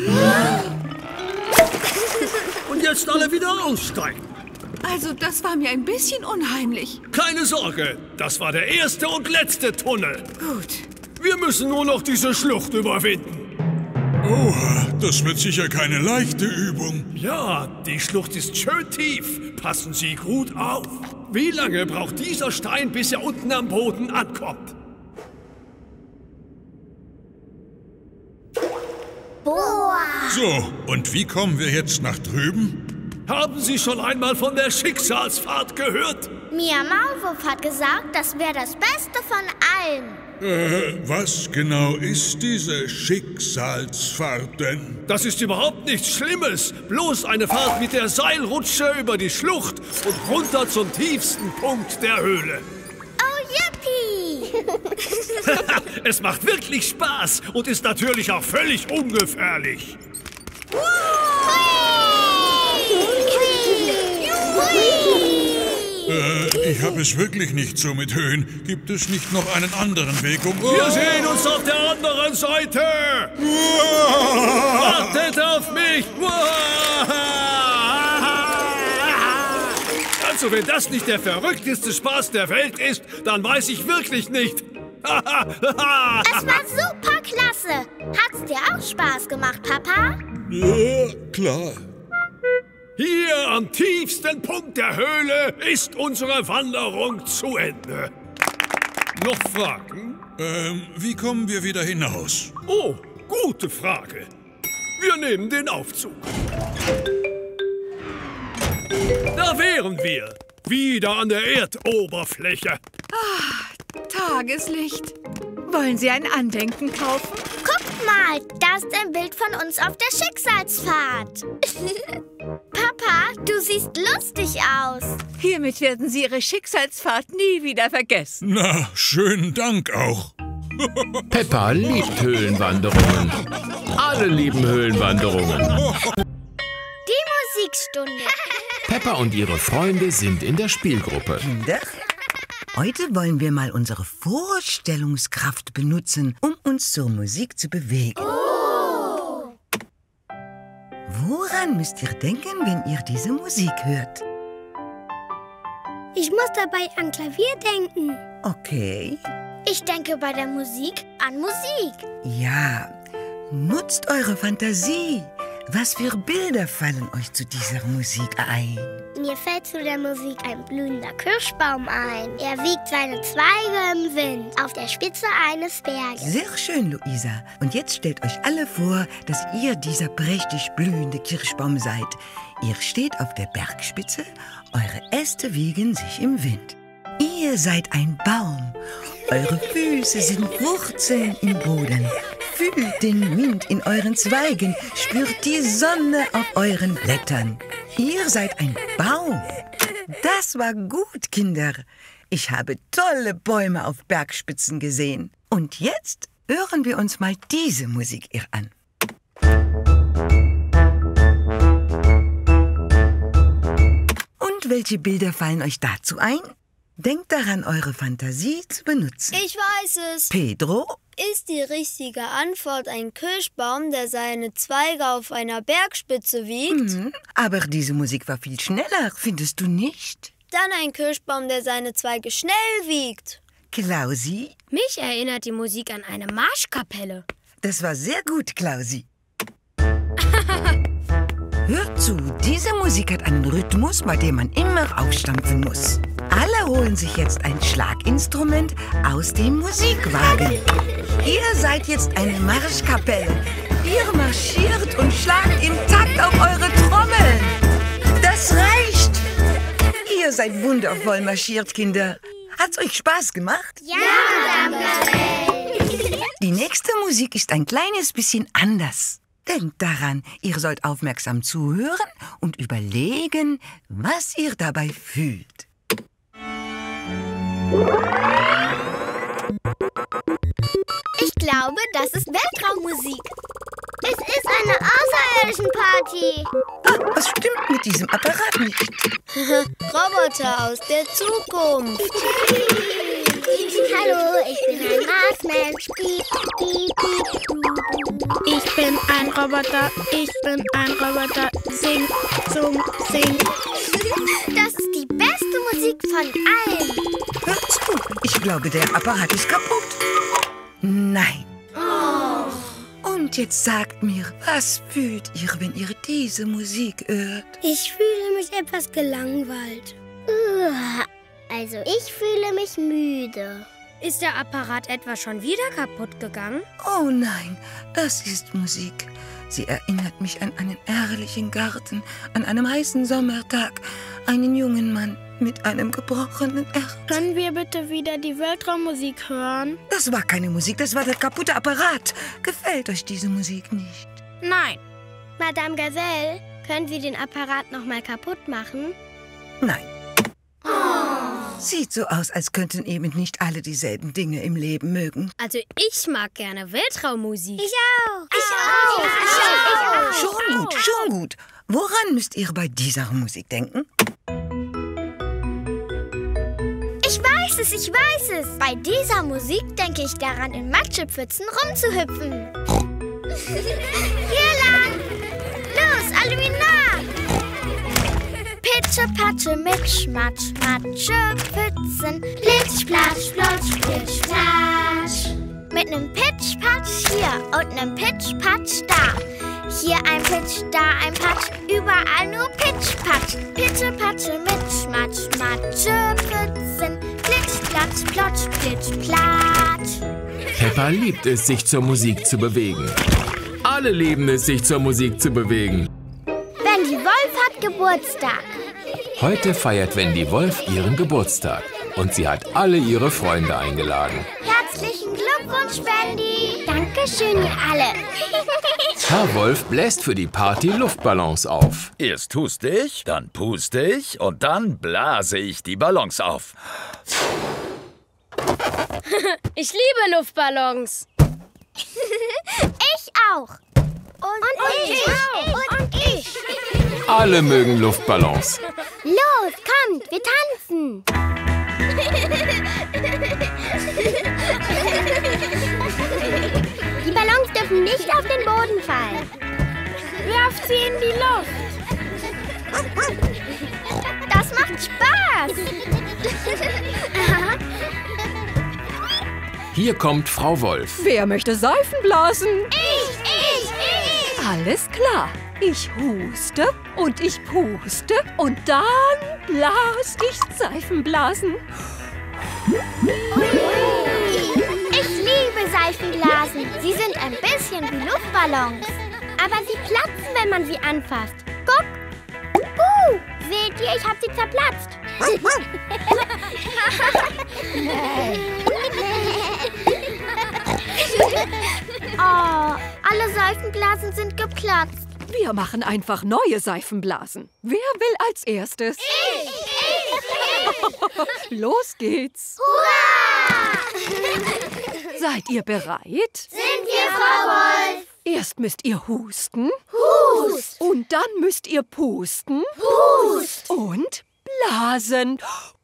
Und jetzt alle wieder aussteigen. Also, das war mir ein bisschen unheimlich. Keine Sorge, das war der erste und letzte Tunnel. Gut. Wir müssen nur noch diese Schlucht überwinden. Oha, das wird sicher keine leichte Übung. Ja, die Schlucht ist schön tief. Passen Sie gut auf. Wie lange braucht dieser Stein, bis er unten am Boden ankommt? Boah. So, und wie kommen wir jetzt nach drüben? Haben Sie schon einmal von der Schicksalsfahrt gehört? Mia Maulwurf hat gesagt, das wäre das Beste von allem. Äh, was genau ist diese Schicksalsfahrt denn? Das ist überhaupt nichts Schlimmes. Bloß eine Fahrt mit der Seilrutsche über die Schlucht und runter zum tiefsten Punkt der Höhle. Oh, yippie! Es macht wirklich Spaß und ist natürlich auch völlig ungefährlich. Äh, ich habe es wirklich nicht so mit Höhen. Gibt es nicht noch einen anderen Weg, um... Wir sehen uns auf der anderen Seite! Wartet auf mich! Also, wenn das nicht der verrückteste Spaß der Welt ist, dann weiß ich wirklich nicht. Es war super klasse. Hat's dir auch Spaß gemacht, Papa? Ja, klar. Hier am tiefsten Punkt der Höhle ist unsere Wanderung zu Ende. Noch Fragen? Ähm, wie kommen wir wieder hinaus? Oh, gute Frage. Wir nehmen den Aufzug. Da wären wir. Wieder an der Erdoberfläche. Ah, Tageslicht. Wollen Sie ein Andenken kaufen? Guckt mal, da ist ein Bild von uns auf der Schicksalsfahrt. Papa, du siehst lustig aus. Hiermit werden Sie Ihre Schicksalsfahrt nie wieder vergessen. Na, schönen Dank auch. Peppa liebt Höhlenwanderungen. Alle lieben Höhlenwanderungen. Die Musikstunde. Peppa und ihre Freunde sind in der Spielgruppe. Kinder, Heute wollen wir mal unsere Vorstellungskraft benutzen, um uns zur Musik zu bewegen. Oh. Woran müsst ihr denken, wenn ihr diese Musik hört? Ich muss dabei an Klavier denken. Okay. Ich denke bei der Musik an Musik. Ja, nutzt eure Fantasie. Was für Bilder fallen euch zu dieser Musik ein? Mir fällt zu der Musik ein blühender Kirschbaum ein. Er wiegt seine Zweige im Wind auf der Spitze eines Berges. Sehr schön, Luisa. Und jetzt stellt euch alle vor, dass ihr dieser prächtig blühende Kirschbaum seid. Ihr steht auf der Bergspitze, eure Äste wiegen sich im Wind. Ihr seid ein Baum. Eure Füße sind Wurzeln im Boden. Fühlt den Wind in euren Zweigen, spürt die Sonne auf euren Blättern. Ihr seid ein Baum. Das war gut, Kinder. Ich habe tolle Bäume auf Bergspitzen gesehen. Und jetzt hören wir uns mal diese Musik ihr an. Und welche Bilder fallen euch dazu ein? Denkt daran, eure Fantasie zu benutzen. Ich weiß es. Pedro? Ist die richtige Antwort ein Kirschbaum, der seine Zweige auf einer Bergspitze wiegt? Mhm, aber diese Musik war viel schneller, findest du nicht? Dann ein Kirschbaum, der seine Zweige schnell wiegt. Klausi? Mich erinnert die Musik an eine Marschkapelle. Das war sehr gut, Klausi. Hört zu, diese Musik hat einen Rhythmus, bei dem man immer aufstampfen muss. Alle holen sich jetzt ein Schlaginstrument aus dem Musikwagen. Ihr seid jetzt eine Marschkapelle. Ihr marschiert und schlagt im Takt auf eure Trommeln. Das reicht. Ihr seid wundervoll marschiert, Kinder. Hat's euch Spaß gemacht? Ja, Madame. Die nächste Musik ist ein kleines bisschen anders. Denkt daran, ihr sollt aufmerksam zuhören und überlegen, was ihr dabei fühlt. Ich glaube, das ist Weltraummusik. Es ist eine außerirdische Party. Ah, was stimmt mit diesem Apparat nicht? Roboter aus der Zukunft. Hallo, ich bin ein Marsmensch. Piep, piep, piep, du, du. Ich bin ein Roboter, ich bin ein Roboter. Sing, sung, sing. Das ist die beste Musik von allen. Hört zu, ich glaube, der Apparat ist kaputt. Nein. Oh. Und jetzt sagt mir, was fühlt ihr, wenn ihr diese Musik hört? Ich fühle mich etwas gelangweilt. Also, ich fühle mich müde. Ist der Apparat etwa schon wieder kaputt gegangen? Oh nein, das ist Musik. Sie erinnert mich an einen herrlichen Garten, an einem heißen Sommertag, einen jungen Mann mit einem gebrochenen Herz. Können wir bitte wieder die Weltraummusik hören? Das war keine Musik, das war der kaputte Apparat. Gefällt euch diese Musik nicht? Nein. Madame Gazelle, können Sie den Apparat noch mal kaputt machen? Nein. Sieht so aus, als könnten eben nicht alle dieselben Dinge im Leben mögen. Also ich mag gerne Weltraummusik. Ich auch. Ich auch. Ich auch. Ich auch. Schon gut, schon gut. Woran müsst ihr bei dieser Musik denken? Ich weiß es, ich weiß es. Bei dieser Musik denke ich daran, in Matschepfützen rumzuhüpfen. Hier lang. Los, alle wieder nach. Pitsche, Patsche, Mitsch, Matsch, Matschepfützen. Plitsch, Platsch, Plotsch, Plitsch, Platsch. Mit nem Pitsch, Patsch hier und nem Pitsch, Patsch da. Hier ein Pitsch, da ein Patsch, überall nur Pitsch, Patsch. Pitsche, Patsche, Mitsch, Matsch, Matschepfützen. Plitsch, Platsch, Plotsch, Plitsch, Platsch. Peppa liebt es, sich zur Musik zu bewegen. Alle lieben es, sich zur Musik zu bewegen. Wendy Wolf hat Geburtstag. Heute feiert Wendy Wolf ihren Geburtstag. Und sie hat alle ihre Freunde eingeladen. Herzlichen Glückwunsch, Wendy. Dankeschön, ihr alle. Herr Wolf bläst für die Party Luftballons auf. Erst huste ich, dann puste ich und dann blase ich die Ballons auf. Ich liebe Luftballons. Ich auch. Und, und ich. ich auch. Und ich. Alle mögen Luftballons. Los, kommt, wir tanzen. sie in die Luft. Das macht Spaß. Hier kommt Frau Wolf. Wer möchte Seifen blasen? Ich, ich, ich. Alles klar. Ich huste und ich puste und dann blas ich Seifenblasen. Ich liebe Seifenblasen. Sie sind ein bisschen wie Luftballons. Aber sie platzen, wenn man sie anfasst. Guck. Uh, seht ihr, ich habe sie zerplatzt. Oh, alle Seifenblasen sind geplatzt. Wir machen einfach neue Seifenblasen. Wer will als erstes? Ich, ich, Los geht's. Hurra! Seid ihr bereit? Sind wir, Frau Wolf? Erst müsst ihr husten. Hust! Und dann müsst ihr pusten. Pust! Und blasen.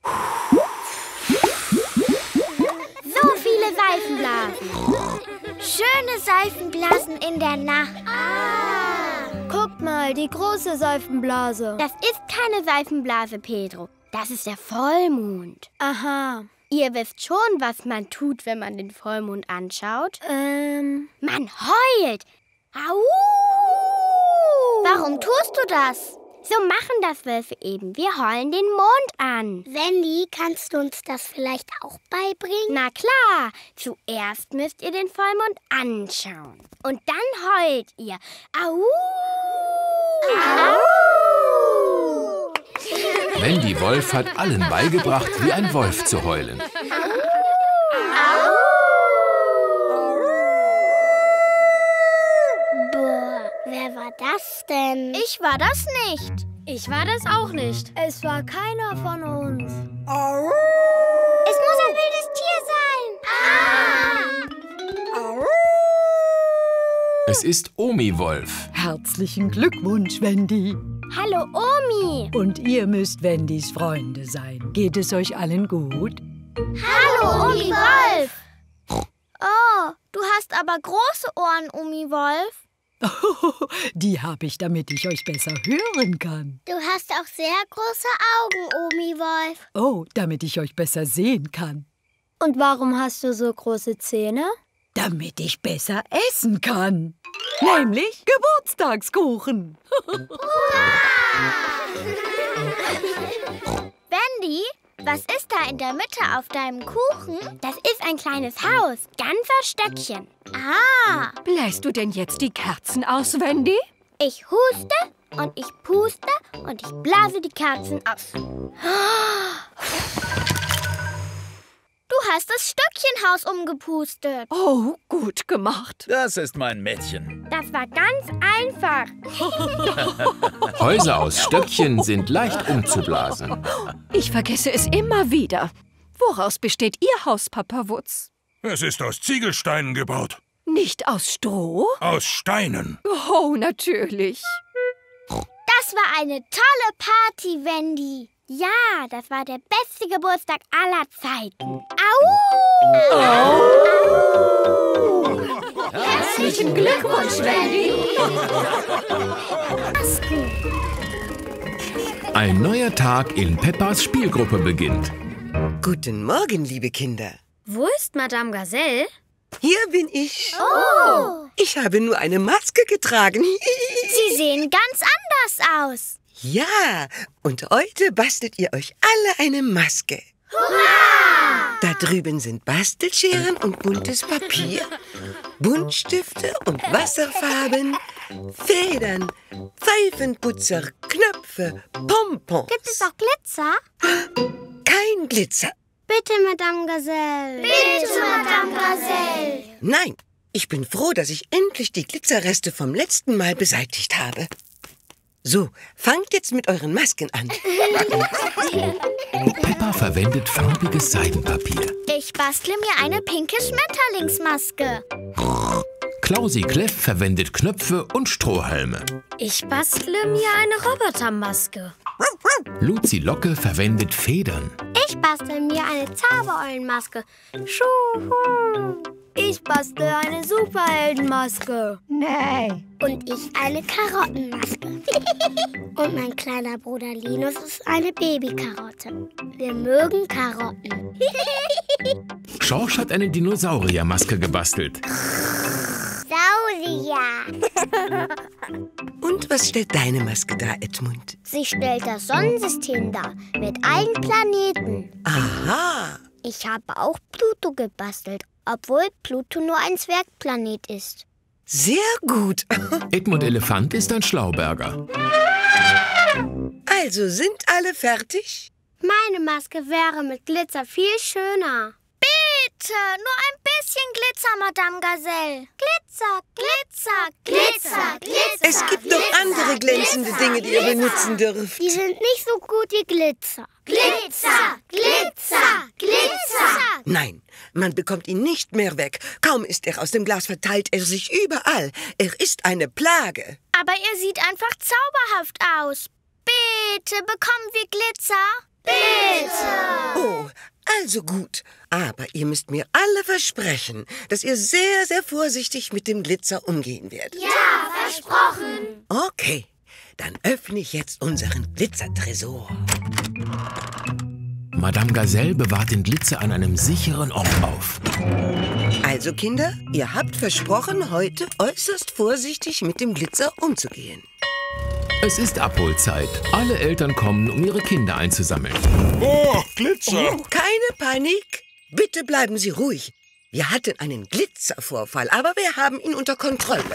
So viele Seifenblasen. Schöne Seifenblasen in der Nacht. Ah. Guckt mal, die große Seifenblase. Das ist keine Seifenblase, Pedro. Das ist der Vollmond. Aha. Ihr wisst schon, was man tut, wenn man den Vollmond anschaut? Ähm... Man heult. Au! Warum tust du das? So machen das Wölfe eben. Wir heulen den Mond an. Wendy, kannst du uns das vielleicht auch beibringen? Na klar. Zuerst müsst ihr den Vollmond anschauen. Und dann heult ihr. Au! Au! Wendy Wolf hat allen beigebracht, wie ein Wolf zu heulen. Boah, wer war das denn? Ich war das nicht. Ich war das auch nicht. Es war keiner von uns. Es muss ein wildes Tier sein. Ah! Es ist Omi Wolf. Herzlichen Glückwunsch, Wendy. Hallo, Omi. Und ihr müsst Wendys Freunde sein. Geht es euch allen gut? Hallo, Omi Wolf. Oh, du hast aber große Ohren, Omi Wolf. Die habe ich, damit ich euch besser hören kann. Du hast auch sehr große Augen, Omi Wolf. Oh, damit ich euch besser sehen kann. Und warum hast du so große Zähne? Damit ich besser essen kann. Nämlich Geburtstagskuchen. Wendy, was ist da in der Mitte auf deinem Kuchen? Das ist ein kleines Haus, ganzer Stöckchen. Ah! Bläst du denn jetzt die Kerzen aus, Wendy? Ich huste und ich puste und ich blase die Kerzen aus. Du hast das Stöckchenhaus umgepustet. Oh, gut gemacht. Das ist mein Mädchen. Das war ganz einfach. Häuser aus Stöckchen sind leicht umzublasen. Ich vergesse es immer wieder. Woraus besteht Ihr Haus, Papa Wutz? Es ist aus Ziegelsteinen gebaut. Nicht aus Stroh? Aus Steinen. Oh, natürlich. Das war eine tolle Party, Wendy. Ja, das war der beste Geburtstag aller Zeiten. Au! Au! Herzlichen Glückwunsch, Wendy! Ein neuer Tag in Peppas Spielgruppe beginnt. Guten Morgen, liebe Kinder. Wo ist Madame Gazelle? Hier bin ich. Oh! Ich habe nur eine Maske getragen. Sie sehen ganz anders aus. Ja, und heute bastelt ihr euch alle eine Maske. Hurra! Da drüben sind Bastelscheren und buntes Papier, Buntstifte und Wasserfarben, Federn, Pfeifenputzer, Knöpfe, Pompons. Gibt es auch Glitzer? Kein Glitzer. Bitte, Madame Gazelle. Bitte, Madame Gazelle. Nein, ich bin froh, dass ich endlich die Glitzerreste vom letzten Mal beseitigt habe. So, fangt jetzt mit euren Masken an. Peppa verwendet farbiges Seidenpapier. Ich bastle mir eine pinke Schmetterlingsmaske. Klausi Kleff verwendet Knöpfe und Strohhalme. Ich bastle mir eine Robotermaske. Luzi Locke verwendet Federn. Ich bastel mir eine Zaubereulenmaske. Schuhu. Ich bastel eine Superheldenmaske. Nee. Und ich eine Karottenmaske. Und mein kleiner Bruder Linus ist eine Babykarotte. Wir mögen Karotten. Schorsch hat eine Dinosauriermaske gebastelt. Saurier. Und was stellt deine Maske dar, Edmund? Sie stellt das Sonnensystem dar, mit allen Planeten. Aha. Ich habe auch Pluto gebastelt, obwohl Pluto nur ein Zwergplanet ist. Sehr gut. Edmund Elefant ist ein Schlauberger. Also sind alle fertig? Meine Maske wäre mit Glitzer viel schöner. Bitte, nur ein bisschen Glitzer, Madame Gazelle. Glitzer, Glitzer, Glitzer, Glitzer. Es gibt noch andere glänzende Dinge, die ihr benutzen dürft. Die sind nicht so gut wie Glitzer. Glitzer, Glitzer, Glitzer. Nein, man bekommt ihn nicht mehr weg. Kaum ist er aus dem Glas, verteilt er sich überall. Er ist eine Plage. Aber er sieht einfach zauberhaft aus. Bitte, bekommen wir Glitzer? Bitte. Oh, also gut. Aber ihr müsst mir alle versprechen, dass ihr sehr, sehr vorsichtig mit dem Glitzer umgehen werdet. Ja, versprochen. Okay, dann öffne ich jetzt unseren Glitzertresor. Madame Gazelle bewahrt den Glitzer an einem sicheren Ort auf. Also Kinder, ihr habt versprochen, heute äußerst vorsichtig mit dem Glitzer umzugehen. Es ist Abholzeit. Alle Eltern kommen, um ihre Kinder einzusammeln. Oh, Glitzer! Oh, keine Panik. Bitte bleiben Sie ruhig. Wir hatten einen Glitzervorfall, aber wir haben ihn unter Kontrolle.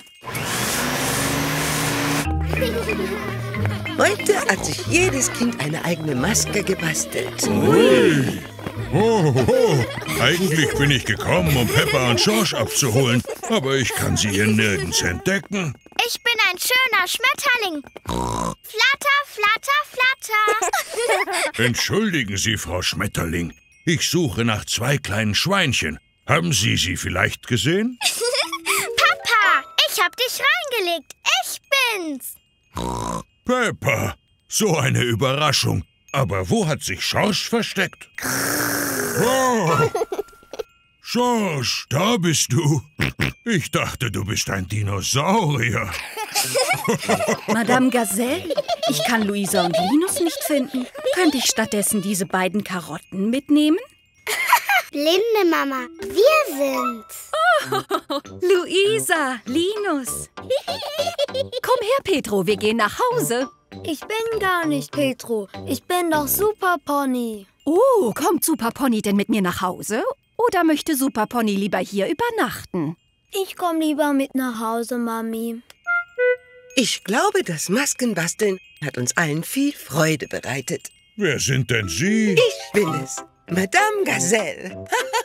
Heute hat sich jedes Kind eine eigene Maske gebastelt. Ui. Oh, oh, oh. Eigentlich bin ich gekommen, um Peppa und Schorsch abzuholen, aber ich kann sie hier nirgends entdecken. Ich bin ein schöner Schmetterling. Flatter, flatter, flatter. Entschuldigen Sie, Frau Schmetterling. Ich suche nach zwei kleinen Schweinchen. Haben Sie sie vielleicht gesehen? Papa, ich hab dich reingelegt. Ich bin's. Peppa, so eine Überraschung. Aber wo hat sich Schorsch versteckt? Oh. Schorsch, da bist du. Ich dachte, du bist ein Dinosaurier. Madame Gazelle, ich kann Luisa und Linus nicht finden. Könnte ich stattdessen diese beiden Karotten mitnehmen? Blinde Mama, wir sind's. Oh, Luisa, Linus. Komm her, Petro, wir gehen nach Hause. Ich bin gar nicht Petro. Ich bin doch Super Pony. Oh, kommt Super Pony denn mit mir nach Hause? Oder möchte Super Pony lieber hier übernachten? Ich komme lieber mit nach Hause, Mami. Ich glaube, das Maskenbasteln hat uns allen viel Freude bereitet. Wer sind denn Sie? Ich bin es, Madame Gazelle.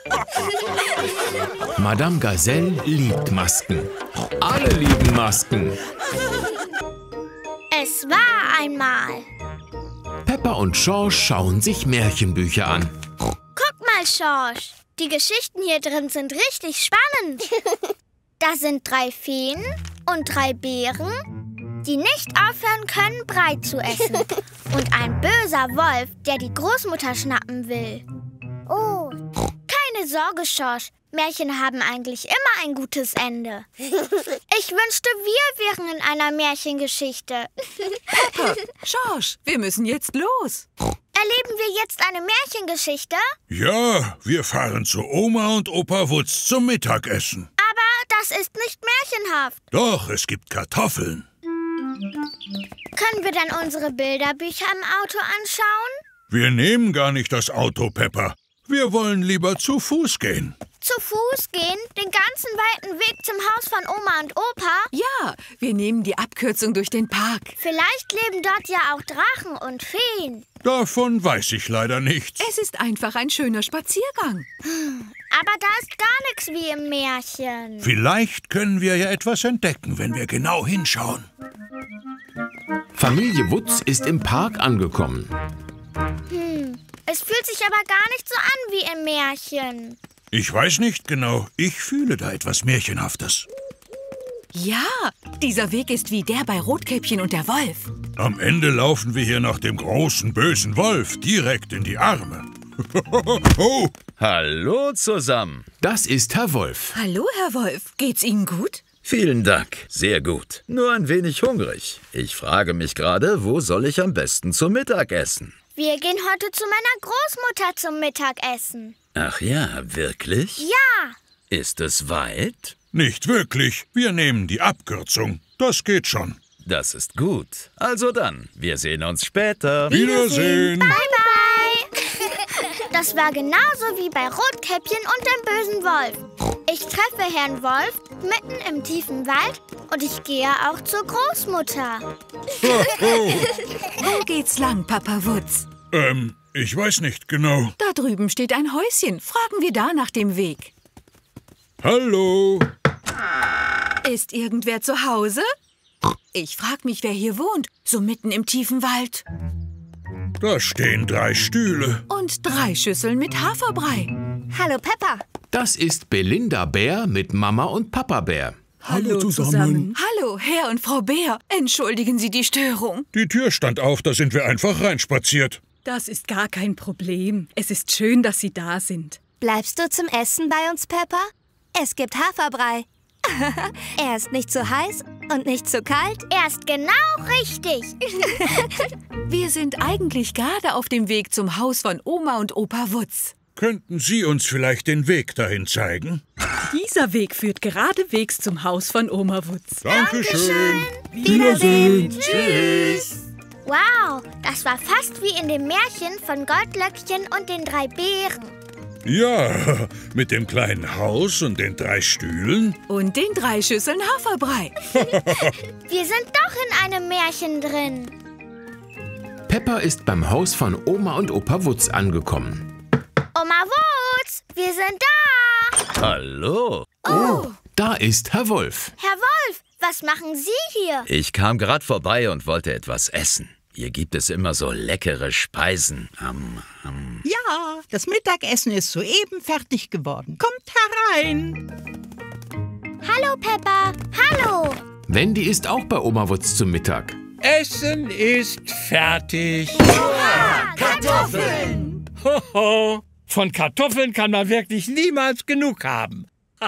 Madame Gazelle liebt Masken. Alle lieben Masken. Es war einmal. Peppa und Schorsch schauen sich Märchenbücher an. Guck mal, Schorsch. Die Geschichten hier drin sind richtig spannend. Da sind drei Feen und drei Bären, die nicht aufhören können, Brei zu essen. Und ein böser Wolf, der die Großmutter schnappen will. Oh. Keine Sorge, Schorsch. Märchen haben eigentlich immer ein gutes Ende. Ich wünschte, wir wären in einer Märchengeschichte. Peppa, Schorsch, wir müssen jetzt los. Erleben wir jetzt eine Märchengeschichte? Ja, wir fahren zu Oma und Opa Wutz zum Mittagessen. Aber das ist nicht märchenhaft. Doch, es gibt Kartoffeln. Können wir dann unsere Bilderbücher im Auto anschauen? Wir nehmen gar nicht das Auto, Peppa. Wir wollen lieber zu Fuß gehen. Zu Fuß gehen? Den ganzen weiten Weg zum Haus von Oma und Opa? Ja, wir nehmen die Abkürzung durch den Park. Vielleicht leben dort ja auch Drachen und Feen. Davon weiß ich leider nichts. Es ist einfach ein schöner Spaziergang. Aber da ist gar nichts wie im Märchen. Vielleicht können wir ja etwas entdecken, wenn wir genau hinschauen. Familie Wutz ist im Park angekommen. Hm, es fühlt sich aber gar nicht so an wie im Märchen. Ich weiß nicht genau. Ich fühle da etwas Märchenhaftes. Ja, dieser Weg ist wie der bei Rotkäppchen und der Wolf. Am Ende laufen wir hier nach dem großen, bösen Wolf direkt in die Arme. Oh. Hallo zusammen. Das ist Herr Wolf. Hallo, Herr Wolf. Geht's Ihnen gut? Vielen Dank, sehr gut. Nur ein wenig hungrig. Ich frage mich gerade, wo soll ich am besten zum Mittag essen? Wir gehen heute zu meiner Großmutter zum Mittagessen. Ach ja, wirklich? Ja. Ist es weit? Nicht wirklich. Wir nehmen die Abkürzung. Das geht schon. Das ist gut. Also dann, wir sehen uns später. Wiedersehen. Bye, bye. Das war genauso wie bei Rotkäppchen und dem bösen Wolf. Ich treffe Herrn Wolf mitten im tiefen Wald und ich gehe auch zur Großmutter. Wo geht's lang, Papa Wutz? Ähm, ich weiß nicht genau. Da drüben steht ein Häuschen. Fragen wir da nach dem Weg. Hallo. Ist irgendwer zu Hause? Ich frag mich, wer hier wohnt, so mitten im tiefen Wald. Da stehen drei Stühle. Und drei Schüsseln mit Haferbrei. Hallo, Peppa. Das ist Belinda Bär mit Mama und Papa Bär. Hallo zusammen. Hallo, Herr und Frau Bär. Entschuldigen Sie die Störung. Die Tür stand auf, da sind wir einfach reinspaziert. Das ist gar kein Problem. Es ist schön, dass Sie da sind. Bleibst du zum Essen bei uns, Peppa? Es gibt Haferbrei. Er ist nicht zu heiß und nicht zu kalt. Er ist genau richtig. Wir sind eigentlich gerade auf dem Weg zum Haus von Oma und Opa Wutz. Könnten Sie uns vielleicht den Weg dahin zeigen? Dieser Weg führt geradewegs zum Haus von Oma Wutz. Dankeschön. Wiedersehen. Tschüss. Wow, das war fast wie in dem Märchen von Goldlöckchen und den drei Bären. Ja, mit dem kleinen Haus und den drei Stühlen. Und den drei Schüsseln Haferbrei. Wir sind doch in einem Märchen drin. Peppa ist beim Haus von Oma und Opa Wutz angekommen. Oma Wutz, wir sind da. Hallo. Oh. Da ist Herr Wolf. Herr Wolf, was machen Sie hier? Ich kam gerade vorbei und wollte etwas essen. Hier gibt es immer so leckere Speisen. Um, um. Ja, das Mittagessen ist soeben fertig geworden. Kommt herein. Hallo, Peppa. Hallo. Wendy ist auch bei Oma Wutz zum Mittag. Essen ist fertig. Hurra, Kartoffeln. Hoho, von Kartoffeln kann man wirklich niemals genug haben.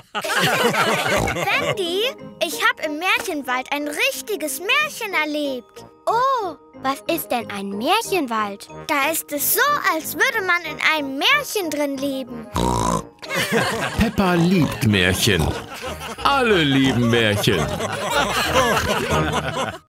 Wendy, ich habe im Märchenwald ein richtiges Märchen erlebt. Oh, was ist denn ein Märchenwald? Da ist es so, als würde man in einem Märchen drin leben. Peppa liebt Märchen. Alle lieben Märchen.